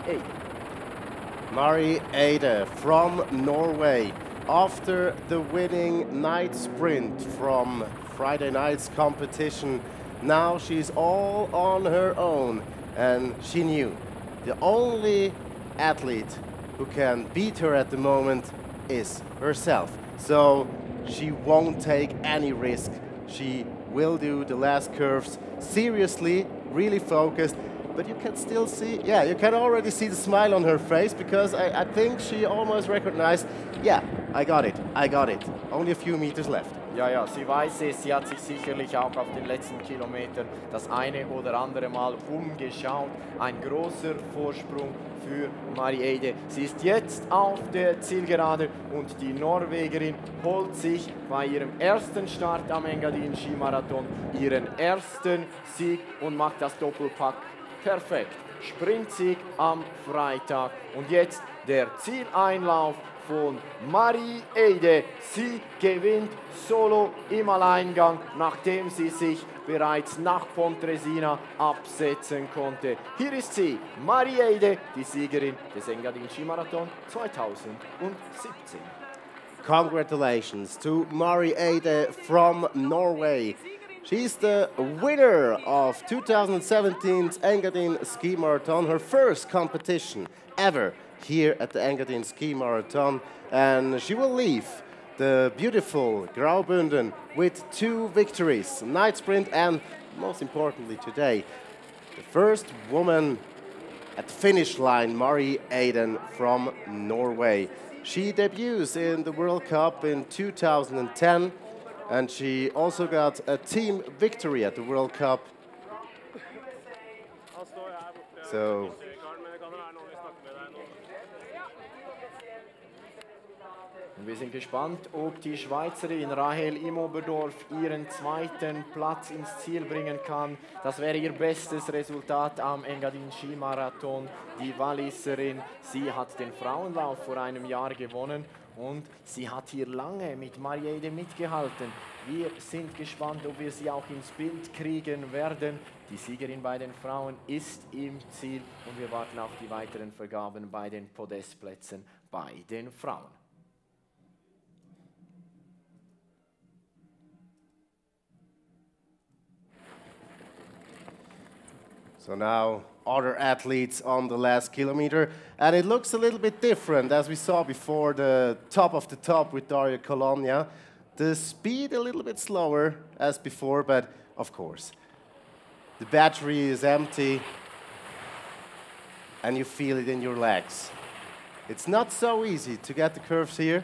Marie-Ede. Marie-Ede from Norway. After the winning night sprint from Friday night's competition, now she's all on her own, and she knew the only athlete who can beat her at the moment is herself. So she won't take any risk. She will do the last curves seriously, really focused. But you can still see, yeah, you can already see the smile on her face, because I, I think she almost recognized, yeah, I got it, I got it. Only a few meters left. Ja, ja, sie weiß es, sie hat sich sicherlich auch auf den letzten Kilometern das eine oder andere Mal umgeschaut. Ein großer Vorsprung für Marie-Ede. Sie ist jetzt auf der Zielgerade und die Norwegerin holt sich bei ihrem ersten Start am Engadin Skimarathon ihren ersten Sieg und macht das Doppelpack perfekt. Sprintsieg am Freitag und jetzt der Zieleinlauf von Marie-Ede. Sie gewinnt solo im Alleingang, nachdem sie sich bereits nach Pontresina absetzen konnte. Hier ist sie, Marie-Ede, die Siegerin des Engadin Skimarathon zweitausendsiebzehn. Congratulations to Marie-Ede from Norway. She's the winner of two thousand seventeen's Engadin Ski Marathon, her first competition ever here at the Engadin Ski Marathon, and she will leave the beautiful Graubünden with two victories, night sprint and, most importantly today, the first woman at the finish line, Marie-Ede from Norway. She debuts in the World Cup in two thousand ten, and she also got a team victory at the World Cup. So wir sind gespannt, ob die Schweizerin Rahel Imoberdorf ihren zweiten Platz ins Ziel bringen kann. Das wäre ihr bestes Resultat am Engadin Skimarathon. Die Walliserin, sie hat den Frauenlauf vor einem Jahr gewonnen und sie hat hier lange mit Marie-Ede mitgehalten. Wir sind gespannt, ob wir sie auch ins Bild kriegen werden. Die Siegerin bei den Frauen ist im Ziel und wir warten auf die weiteren Vergaben bei den Podestplätzen bei den Frauen. So now other athletes on the last kilometer, and it looks a little bit different as we saw before the top of the top with Dario Colonia. The speed a little bit slower as before, but of course, the battery is empty and you feel it in your legs. It's not so easy to get the curves here.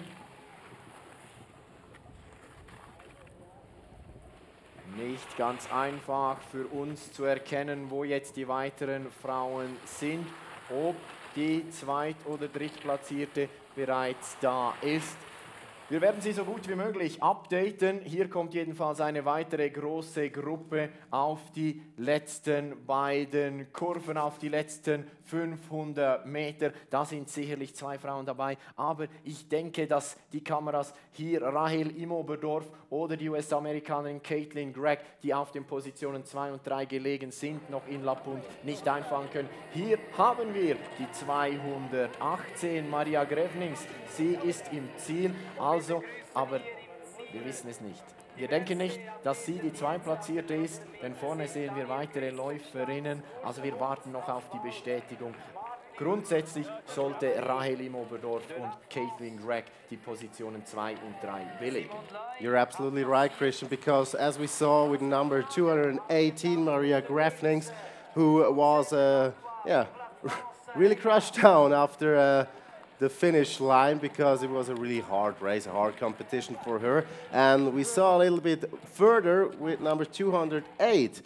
Nicht ganz einfach für uns zu erkennen, wo jetzt die weiteren Frauen sind, ob die Zweit- oder Drittplatzierte bereits da ist. Wir werden Sie so gut wie möglich updaten. Hier kommt jedenfalls eine weitere große Gruppe auf die letzten beiden Kurven, auf die letzten fünfhundert Meter. Da sind sicherlich zwei Frauen dabei, aber ich denke, dass die Kameras hier Rahel Imoberdorf oder die U S-Amerikanerin Caitlin Gregg, die auf den Positionen zwei und drei gelegen sind, noch in La Punt nicht einfangen können. Hier haben wir die zweihundertachtzehn, Maria Grevnings. Sie ist im Ziel, also, aber wir wissen es nicht. Wir denken nicht, dass sie die Zweitplatzierte ist, denn vorne sehen wir weitere Läuferinnen, also wir warten noch auf die Bestätigung. Grundsätzlich sollte Rahel Imoberdorf und Caitlin Gregg die Positionen zwei und drei belegen. You're absolutely right, Christian, because as we saw with number two hundred eighteen, Maria Grevnings, who was uh, yeah, really crushed down after uh, the finish line because it was a really hard race, a hard competition for her. And we saw a little bit further with number two hundred eight.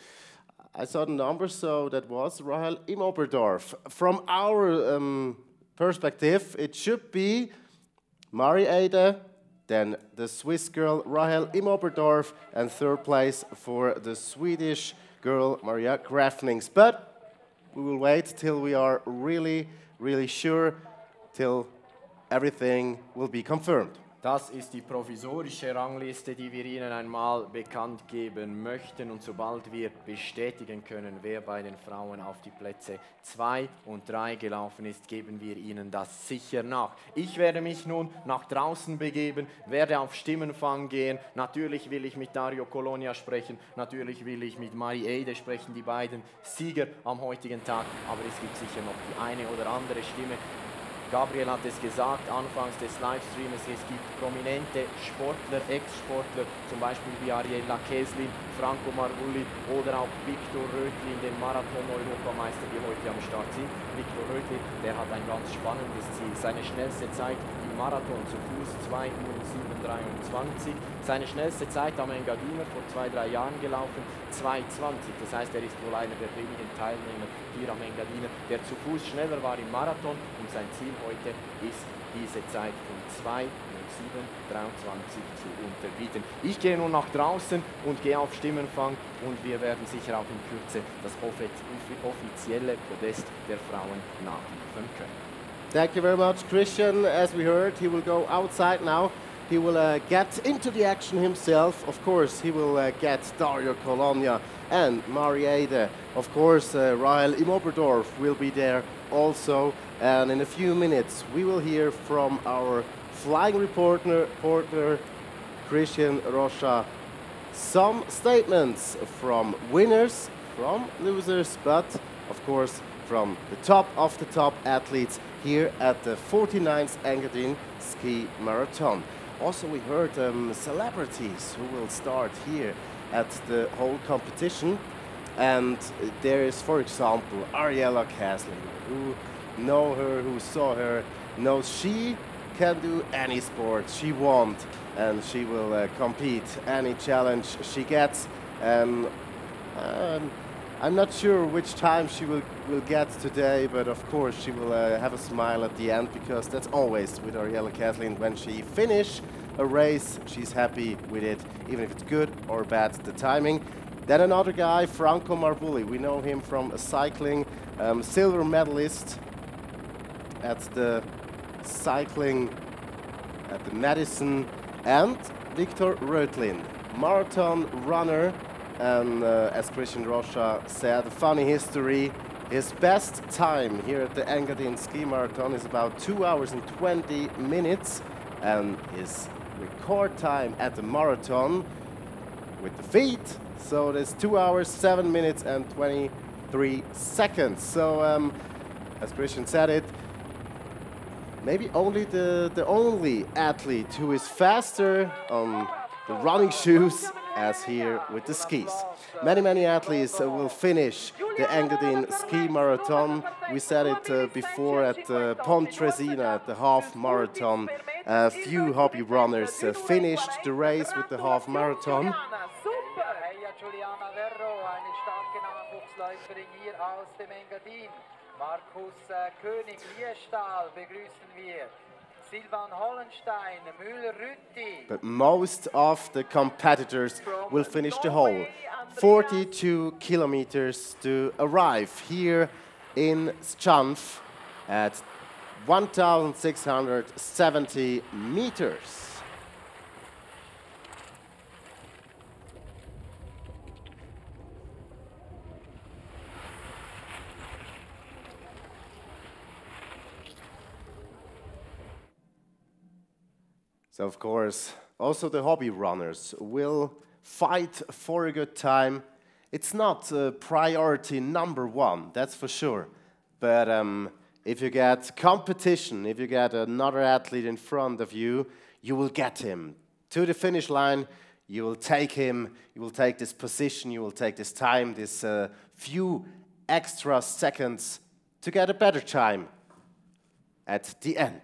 I saw the number, so that was Rahel Imoberdorf. From our um, perspective, it should be Marie-Ede, then the Swiss girl Rahel Imoberdorf, and third place for the Swedish girl Maria Grevnings. But we will wait till we are really, really sure, till everything will be confirmed. Das ist die provisorische Rangliste, die wir Ihnen einmal bekannt geben möchten. Und sobald wir bestätigen können, wer bei den Frauen auf die Plätze zwei und drei gelaufen ist, geben wir Ihnen das sicher nach. Ich werde mich nun nach draußen begeben, werde auf Stimmenfang gehen. Natürlich will ich mit Dario Colonia sprechen, natürlich will ich mit Marie-Ede sprechen, die beiden Sieger am heutigen Tag. Aber es gibt sicher noch die eine oder andere Stimme. Gabriel hat es gesagt, anfangs des Livestreams, es gibt prominente Sportler, Ex-Sportler, zum Beispiel wie Ariella Keslin, Franco Marvulli oder auch Viktor Röthlin, den Marathon-Europameister, die heute am Start sind. Viktor Röthlin, der hat ein ganz spannendes Ziel. Seine schnellste Zeit im Marathon zu Fuß zwei Uhr sieben dreiundzwanzig. Seine schnellste Zeit am Engadiner vor zwei, drei Jahren gelaufen, zwei zwanzig. Das heißt, er ist wohl einer der wenigen Teilnehmer hier am Engadiner, der zu Fuß schneller war im Marathon, und sein Ziel heute ist, diese Zeit von zwei Uhr sieben dreiundzwanzig zu unterbieten. Ich gehe nun nach draußen und gehe auf Stimmenfang, und wir werden sicher auch in Kürze das offizielle Podest der Frauen nachliefern können. Thank you very much, Christian. As we heard, he will go outside now. He will uh, get into the action himself. Of course, he will uh, get Dario Colonia and Marie-Ede. Of course, uh, Rahel Imoberdorf will be there also. And in a few minutes, we will hear from our flying reporter, reporter Christian Rocha, some statements from winners, from losers, but of course from the top of the top athletes here at the forty-ninth Engadin Ski Marathon. Also, we heard um, celebrities who will start here at the whole competition. And there is, for example, Ariella Keslin, who know her, who saw her, knows she can do any sport she wants, and she will uh, compete any challenge she gets. And um, I'm not sure which time she will, will get today, but of course she will uh, have a smile at the end, because that's always with Ariella Keslin. When she finish a race, she's happy with it, even if it's good or bad, the timing. Then another guy, Franco Marvulli. We know him from cycling, um, silver medalist at the cycling at the Madison, and Viktor Röthlin, marathon runner. And uh, as Christian Rocha said, a funny history. His best time here at the Engadin Ski Marathon is about two hours and twenty minutes, and his record time at the marathon with the feet, so there's two hours, seven minutes and twenty three seconds. So, um, as Christian said it, maybe only the, the only athlete who is faster on the running shoes as here with the skis. Many, many athletes uh, will finish the Engadine Ski Marathon. We said it uh, before at uh, Pontresina at the half marathon. A few hobby runners uh, finished the race with the half marathon. Markus König, Liestahl begrüßen wir. Silvan Hollenstein, Müller-Rütti. But most of the competitors will finish the whole forty-two kilometers to arrive here in Schanf at one thousand six hundred seventy meters. So of course, also the hobby runners will fight for a good time. It's not uh, priority number one, that's for sure. But um, if you get competition, if you get another athlete in front of you, you will get him to the finish line. You will take him, you will take this position, you will take this time, this uh, few extra seconds to get a better time at the end.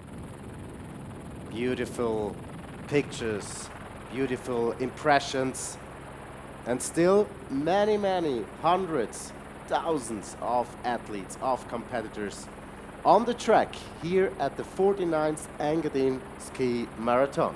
Beautiful pictures, beautiful impressions, and still many, many hundreds, thousands of athletes, of competitors on the track here at the forty-ninth Engadine Ski Marathon.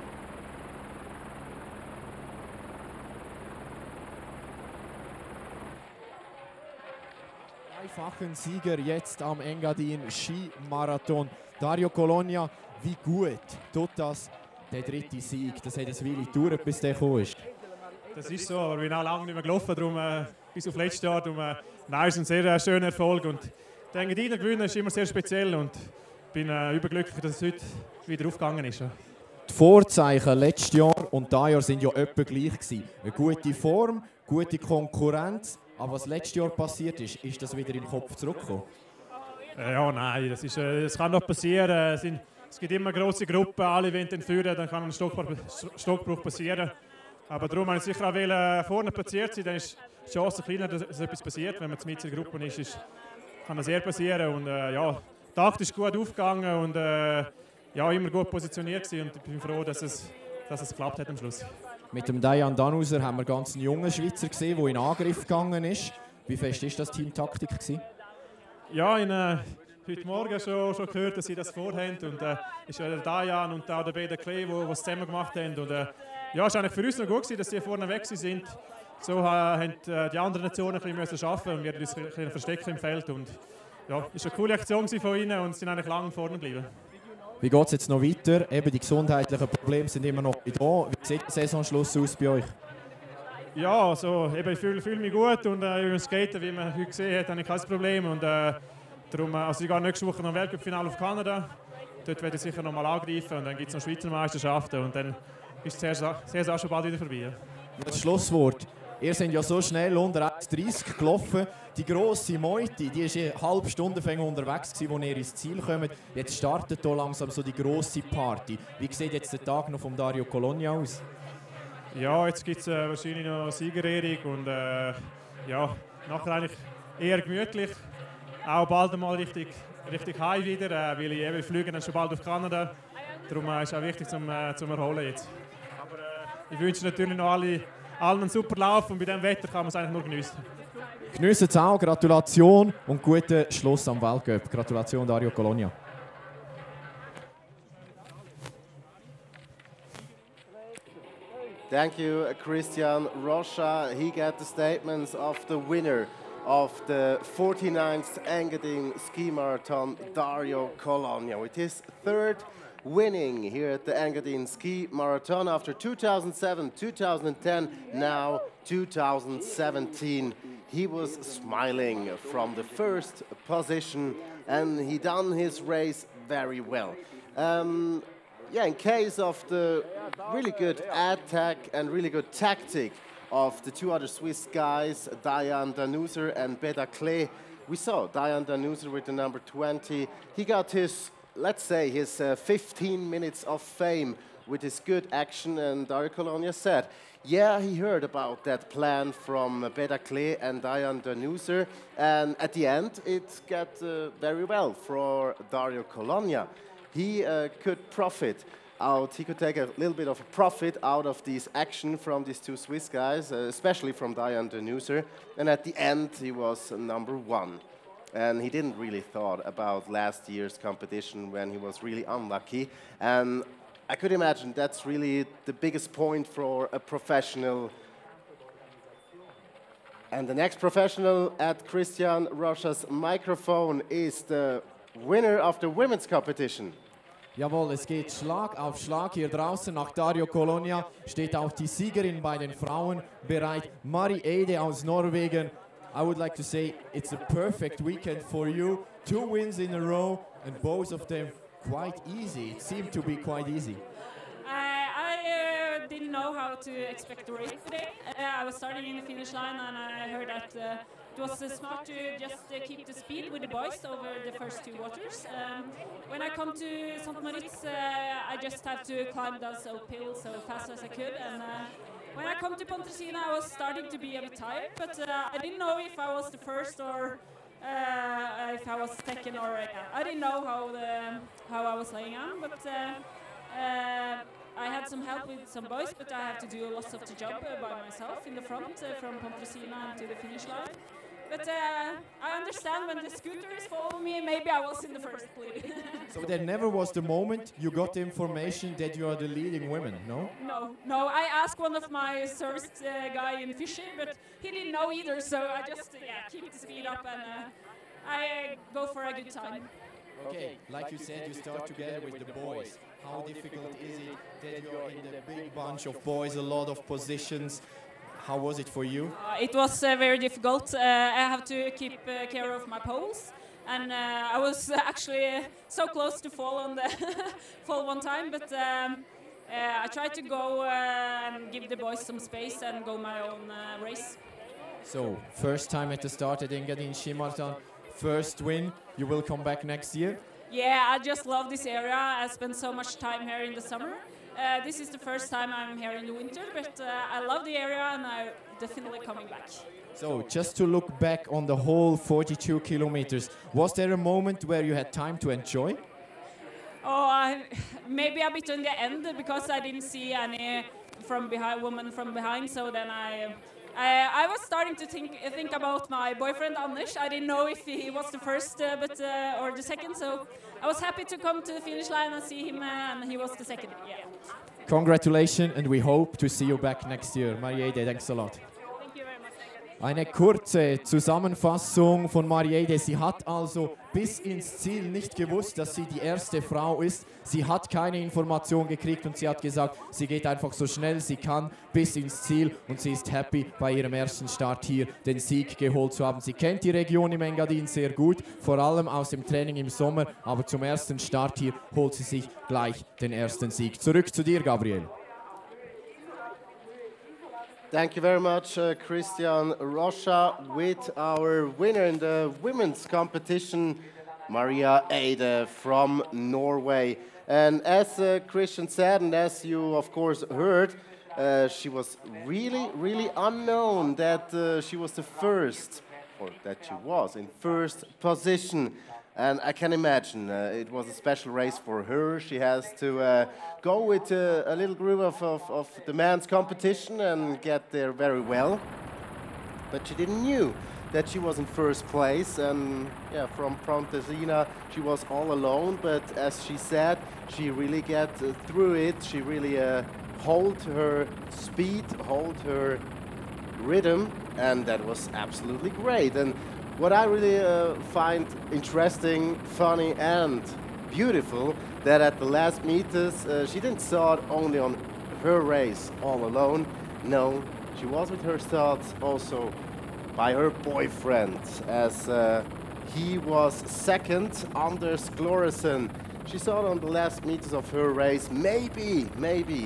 Dreifachen Sieger jetzt am Engadin Ski Marathon. Dario Colonia, wie gut tut das, der dritte Sieg? Das hat eine Weile gedauert, bis der gekommen ist. Das ist so, aber wir sind auch lange nicht mehr gelaufen, darum, äh, bis auf letztes Jahr. Darum, äh, nein, ist ein sehr äh, schöner Erfolg. Und der Engadiner gewinnen ist immer sehr speziell und ich bin äh, überglücklich, dass es heute wieder aufgegangen ist. Ja. Die Vorzeichen letztes Jahr und dieses Jahr sind ja etwa gleich gewesen. Eine gute Form, gute Konkurrenz. Aber was letztes Jahr passiert ist, ist das wieder im Kopf zurückgekommen? Äh, ja, nein, das, ist, äh, das kann doch passieren. Es, sind, es gibt immer große Gruppen, alle wollen dann führen, dann kann ein Stockbruch, Stockbruch passieren. Aber darum wollte ich sicher auch wollen, vorne platziert sein, dann ist die Chance kleiner, dass, dass etwas passiert. Wenn man mit in der Gruppe ist, ist, kann das sehr passieren. Und, äh, ja, der Takt ist gut aufgegangen und äh, ja, immer gut positioniert gewesen. Und ich bin froh, dass es, dass es geklappt hat am Schluss. Mit dem Dayan Danuser haben wir ganz einen jungen Schweizer gesehen, der in Angriff gegangen ist. Wie fest war das Team Taktik gewesen? Ja, ich habe äh, heute Morgen schon, schon gehört, dass sie das vorhaben. Und es äh, ist ja der Dayan und auch der Beda Klee, die es zusammen gemacht haben. Und, äh, ja, es war eigentlich für uns noch gut gewesen, dass sie vorne weg sind. So äh, haben äh, die anderen Nationen ein bisschen arbeiten und wir haben uns ein bisschen verstecken im Feld. Und, ja, es war eine coole Aktion von ihnen und sie sind eigentlich lange vorne geblieben. Wie geht es jetzt noch weiter? Eben die gesundheitlichen Probleme sind immer noch da. Wie sieht der Saisonschluss aus bei euch? Ja, also, eben, ich fühle fühl mich gut und äh, über Skaten, wie man heute gesehen hat, habe ich kein Problem. Und, äh, darum, also ich gehe nächste Woche noch ein Weltcup-Finale auf Kanada. Dort werde ich sicher noch mal angreifen und dann gibt es noch Schweizer Meisterschaften und dann ist die Saison auch schon bald wieder vorbei. Das Schlusswort. Ihr seid ja so schnell unter eins dreißig gelaufen. Die grosse Meute, die war eine halbe Stunde unterwegs, als ihr ins Ziel kommt. Jetzt startet hier langsam so die grosse Party. Wie sieht jetzt der Tag noch von Dario Colonia aus? Ja, jetzt gibt es äh, wahrscheinlich noch Siegerehrung und äh, ja, nachher eigentlich eher gemütlich. Auch bald einmal richtig, richtig heim wieder, äh, weil ich eben fliege dann schon bald auf Kanada. Darum äh, ist es auch wichtig zum, äh, zum Erholen jetzt. Aber äh, ich wünsche natürlich noch alle, allen einen super Lauf und bei diesem Wetter kann man es eigentlich nur geniessen. Geniessen es auch, Gratulation und guten Schluss am Weltcup. Gratulation Dario Colonia. Thank you, Christian Rocha. He got the statements of the winner of the forty-ninth Engadine Ski Marathon, Dario Colonia, with his third winning here at the Engadine Ski Marathon after two thousand seven, two thousand ten, now two thousand seventeen. He was smiling from the first position and he done his race very well. Um, Yeah, in case of the really good attack and really good tactic of the two other Swiss guys, Dayan Danuser and Beda Klee. We saw Dayan Danuser with the number twenty. He got his, let's say, his uh, fifteen minutes of fame with his good action, and Dario Colonia said, yeah, he heard about that plan from uh, Beda Klee and Dayan Danuser, and at the end it got uh, very well for Dario Colonia. He uh, could profit out, he could take a little bit of a profit out of this action from these two Swiss guys, uh, especially from Dayan Danuser, and at the end he was uh, number one. And he didn't really thought about last year's competition when he was really unlucky. And I could imagine that's really the biggest point for a professional. And the next professional at Christian Rocha's microphone is the winner of the women's competition. Jawohl, es geht Schlag auf Schlag hier draußen. Nach Dario Colonia steht auch die Siegerin bei den Frauen bereit. Mari Eide aus Norwegen. I would like to say it's a perfect weekend for you. Two wins in a row and both of them quite easy. It seemed to be quite easy. Uh, I uh, didn't know how to expect the race today. Uh, I was starting in the finish line and I heard that uh, it was uh, smart to just uh, keep the speed with the boys over the first two waters. Um, when I come to Saint Moritz, uh, I just have to climb those uphill so fast as I could. And uh, when I come to Pontresina, I was starting to be a bit tired, but uh, I didn't know if I was the first or uh, if I was second, or uh, I didn't know how the how I was laying on. But uh, uh, I had some help with some boys, but I had to do lots of the job uh, by myself in the front uh, from Pontresina to the finish line. But uh, I understand when the scooter is following me, maybe I was in the first place. So there never was the moment you got the information that you are the leading woman, no? No, no. I asked one of my service uh, guy in fishing, but he didn't know either. So I just uh, yeah keep the speed up and uh, I uh, go for a good time. Okay, like you said, you start together with the boys. How difficult is it that you're in the big bunch of boys, a lot of positions? How was it for you? Uh, it was uh, very difficult. Uh, I have to keep uh, care of my poles, and uh, I was uh, actually so close to fall on the fall one time. But um, uh, I tried to go uh, and give the boys some space and go my own uh, race. So first time at the start at Engadin Skimaraton, first win. You will come back next year? Yeah, I just love this area. I spent so much time here in the summer. Uh, this is the first time I'm here in the winter, but uh, I love the area and I'm definitely coming back. So, just to look back on the whole forty-two kilometers, was there a moment where you had time to enjoy? Oh, I, maybe a bit on the end because I didn't see any from behind woman from behind. So then I, I, I was starting to think think about my boyfriend Anders. I didn't know if he was the first, uh, but uh, or the second. So I was happy to come to the finish line and see him, uh, and he was the second. Yeah. Congratulations, and we hope to see you back next year. Mariede, thanks a lot. Eine kurze Zusammenfassung von Mariede. Sie hat also bis ins Ziel nicht gewusst, dass sie die erste Frau ist. Sie hat keine Information gekriegt und sie hat gesagt, sie geht einfach so schnell sie kann bis ins Ziel und sie ist happy, bei ihrem ersten Start hier den Sieg geholt zu haben. Sie kennt die Region im Engadin sehr gut, vor allem aus dem Training im Sommer, aber zum ersten Start hier holt sie sich gleich den ersten Sieg. Zurück zu dir, Gabriel. Thank you very much, uh, Christian Rocha, with our winner in the women's competition, Maria Eide from Norway. And as uh, Christian said, and as you of course heard, uh, she was really, really unknown that uh, she was the first, or that she was in first position. And I can imagine uh, it was a special race for her. She has to uh, go with uh, a little group of, of, of the men's competition and get there very well. But she didn't knew that she was in first place. And yeah, from Pontresina, she was all alone. But as she said, she really get uh, through it. She really uh, hold her speed, hold her rhythm, and that was absolutely great. And what I really uh, find interesting, funny and beautiful, that at the last meters uh, she didn't start only on her race all alone. No, she was with her thoughts also by her boyfriend, as uh, he was second, Anders Gloresen. She thought on the last meters of her race, maybe, maybe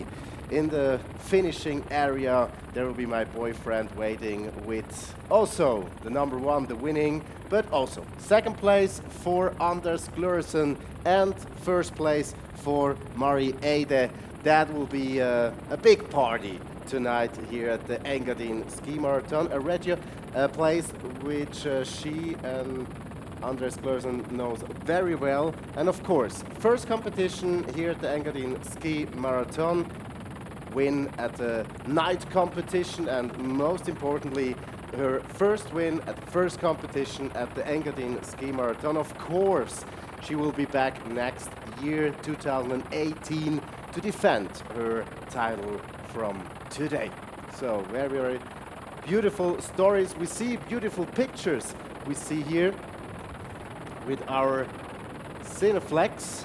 in the finishing area, there will be my boyfriend waiting with also the number one, the winning, but also second place for Anders Glursen and first place for Mari Eide. That will be uh, a big party tonight here at the Engadin Ski Marathon, a Reggio uh, place which uh, she and Anders Glursen knows very well. And of course, first competition here at the Engadin Ski Marathon, win at the night competition, and most importantly, her first win at the first competition at the Engadin Ski Marathon. Of course, she will be back next year, two thousand eighteen, to defend her title from today. So very, very beautiful stories. We see beautiful pictures we see here with our Cineflex,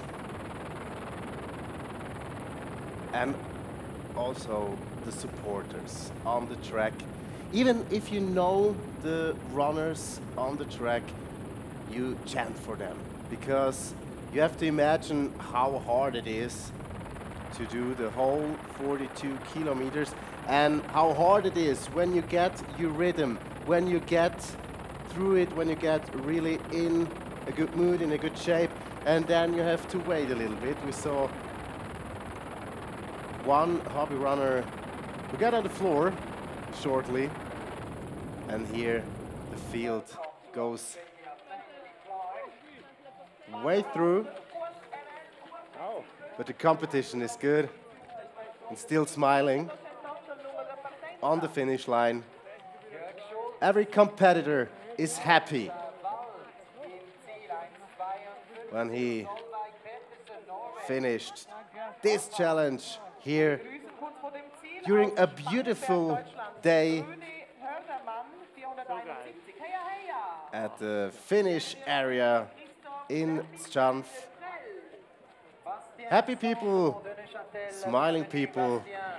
and also the supporters on the track. Even if you know the runners on the track, you chant for them, because you have to imagine how hard it is to do the whole forty-two kilometers, and how hard it is when you get your rhythm, when you get through it, when you get really in a good mood, in a good shape, and then you have to wait a little bit. We saw one hobby runner who got on the floor shortly, and here the field goes way through. But the competition is good, and still smiling on the finish line. Every competitor is happy when he finished this challenge here during a beautiful day at the finish area in Strand. Happy people, smiling people.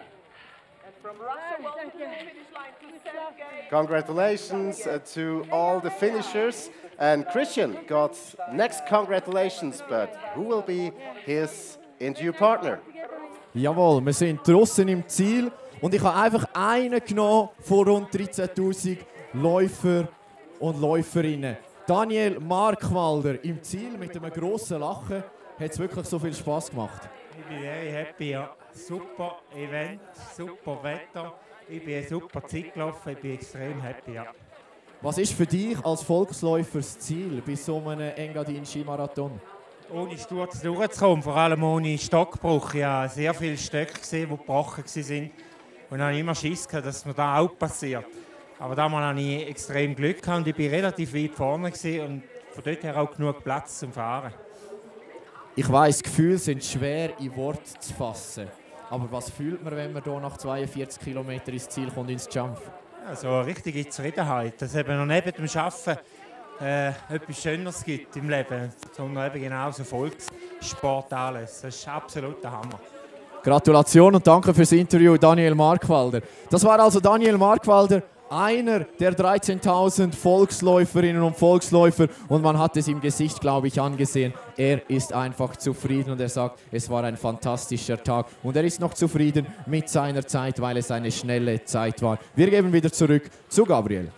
Congratulations uh, to all the finishers. And Christian got next congratulations, but who will be his interview partner? Jawohl, wir sind draussen im Ziel und ich habe einfach einen genommen von rund dreizehntausend Läufer und Läuferinnen. Daniel Markwalder im Ziel mit einem grossen Lachen. Hat es wirklich so viel Spass gemacht? Ich bin very happy, ja. Super Event, super Wetter. Ich bin eine super Zeit gelaufen, ich bin extrem happy, ja. Was ist für dich als Volksläufer das Ziel bei so einem Engadin Skimarathon? Ohne Sturz durchzukommen, vor allem ohne Stockbruch. Ich habe sehr viele Stöcke gesehen, die gebrochen waren. Und dann habe ich immer Schiss gehabt, dass mir das auch passiert. Aber damals hatte ich extrem Glück gehabt und ich war relativ weit vorne und von dort her auch genug Platz zum Fahren. Ich weiss, Gefühle sind schwer in Worte zu fassen. Aber was fühlt man, wenn man hier nach zweiundvierzig Kilometern ins Ziel kommt, ins Jump? Also eine richtige Zufriedenheit, dass es eben noch neben dem Arbeiten äh, etwas Schöneres gibt im Leben, sondern eben genau so Volkssport alles. Das ist absolut der Hammer. Gratulation und danke fürs Interview, Daniel Markwalder. Das war also Daniel Markwalder, einer der dreizehntausend Volksläuferinnen und Volksläufer, und man hat es im Gesicht, glaube ich, angesehen. Er ist einfach zufrieden und er sagt, es war ein fantastischer Tag, und er ist noch zufrieden mit seiner Zeit, weil es eine schnelle Zeit war. Wir geben wieder zurück zu Gabriel.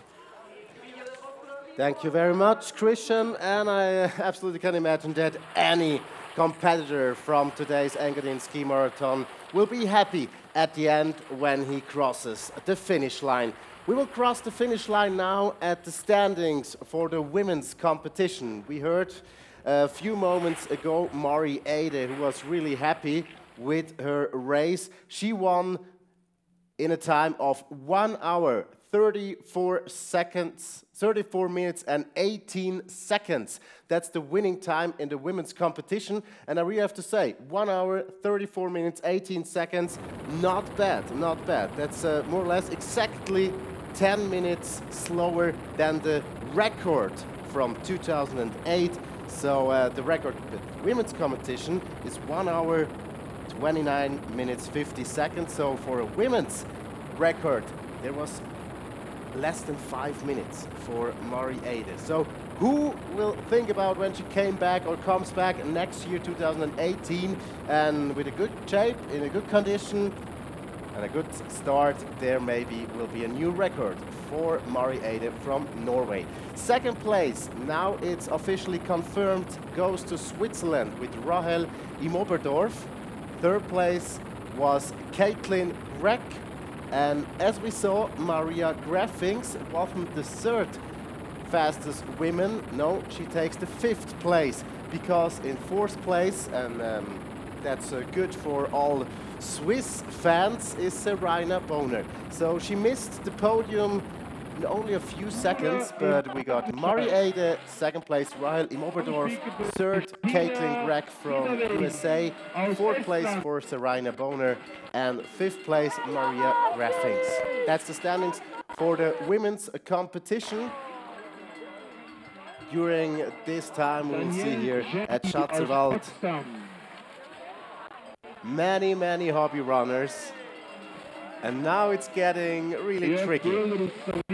Thank you very much, Christian, and I absolutely can imagine that any competitor from today's Engadin Ski Marathon will be happy at the end when he crosses the finish line. We will cross the finish line now at the standings for the women's competition. We heard a few moments ago Mari Eide, who was really happy with her race. She won in a time of one hour, thirty-four seconds, thirty-four minutes and eighteen seconds. That's the winning time in the women's competition. And I really have to say, one hour, thirty-four minutes, eighteen seconds, not bad, not bad. That's uh, more or less exactly ten minutes slower than the record from two thousand eight. So uh, the record of the women's competition is one hour, twenty-nine minutes, fifty seconds. So for a women's record, there was less than five minutes for Mari Eide. So who will think about when she came back or comes back next year, two thousand eighteen, and with a good shape, in a good condition, And a good start there maybe will be a new record for Mari Eide from Norway. Second place, now it's officially confirmed, goes to Switzerland with Rahel im Oberdorf. Third place was Caitlin Greck. And as we saw, Maria Graffings wasn't the third fastest woman. No, she takes the fifth place, because in fourth place, and um, that's uh, good for all Swiss fans, is Seraina Boner. So she missed the podium in only a few seconds, but we got Mari Eide, second place, Rahel im Oberdorf, third, Caitlin Greck from U S A, fourth place for Seraina Boner, and fifth place, Maria Graffings. That's the standings for the women's competition. During this time, we'll see here at Schatzerwald many, many hobby runners. And now it's getting really tricky.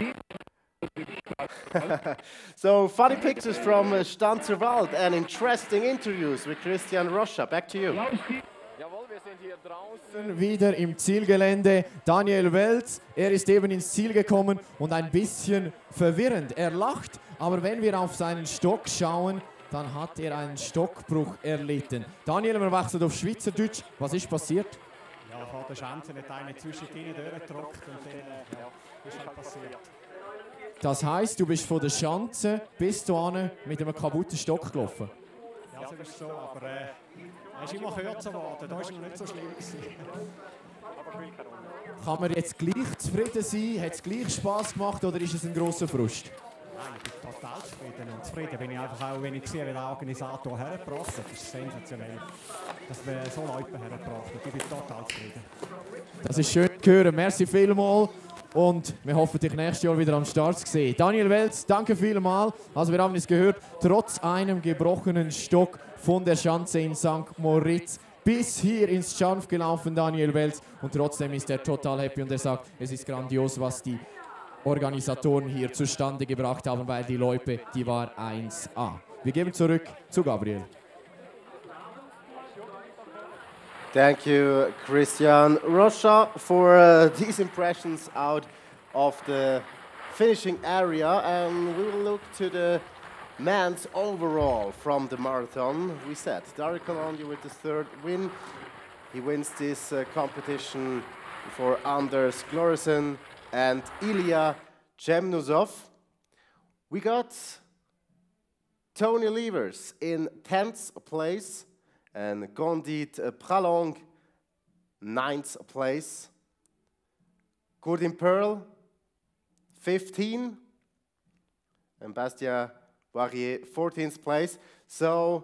So, funny pictures from uh, Stanzerwald and interesting interviews with Christian Roscha. Back to you. Jawohl, wir sind hier draußen wieder im Zielgelände. Daniel Welz, er ist eben ins Ziel gekommen und ein bisschen verwirrend. Er lacht, aber wenn wir auf seinen Stock schauen, dann hat er einen Stockbruch erlitten. Daniel, wir wechseln auf Schweizerdeutsch. Was ist passiert? Ja, vor der Schanze hat einer zwischendrin durchgedrückt und dann ja, ist halt passiert. Das heisst, du bist von der Schanze bis hierhin mit einem kaputten Stock gelaufen? Ja, das ist so, aber äh, er ist immer kürzer geworden, da war es noch nicht so schlimm gewesen. Kann man jetzt gleich zufrieden sein? Hat es gleich Spass gemacht oder ist es ein grosser Frust? Nein, ich bin total zufrieden. Und zufrieden bin ich einfach auch, wenn ich sehe, wie der Organisator hergebracht hat. Das ist sensationell, dass wir so Leute hergebracht haben. Ich bin total zufrieden. Das ist schön zu hören. Merci vielmals. Und wir hoffen, dich nächstes Jahr wieder am Start zu sehen. Daniel Welz, danke vielmals. Also wir haben es gehört, trotz einem gebrochenen Stock von der Schanze in Sankt Moritz bis hier ins Schanf gelaufen, Daniel Welz. Und trotzdem ist er total happy und er sagt, es ist grandios, was die Organisatoren hier zustande gebracht haben, weil die Loipe, die war eins A. Wir geben zurück zu Gabriel. Thank you, Christian Roscha, for uh, these impressions out of the finishing area. And we will look to the men's overall from the marathon. We said Dario Colonia with his third win. He wins this uh, competition for Anders Gloresen and Ilya Chemnuzov. We got Tony Levers in tenth place and Gondit Pralong ninth place. Gordon Pearl fifteen and Bastien Barrier fourteenth place. So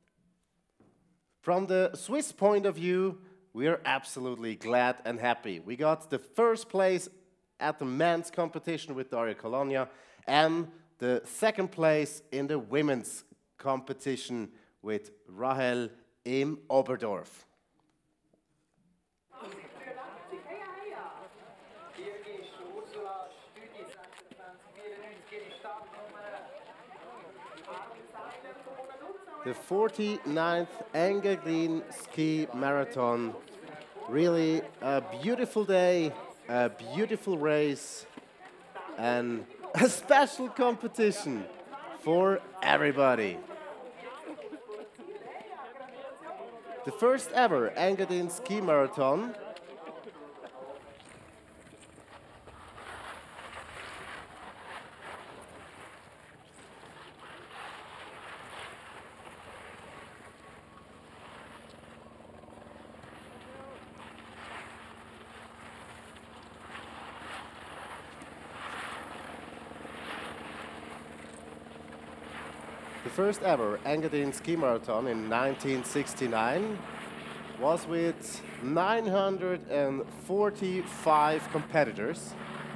from the Swiss point of view, we are absolutely glad and happy. We got the first place at the men's competition with Dario Colonia and the second place in the women's competition with Rahel im Oberdorf. The forty-ninth Engadin Ski Marathon. Really a beautiful day, a beautiful race, and a special competition for everybody. The first ever Engadin Ski Marathon. The first ever Engadin Ski Marathon in nineteen sixty-nine was with nine hundred forty-five competitors,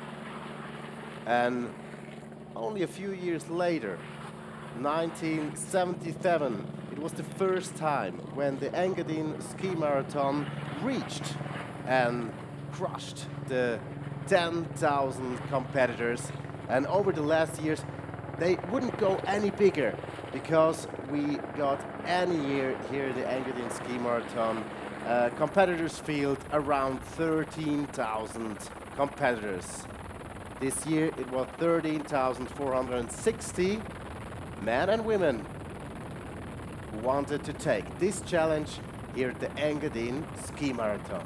and only a few years later, nineteen seventy-seven, it was the first time when the Engadin Ski Marathon reached and crushed the ten thousand competitors, and over the last years they wouldn't go any bigger, because we got any year here the Engadin Ski Marathon uh, competitors field around thirteen thousand competitors. This year it was thirteen thousand four hundred sixty men and women who wanted to take this challenge here at the Engadin Ski Marathon.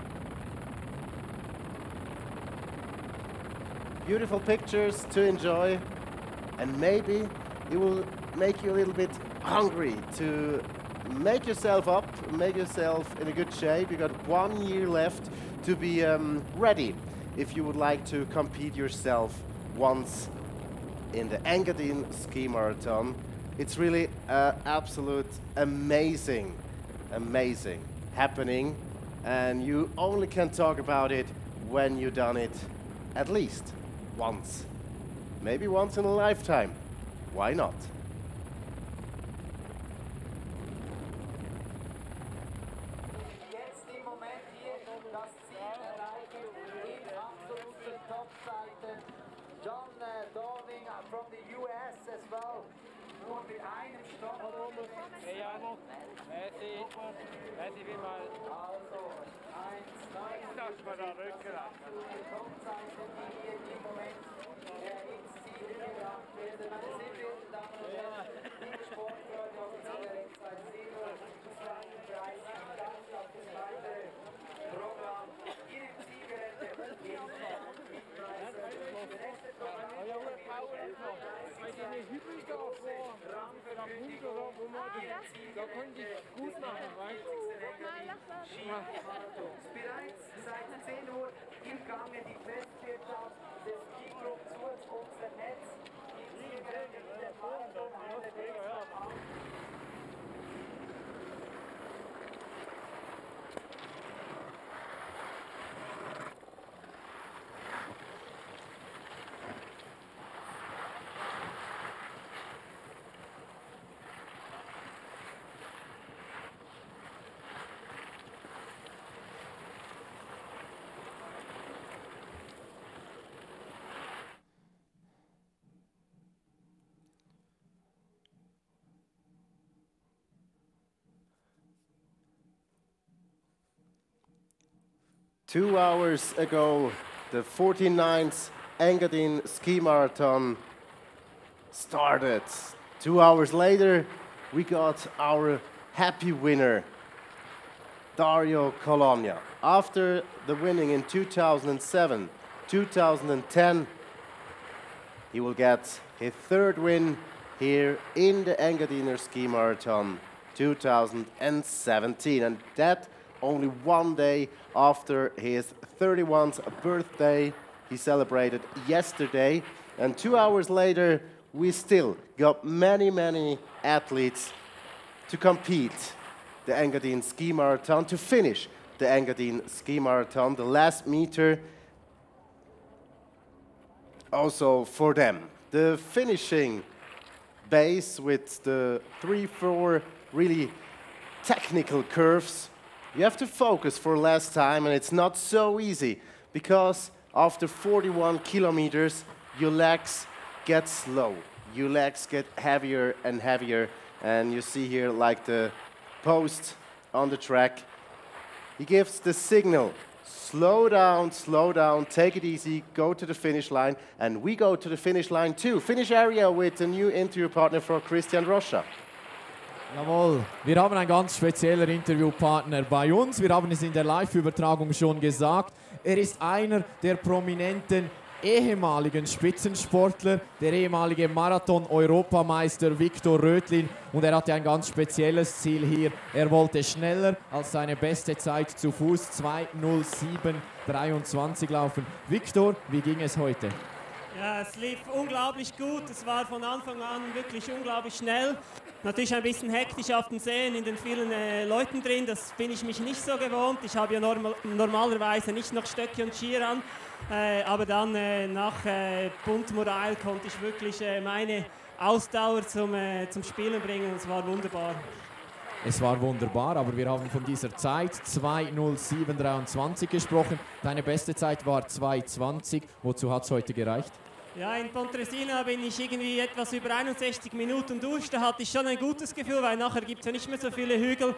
Beautiful pictures to enjoy, and maybe it will make you a little bit hungry to make yourself up, make yourself in a good shape. You got one year left to be um, ready if you would like to compete yourself once in the Engadin Ski Marathon. It's really uh, absolute amazing, amazing happening, and you only can talk about it when you've done it at least once. Maybe once in a lifetime. Why not? John Downing from the U S as well. Nur mit einem Stopp. Also, eins, neun, das war der Rückgrat. Topseite, die hier im Moment ins Ziel gebracht werden. Meine sehr verehrten Damen und Herren, liebe Sportfreunde aus der Rennzeit null zweiunddreißig, ganz auf das weitere Programm hier im Zielgelände. Bereits seit zehn Uhr im Gange die Testwirtschaft des Skiclubs Surz unser Netz. Die Zielgerände in der Marathonhalle der Two hours ago, the forty-ninth Engadin Ski Marathon started. Two hours later, we got our happy winner, Dario Colonia. After the winning in two thousand seven, two thousand ten, he will get his third win here in the Engadiner Ski Marathon two thousand seventeen, and that only one day after his thirty-first birthday. He celebrated yesterday, and two hours later we still got many, many athletes to compete the Engadin Ski Marathon, to finish the Engadin Ski Marathon, the last meter also for them. The finishing base with the three, four really technical curves, you have to focus for last time, and it's not so easy because after forty-one kilometers, your legs get slow. Your legs get heavier and heavier, and you see here like the post on the track. He gives the signal, slow down, slow down, take it easy, go to the finish line, and we go to the finish line too. Finish area with a new interview partner for Christian Rocha. Jawohl, wir haben einen ganz speziellen Interviewpartner bei uns. Wir haben es in der Live-Übertragung schon gesagt. Er ist einer der prominenten ehemaligen Spitzensportler, der ehemalige Marathon-Europameister Viktor Röthlin. Und er hatte ein ganz spezielles Ziel hier. Er wollte schneller als seine beste Zeit zu Fuß zwei null sieben dreiundzwanzig laufen. Viktor, wie ging es heute? Ja, es lief unglaublich gut. Es war von Anfang an wirklich unglaublich schnell. Natürlich ein bisschen hektisch auf den Seen, in den vielen äh, Leuten drin. Das bin ich mich nicht so gewohnt. Ich habe ja normal, normalerweise nicht noch Stöcke und Skier an. Äh, aber dann äh, nach äh, Buntmoral konnte ich wirklich äh, meine Ausdauer zum, äh, zum Spielen bringen. Es war wunderbar. Es war wunderbar, aber wir haben von dieser Zeit zwei null sieben dreiundzwanzig gesprochen. Deine beste Zeit war zwei zwanzig. Wozu hat es heute gereicht? Ja, in Pontresina bin ich irgendwie etwas über einundsechzig Minuten durch. Da hatte ich schon ein gutes Gefühl, weil nachher gibt es ja nicht mehr so viele Hügel.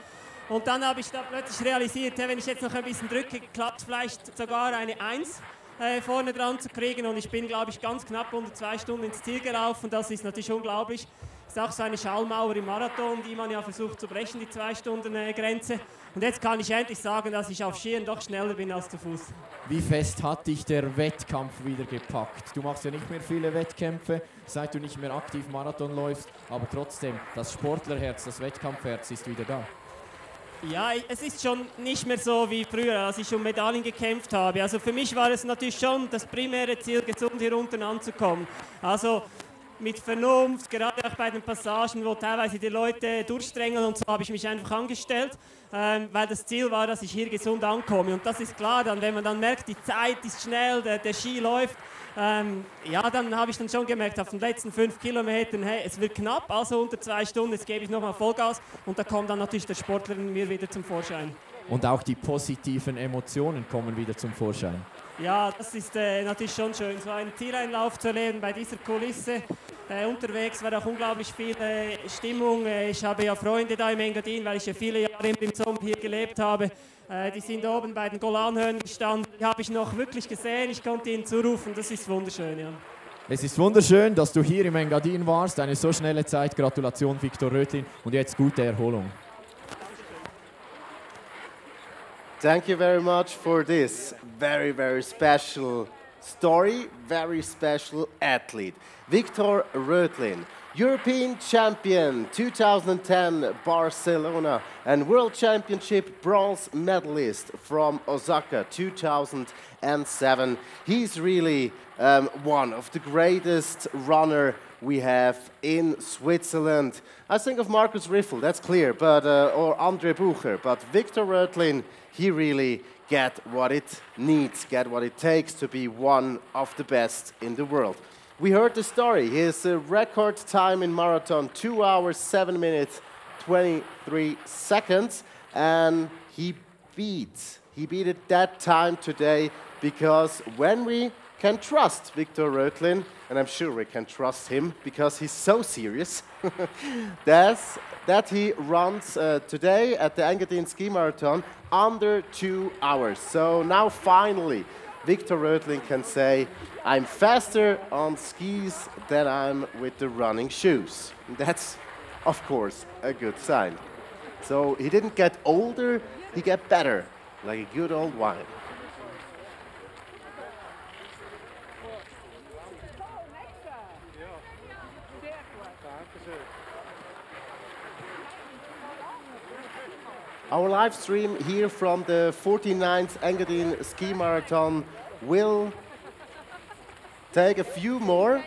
Und dann habe ich da plötzlich realisiert, wenn ich jetzt noch ein bisschen drücke, klappt vielleicht sogar eine Eins äh, vorne dran zu kriegen. Und ich bin, glaube ich, ganz knapp unter zwei Stunden ins Ziel gelaufen. Das ist natürlich unglaublich. Das ist auch so eine Schallmauer im Marathon, die man ja versucht zu brechen, die Zwei-Stunden-Grenze. Und jetzt kann ich endlich sagen, dass ich auf Skiern doch schneller bin als zu Fuß. Wie fest hat dich der Wettkampf wieder gepackt? Du machst ja nicht mehr viele Wettkämpfe, seit du nicht mehr aktiv Marathon läufst, aber trotzdem, das Sportlerherz, das Wettkampfherz ist wieder da. Ja, es ist schon nicht mehr so wie früher, als ich um Medaillen gekämpft habe. Also für mich war es natürlich schon das primäre Ziel, gesund hier unten anzukommen. Also mit Vernunft, gerade auch bei den Passagen, wo teilweise die Leute durchdrängeln und so, habe ich mich einfach angestellt, ähm, weil das Ziel war, dass ich hier gesund ankomme. Und das ist klar, dann, wenn man dann merkt, die Zeit ist schnell, der, der Ski läuft, ähm, ja, dann habe ich dann schon gemerkt, auf den letzten fünf Kilometern, hey, es wird knapp, also unter zwei Stunden, jetzt gebe ich nochmal Vollgas und da kommt dann natürlich der Sportler in mir wieder zum Vorschein. Und auch die positiven Emotionen kommen wieder zum Vorschein. Ja, das ist äh, natürlich schon schön, so einen Zieleinlauf zu erleben bei dieser Kulisse. Äh, unterwegs war auch unglaublich viel äh, Stimmung. Äh, ich habe ja Freunde da im Engadin, weil ich ja viele Jahre im Sommer hier gelebt habe. Äh, die sind oben bei den Golanhöhen gestanden. Die habe ich noch wirklich gesehen. Ich konnte ihnen zurufen. Das ist wunderschön, ja. Es ist wunderschön, dass du hier im Engadin warst. Eine so schnelle Zeit. Gratulation, Viktor Röthlin. Und jetzt gute Erholung. Thank you very much for this very, very special story, very special athlete. Viktor Röthlin, European champion two thousand ten Barcelona and World Championship bronze medalist from Osaka two thousand seven. He's really um, one of the greatest runner we have in Switzerland. I think of Markus Riffel, that's clear, but uh, or Andre Bucher, but Viktor Röthlin, he really get what it needs, get what it takes to be one of the best in the world. We heard the story. His uh, record time in marathon, two hours, seven minutes, twenty-three seconds, and he beat, he beat it that time today because when we can trust Viktor Röthlin, and I'm sure we can trust him because he's so serious, that's, that he runs uh, today at the Engadin Ski Marathon under two hours. So now finally, Viktor Röthlin can say, I'm faster on skis than I'm with the running shoes. That's, of course, a good sign. So he didn't get older, he got better, like a good old wine. Our live stream here from the forty-ninth Engadin Ski Marathon will take a few more.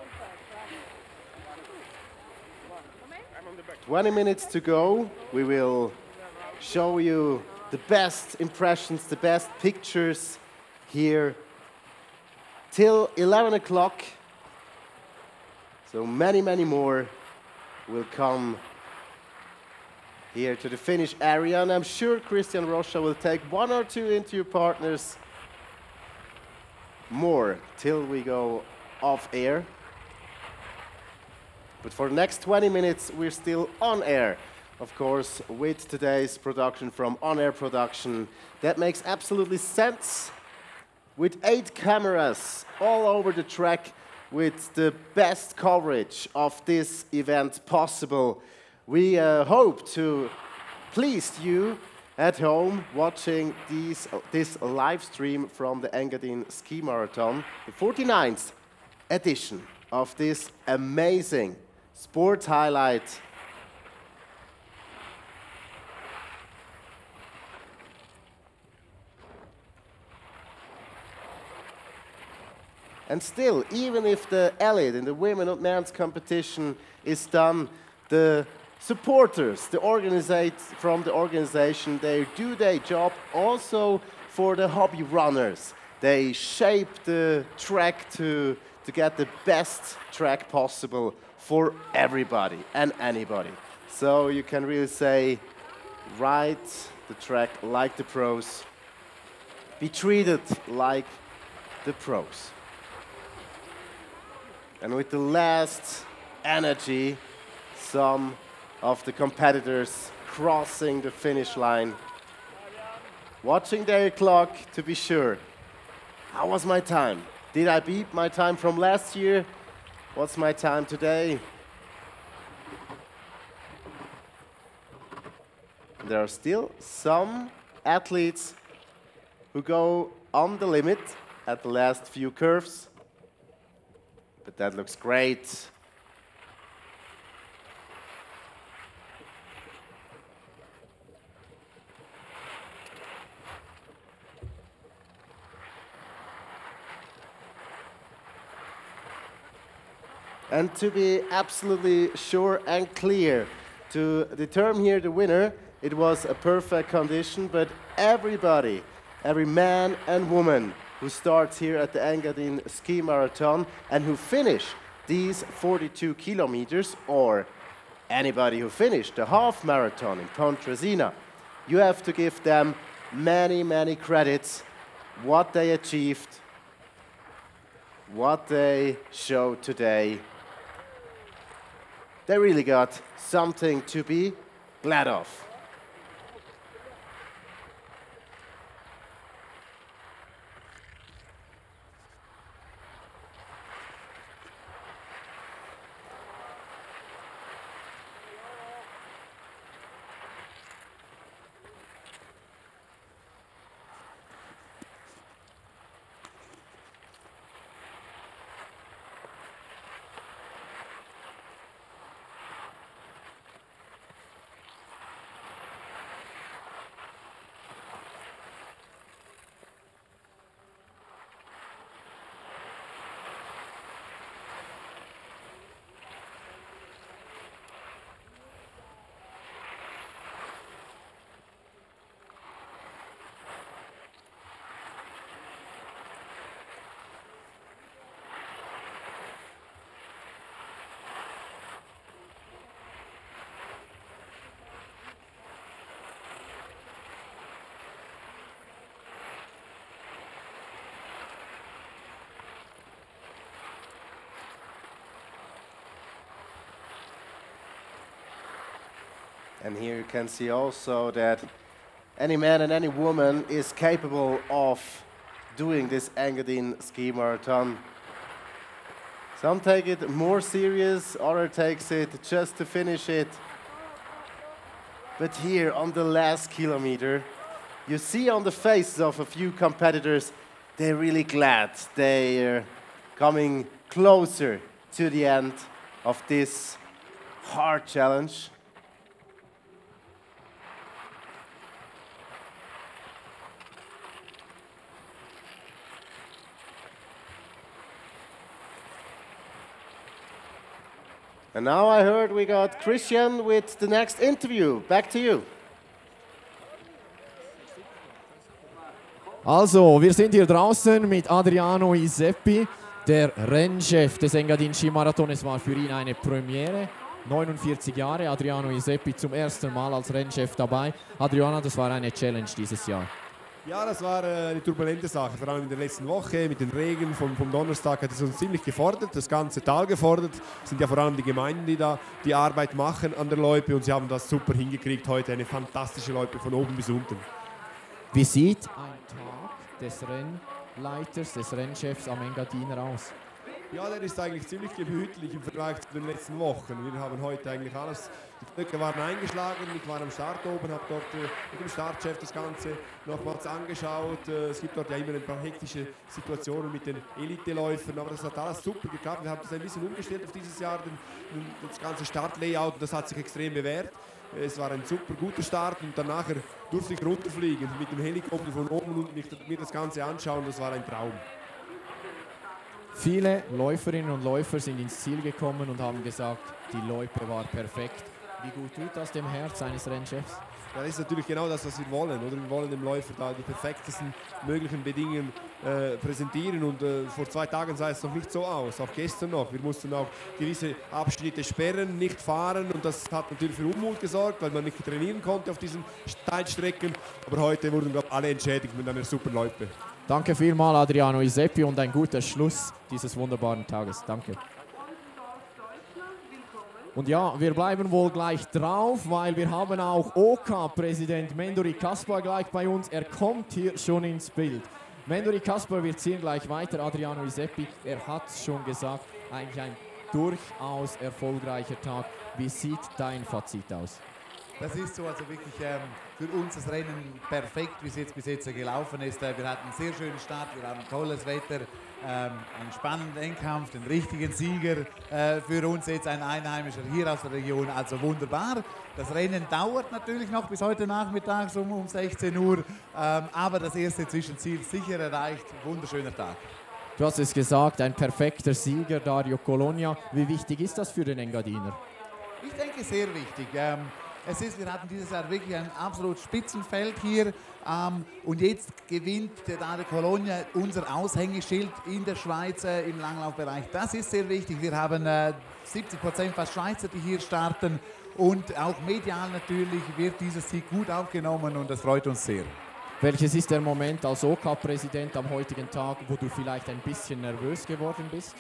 twenty minutes to go. We will show you the best impressions, the best pictures here till eleven o'clock. So many, many more will come here to the finish area, and I'm sure Christian Rocha will take one or two interview partners more till we go off air. But for the next twenty minutes, we're still on air, of course, with today's production from On Air Production. That makes absolutely sense. With eight cameras all over the track, with the best coverage of this event possible. We uh, hope to please you at home watching these, uh, this live stream from the Engadin Ski Marathon, the forty-ninth edition of this amazing sport highlight. And still, even if the elite in the women and men's competition is done, the supporters, the organizate from the organization, they do their job also for the hobby runners. They shape the track to, to get the best track possible for everybody and anybody. So you can really say, ride the track like the pros, be treated like the pros. And with the last energy, some of the competitors crossing the finish line. Watching their clock to be sure. How was my time? Did I beat my time from last year? What's my time today? There are still some athletes who go on the limit at the last few curves, but that looks great. And to be absolutely sure and clear, to determine here the winner, it was a perfect condition, but everybody, every man and woman who starts here at the Engadin Ski Marathon and who finish these forty-two kilometers, or anybody who finished the half marathon in Pontresina, you have to give them many, many credits, what they achieved, what they showed today. They really got something to be glad of. And here you can see also that any man and any woman is capable of doing this Engadin Ski Marathon. Some take it more serious, others takes it just to finish it. But here on the last kilometer, you see on the faces of a few competitors, they're really glad they're coming closer to the end of this hard challenge. And now I heard we got Christian with the next interview. Back to you. Also, wir sind hier draußen mit Adriano Iseppi, der Rennchef des Engadin Skimarathon. Es war für ihn eine Premiere. neunundvierzig Jahre, Adriano Iseppi zum ersten Mal als Rennchef dabei. Adriano, das war eine Challenge dieses Jahr. Ja, das war eine turbulente Sache, vor allem in der letzten Woche mit den Regen vom, vom Donnerstag hat es uns ziemlich gefordert, das ganze Tal gefordert. Es sind ja vor allem die Gemeinden, die da die Arbeit machen an der Loipe und sie haben das super hingekriegt. Heute eine fantastische Loipe von oben bis unten. Wie sieht ein Tag des Rennleiters, des Rennchefs am Engadiner aus? Ja, der ist eigentlich ziemlich gemütlich im Vergleich zu den letzten Wochen. Wir haben heute eigentlich alles, die Blöcke waren eingeschlagen, ich war am Start oben, habe dort äh, mit dem Startchef das Ganze nochmals angeschaut. Äh, es gibt dort ja immer ein paar hektische Situationen mit den Elite-Läufern, aber das hat alles super geklappt. Wir haben das ein bisschen umgestellt auf dieses Jahr, den, das ganze Startlayout, und das hat sich extrem bewährt. Es war ein super guter Start und danach durfte ich runterfliegen mit dem Helikopter von oben und mir das Ganze anschauen, das war ein Traum. Viele Läuferinnen und Läufer sind ins Ziel gekommen und haben gesagt, die Loipe war perfekt. Wie gut tut das dem Herz eines Rennchefs? Ja, das ist natürlich genau das, was wir wollen. Oder? Wir wollen dem Läufer da die perfektesten möglichen Bedingungen äh, präsentieren. Und äh, vor zwei Tagen sah es noch nicht so aus, auch gestern noch. Wir mussten auch gewisse Abschnitte sperren, nicht fahren. Und das hat natürlich für Unmut gesorgt, weil man nicht trainieren konnte auf diesen Teilstrecken. Aber heute wurden, glaube ich, alle entschädigt mit einer super Loipe. Danke vielmals, Adriano Iseppi, und ein guter Schluss dieses wunderbaren Tages. Danke. Und ja, wir bleiben wohl gleich drauf, weil wir haben auch O K-Präsident Menduri Kaspar gleich bei uns. Er kommt hier schon ins Bild. Menduri Kaspar, wir ziehen gleich weiter. Adriano Seppi, er hat es schon gesagt, eigentlich ein durchaus erfolgreicher Tag. Wie sieht dein Fazit aus? Das ist so, also wirklich ähm, für uns das Rennen perfekt, wie es jetzt bis jetzt gelaufen ist. Äh, wir hatten einen sehr schönen Start, wir haben tolles Wetter, ähm, einen spannenden Endkampf, den richtigen Sieger äh, für uns jetzt ein Einheimischer hier aus der Region, also wunderbar. Das Rennen dauert natürlich noch bis heute Nachmittag um, um sechzehn Uhr, ähm, aber das erste Zwischenziel sicher erreicht, wunderschöner Tag. Du hast es gesagt, ein perfekter Sieger, Dario Colonia. Wie wichtig ist das für den Engadiner? Ich denke, sehr wichtig. Ähm, Es ist, wir hatten dieses Jahr wirklich ein absolut Spitzenfeld hier ähm, und jetzt gewinnt der Dario Colonia unser Aushängeschild in der Schweiz äh, im Langlaufbereich. Das ist sehr wichtig. Wir haben äh, siebzig Prozent fast Schweizer, die hier starten und auch medial natürlich wird dieses Sieg gut aufgenommen und das freut uns sehr. Welches ist der Moment als O K-Präsident am heutigen Tag, wo du vielleicht ein bisschen nervös geworden bist?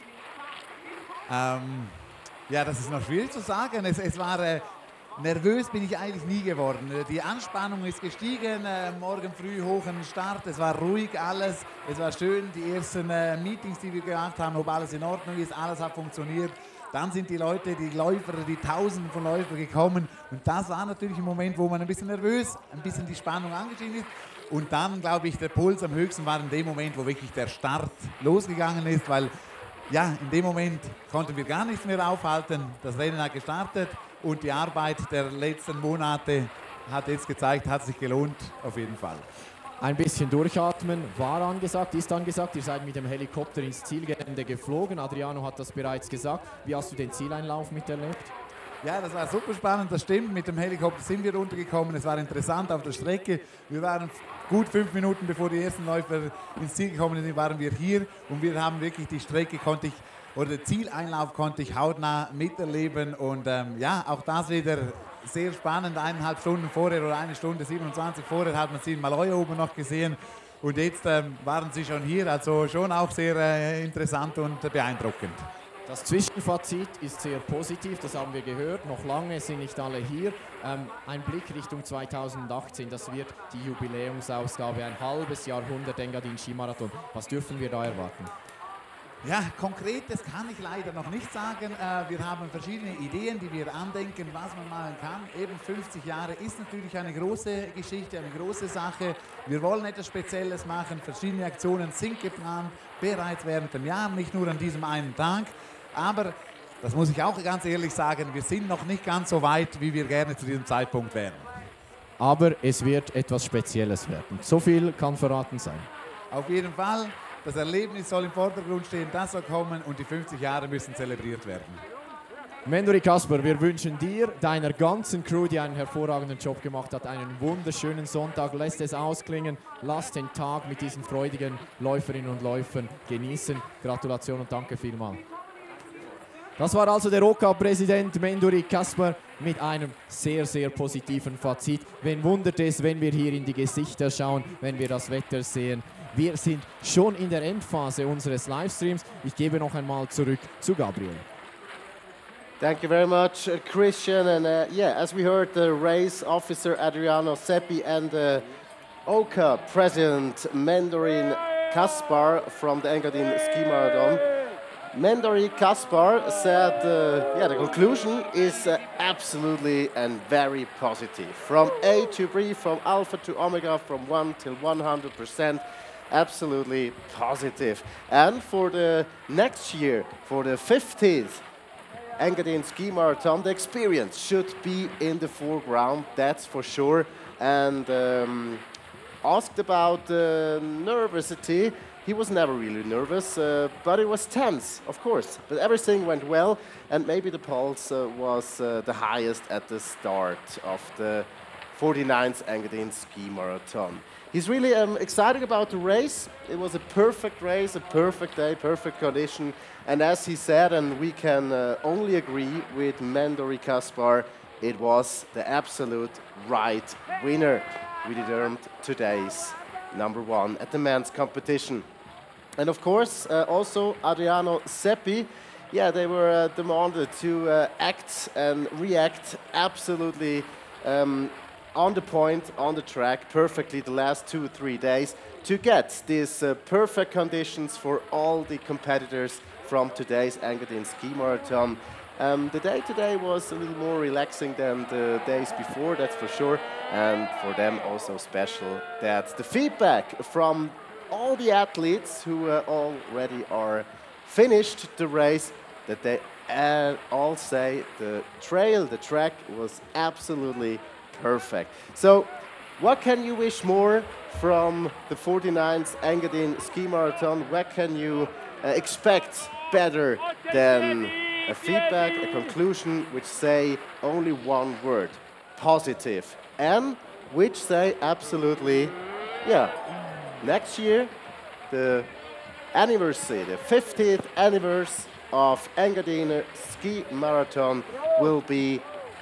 Ähm, ja, das ist noch schwierig zu sagen. Es, es war... Äh, Nervös bin ich eigentlich nie geworden. Die Anspannung ist gestiegen, äh, morgen früh hoch an den Start, es war ruhig alles, es war schön, die ersten äh, Meetings, die wir gemacht haben, ob alles in Ordnung ist, alles hat funktioniert. Dann sind die Leute, die Läufer, die Tausenden von Läufern gekommen und das war natürlich ein Moment, wo man ein bisschen nervös, ein bisschen die Spannung angestiegen ist. Und dann, glaube ich, der Puls am höchsten war in dem Moment, wo wirklich der Start losgegangen ist, weil ja, in dem Moment konnten wir gar nichts mehr aufhalten, das Rennen hat gestartet. Und die Arbeit der letzten Monate hat jetzt gezeigt, hat sich gelohnt, auf jeden Fall. Ein bisschen durchatmen war angesagt, ist angesagt. Ihr seid mit dem Helikopter ins Zielgelände geflogen. Adriano hat das bereits gesagt. Wie hast du den Zieleinlauf miterlebt? Ja, das war super spannend, das stimmt. Mit dem Helikopter sind wir runtergekommen. Es war interessant auf der Strecke. Wir waren gut fünf Minuten, bevor die ersten Läufer ins Ziel gekommen sind, waren wir hier. Und wir haben wirklich die Strecke, konnte ich oder den Zieleinlauf konnte ich hautnah miterleben und ähm, ja, auch das wieder sehr spannend, eineinhalb Stunden vorher oder eine Stunde siebenundzwanzig vorher hat man sie in Maloja oben noch gesehen und jetzt ähm, waren sie schon hier, also schon auch sehr äh, interessant und äh, beeindruckend. Das Zwischenfazit ist sehr positiv, das haben wir gehört, noch lange sind nicht alle hier. Ähm, ein Blick Richtung zweitausendachtzehn, das wird die Jubiläumsausgabe, ein halbes Jahrhundert Engadin Skimarathon. Was dürfen wir da erwarten? Ja, Konkretes kann ich leider noch nicht sagen. Äh, wir haben verschiedene Ideen, die wir andenken, was man machen kann. Eben fünfzig Jahre ist natürlich eine große Geschichte, eine große Sache. Wir wollen etwas Spezielles machen. Verschiedene Aktionen sind geplant, bereits während dem Jahr, nicht nur an diesem einen Tag. Aber, das muss ich auch ganz ehrlich sagen, wir sind noch nicht ganz so weit, wie wir gerne zu diesem Zeitpunkt wären. Aber es wird etwas Spezielles werden. So viel kann verraten sein. Auf jeden Fall. Das Erlebnis soll im Vordergrund stehen, das soll kommen und die fünfzig Jahre müssen zelebriert werden. Menduri Kaspar, wir wünschen dir, deiner ganzen Crew, die einen hervorragenden Job gemacht hat, einen wunderschönen Sonntag. Lässt es ausklingen, lasst den Tag mit diesen freudigen Läuferinnen und Läufern genießen. Gratulation und danke vielmals. Das war also der O K-Präsident Menduri Kaspar mit einem sehr, sehr positiven Fazit. Wen wundert es, wenn wir hier in die Gesichter schauen, wenn wir das Wetter sehen? Wir sind schon in der Endphase unseres Livestreams. Ich gebe noch einmal zurück zu Gabriel. Thank you very much, uh, Christian. And uh, yeah, as we heard, the race officer Adriano Seppi and the O K president Menduri Kaspar from the Engadin Ski Marathon. Menduri Kaspar said, uh, yeah, the conclusion is uh, absolutely and very positive. From A to B, from alpha to omega, from one till one hundred percent. Absolutely positive. And for the next year, for the fifteenth Engadin Ski Marathon, the experience should be in the foreground, that's for sure. And um, asked about uh, nervosity, he was never really nervous, uh, but it was tense, of course. But everything went well, and maybe the pulse uh, was uh, the highest at the start of the forty-ninth Engadin Ski Marathon. He's really um, excited about the race. It was a perfect race, a perfect day, perfect condition. And as he said, and we can uh, only agree with Menduri Kaspar, it was the absolute right winner. We determined today's number one at the men's competition. And of course, uh, also Adriano Seppi, yeah, they were uh, demanded to uh, act and react absolutely um, on the point, on the track, perfectly the last two or three days to get these uh, perfect conditions for all the competitors from today's Engadin Ski Marathon. Um, the day today was a little more relaxing than the days before, that's for sure, and for them also special that the feedback from all the athletes who uh, already are finished the race, that they uh, all say the trail, the track was absolutely perfect. So what can you wish more from the forty-ninth Engadin Ski Marathon? What can you uh, expect better than a feedback, a conclusion which say only one word, positive, and which say absolutely, yeah, next year, the anniversary, the fiftieth anniversary of Engadin Ski Marathon will be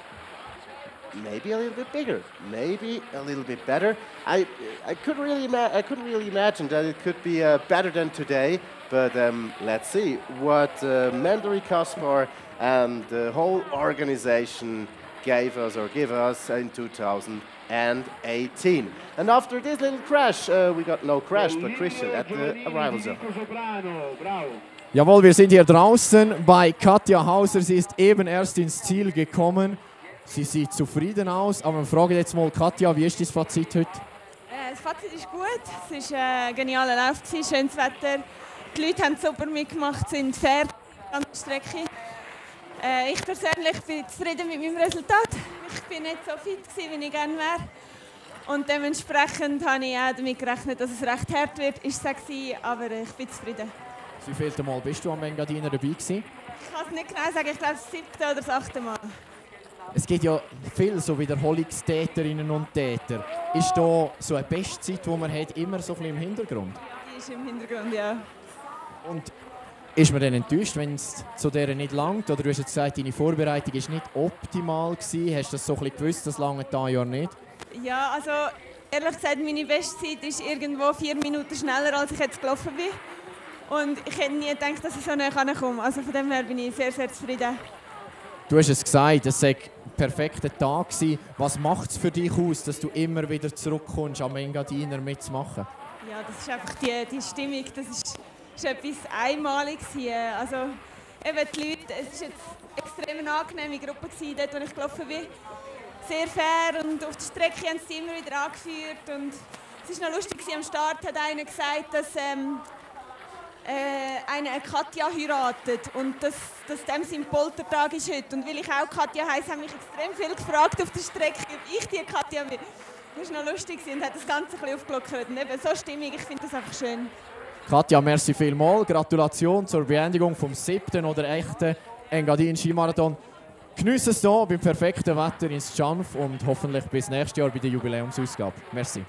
maybe a little bit bigger, maybe a little bit better. I I could really I couldn't really imagine that it could be uh, better than today. But um, let's see what uh, Mendery Kaspar and the whole organization gave us or give us in two thousand eighteen. And after this little crash, uh, we got no crash, but Christian at the arrival zone. Jawohl, wir sind hier draußen bei Katja Hauser. Sie ist eben erst ins Ziel gekommen. Sie sieht zufrieden aus, aber wir fragen jetzt mal Katja, wie ist das Fazit heute? Äh, das Fazit ist gut. Es war ein genialer Lauf, schönes Wetter. Die Leute haben super mitgemacht, sind fair an der Strecke. Äh, ich persönlich bin zufrieden mit meinem Resultat. Ich bin nicht so fit gewesen, wie ich gerne wäre. Und dementsprechend habe ich auch damit gerechnet, dass es recht hart wird. Ist es gewesen, aber ich bin zufrieden. Wie vielte Mal bist du am Engadiner dabei gewesen? Ich kann es nicht genau sagen, ich glaube das siebte oder das achte Mal. Es gibt ja viele so Wiederholungstäterinnen und Täter. Ist da so eine Bestzeit, die man hat, immer so ein bisschen im Hintergrund? Die ist im Hintergrund, ja. Und ist man dann enttäuscht, wenn es zu dieser nicht langt? Oder du hast jetzt gesagt, deine Vorbereitung war nicht optimal gewesen. Hast du das so ein bisschen gewusst, das lange dieses Jahr nicht? Ja, also ehrlich gesagt, meine Bestzeit ist irgendwo vier Minuten schneller, als ich jetzt gelaufen bin. Und ich hätte nie gedacht, dass ich so näher komme. Also von dem her bin ich sehr, sehr zufrieden. Du hast es gesagt, es sei ein perfekter Tag gewesen. Was macht es für dich aus, dass du immer wieder zurückkommst, am Engadiner mitzumachen? Ja, das ist einfach die, die Stimmung. Das ist Es war etwas Einmaliges hier. Also, eben die Leute, es war jetzt extrem eine angenehme Gruppe gewesen, dort, wo ich gelaufen bin. Sehr fair und auf der Strecke haben sie immer wieder angeführt. Und es war noch lustig, am Start hat einer gesagt, dass ähm, äh, eine Katja heiratet und dass, dass dem sein Poltertag ist heute. Und weil ich auch Katja heiße, haben mich extrem viel gefragt auf der Strecke, ob ich die Katja bin. Das war noch lustig und hat das Ganze ein bisschen aufgelockert. Und eben so stimmig, ich finde das einfach schön. Katja, merci vielmals. Gratulation zur Beendigung vom siebten oder echten Engadin Skimarathon. Geniessen es hier beim perfekten Wetter ins Schanf und hoffentlich bis nächstes Jahr bei der Jubiläumsausgabe. Merci.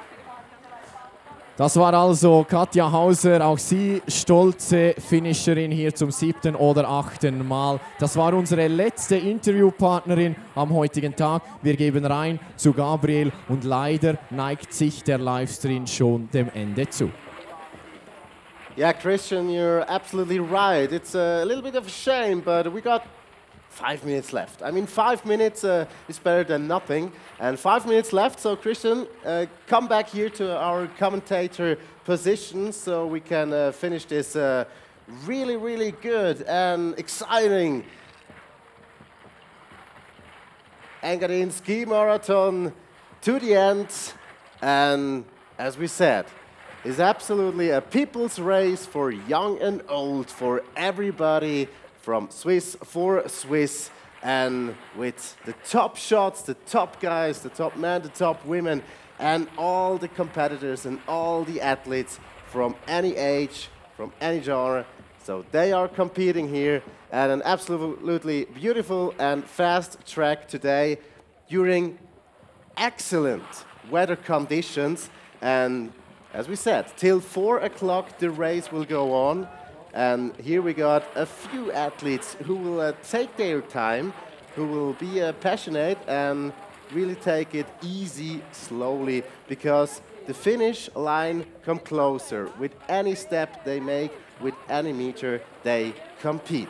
Das war also Katja Hauser, auch sie stolze Finisherin hier zum siebten oder achten Mal. Das war unsere letzte Interviewpartnerin am heutigen Tag. Wir geben rein zu Gabriel und leider neigt sich der Livestream schon dem Ende zu. Yeah, Christian, you're absolutely right. It's a little bit of a shame, but we got five minutes left. I mean, five minutes uh, is better than nothing. And five minutes left, so Christian, uh, come back here to our commentator position so we can uh, finish this uh, really, really good and exciting Engadin Ski Marathon to the end. And as we said, it's absolutely a people's race for young and old, for everybody, from Swiss for Swiss, and with the top shots, the top guys, the top men, the top women, and all the competitors and all the athletes from any age, from any genre. So they are competing here at an absolutely beautiful and fast track today during excellent weather conditions. And as we said, till four o'clock the race will go on. And here we got a few athletes who will uh, take their time, who will be uh, passionate and really take it easy, slowly, because the finish line comes closer. With any step they make, with any meter they compete.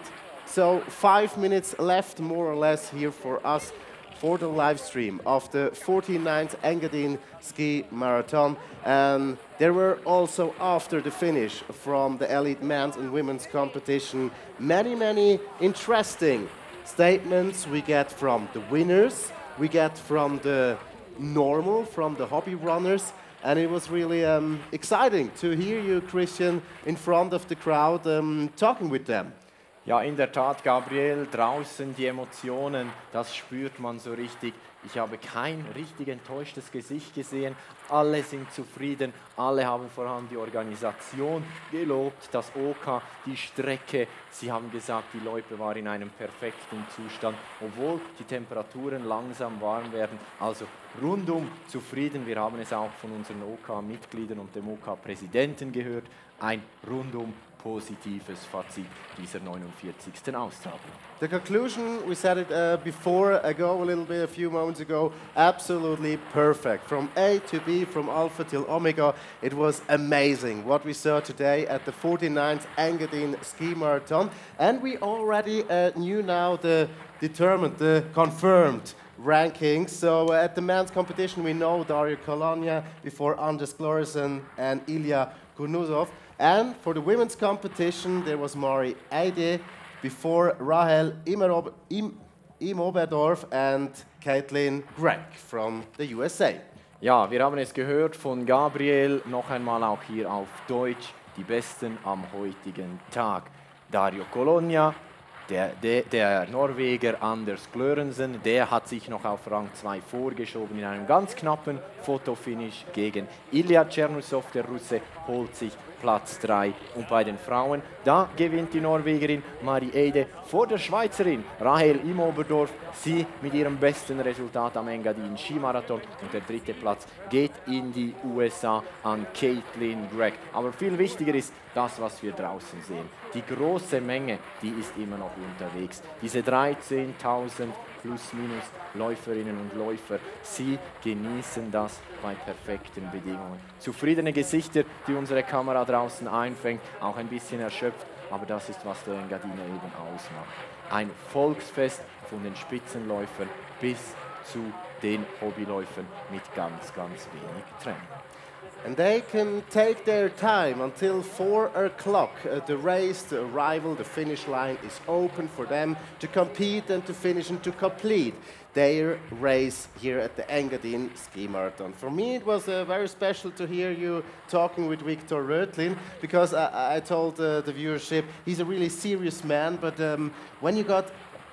So five minutes left, more or less, here for us for the live stream of the forty-ninth Engadine Ski Marathon. And there were also, after the finish from the elite men's and women's competition, many, many interesting statements we get from the winners, we get from the normal, from the hobby runners. And it was really um, exciting to hear you, Christian, in front of the crowd, um, talking with them. Ja, in der Tat, Gabriel, draußen die Emotionen, das spürt man so richtig. Ich habe kein richtig enttäuschtes Gesicht gesehen. Alle sind zufrieden, alle haben vor allem die Organisation gelobt, das O K, die Strecke. Sie haben gesagt, die Loipe war in einem perfekten Zustand, obwohl die Temperaturen langsam warm werden. Also rundum zufrieden. Wir haben es auch von unseren O K-Mitgliedern und dem O K-Präsidenten gehört. Ein rundum positives Fazit dieser neunundvierzigsten Austragung. The conclusion, we said it uh, before ago, a little bit, a few moments ago, absolutely perfect. From A to B, from Alpha till Omega, it was amazing what we saw today at the forty-ninth Engadine Ski Marathon. And we already uh, knew now the determined, the confirmed rankings. So uh, at the men's competition, we know Dario Colonia before Anders Glorsen and Ilya Kunuzov. And for the women's competition, there was Mari Eide before Rahel Imerob Im Imoberdorf and Caitlin Gregg from the U S A. Ja, wir haben es gehört von Gabriel, noch einmal auch hier auf Deutsch, die Besten am heutigen Tag. Dario Colonia, der, der, der Norweger Anders Glørensen, der hat sich noch auf Rang zwei vorgeschoben in einem ganz knappen Fotofinish gegen Ilya Chernousov, der Russe, holt sich Platz drei. Und bei den Frauen, da gewinnt die Norwegerin Mari Eide vor der Schweizerin Rahel Imoberdorf. Sie mit ihrem besten Resultat am Engadin Skimarathon. Und der dritte Platz geht in die U S A an Caitlin Gregg. Aber viel wichtiger ist das, was wir draußen sehen. Die große Menge, die ist immer noch unterwegs. Diese dreizehntausend plus minus Läuferinnen und Läufer, sie genießen das bei perfekten Bedingungen. Zufriedene Gesichter, die unsere Kamera draußen einfängt, auch ein bisschen erschöpft, aber das ist, was der Engadiner eben ausmacht. Ein Volksfest von den Spitzenläufern bis zu den Hobbyläufern mit ganz, ganz wenig Training. And they can take their time until four o'clock. Uh, the race, the arrival, the finish line is open for them to compete and to finish and to complete their race here at the Engadine Ski Marathon. For me, it was uh, very special to hear you talking with Viktor Rötlin, because I, I told uh, the viewership he's a really serious man, but um, when you got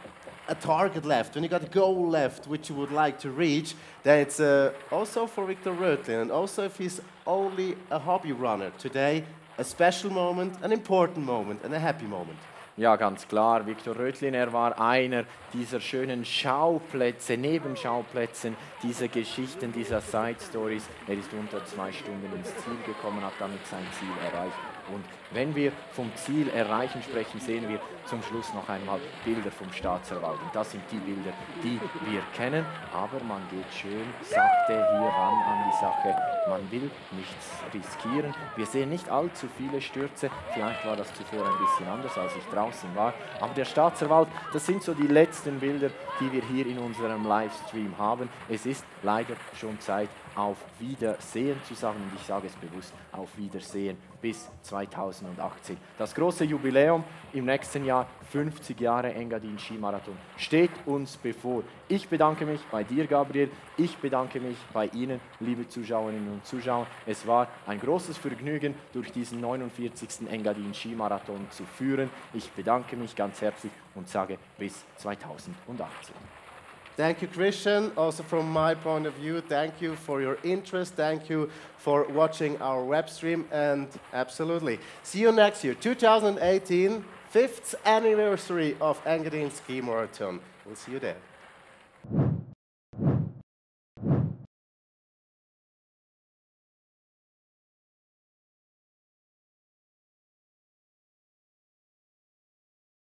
a target left, when you got a goal left which you would like to reach, then it's uh, also for Viktor Rötlin, and also if he's only a hobby runner today, a special moment, an important moment and a happy moment. Ja, ganz klar. Viktor Rötlin, er war einer dieser schönen Schauplätze, Nebenschauplätzen, dieser Geschichten, dieser Side Stories. Er ist unter zwei Stunden ins Ziel gekommen, hat damit sein Ziel erreicht. Und wenn wir vom Ziel erreichen sprechen, sehen wir zum Schluss noch einmal Bilder vom Staatsverwaltung. Das sind die Bilder, die wir kennen, aber man geht schön sachte hier ran an die Sache. Man will nichts riskieren. Wir sehen nicht allzu viele Stürze. Vielleicht war das zuvor ein bisschen anders, als ich draußen war. Aber der Staatsverwalt, das sind so die letzten Bilder, die wir hier in unserem Livestream haben. Es ist leider schon Zeit, auf Wiedersehen zu sagen, und ich sage es bewusst, auf Wiedersehen bis zweitausendachtzehn. Das große Jubiläum im nächsten Jahr, fünfzig Jahre Engadin Skimarathon, steht uns bevor. Ich bedanke mich bei dir, Gabriel. Ich bedanke mich bei Ihnen, liebe Zuschauerinnen und Zuschauer. Es war ein großes Vergnügen, durch diesen neunundvierzigsten Engadin Skimarathon zu führen. Ich bedanke mich ganz herzlich und sage bis zweitausendachtzehn. Thank you, Christian. Also from my point of view, thank you for your interest. Thank you for watching our web stream. And absolutely, see you next year, two thousand eighteen, fifth anniversary of Engadine Ski Marathon. We'll see you there.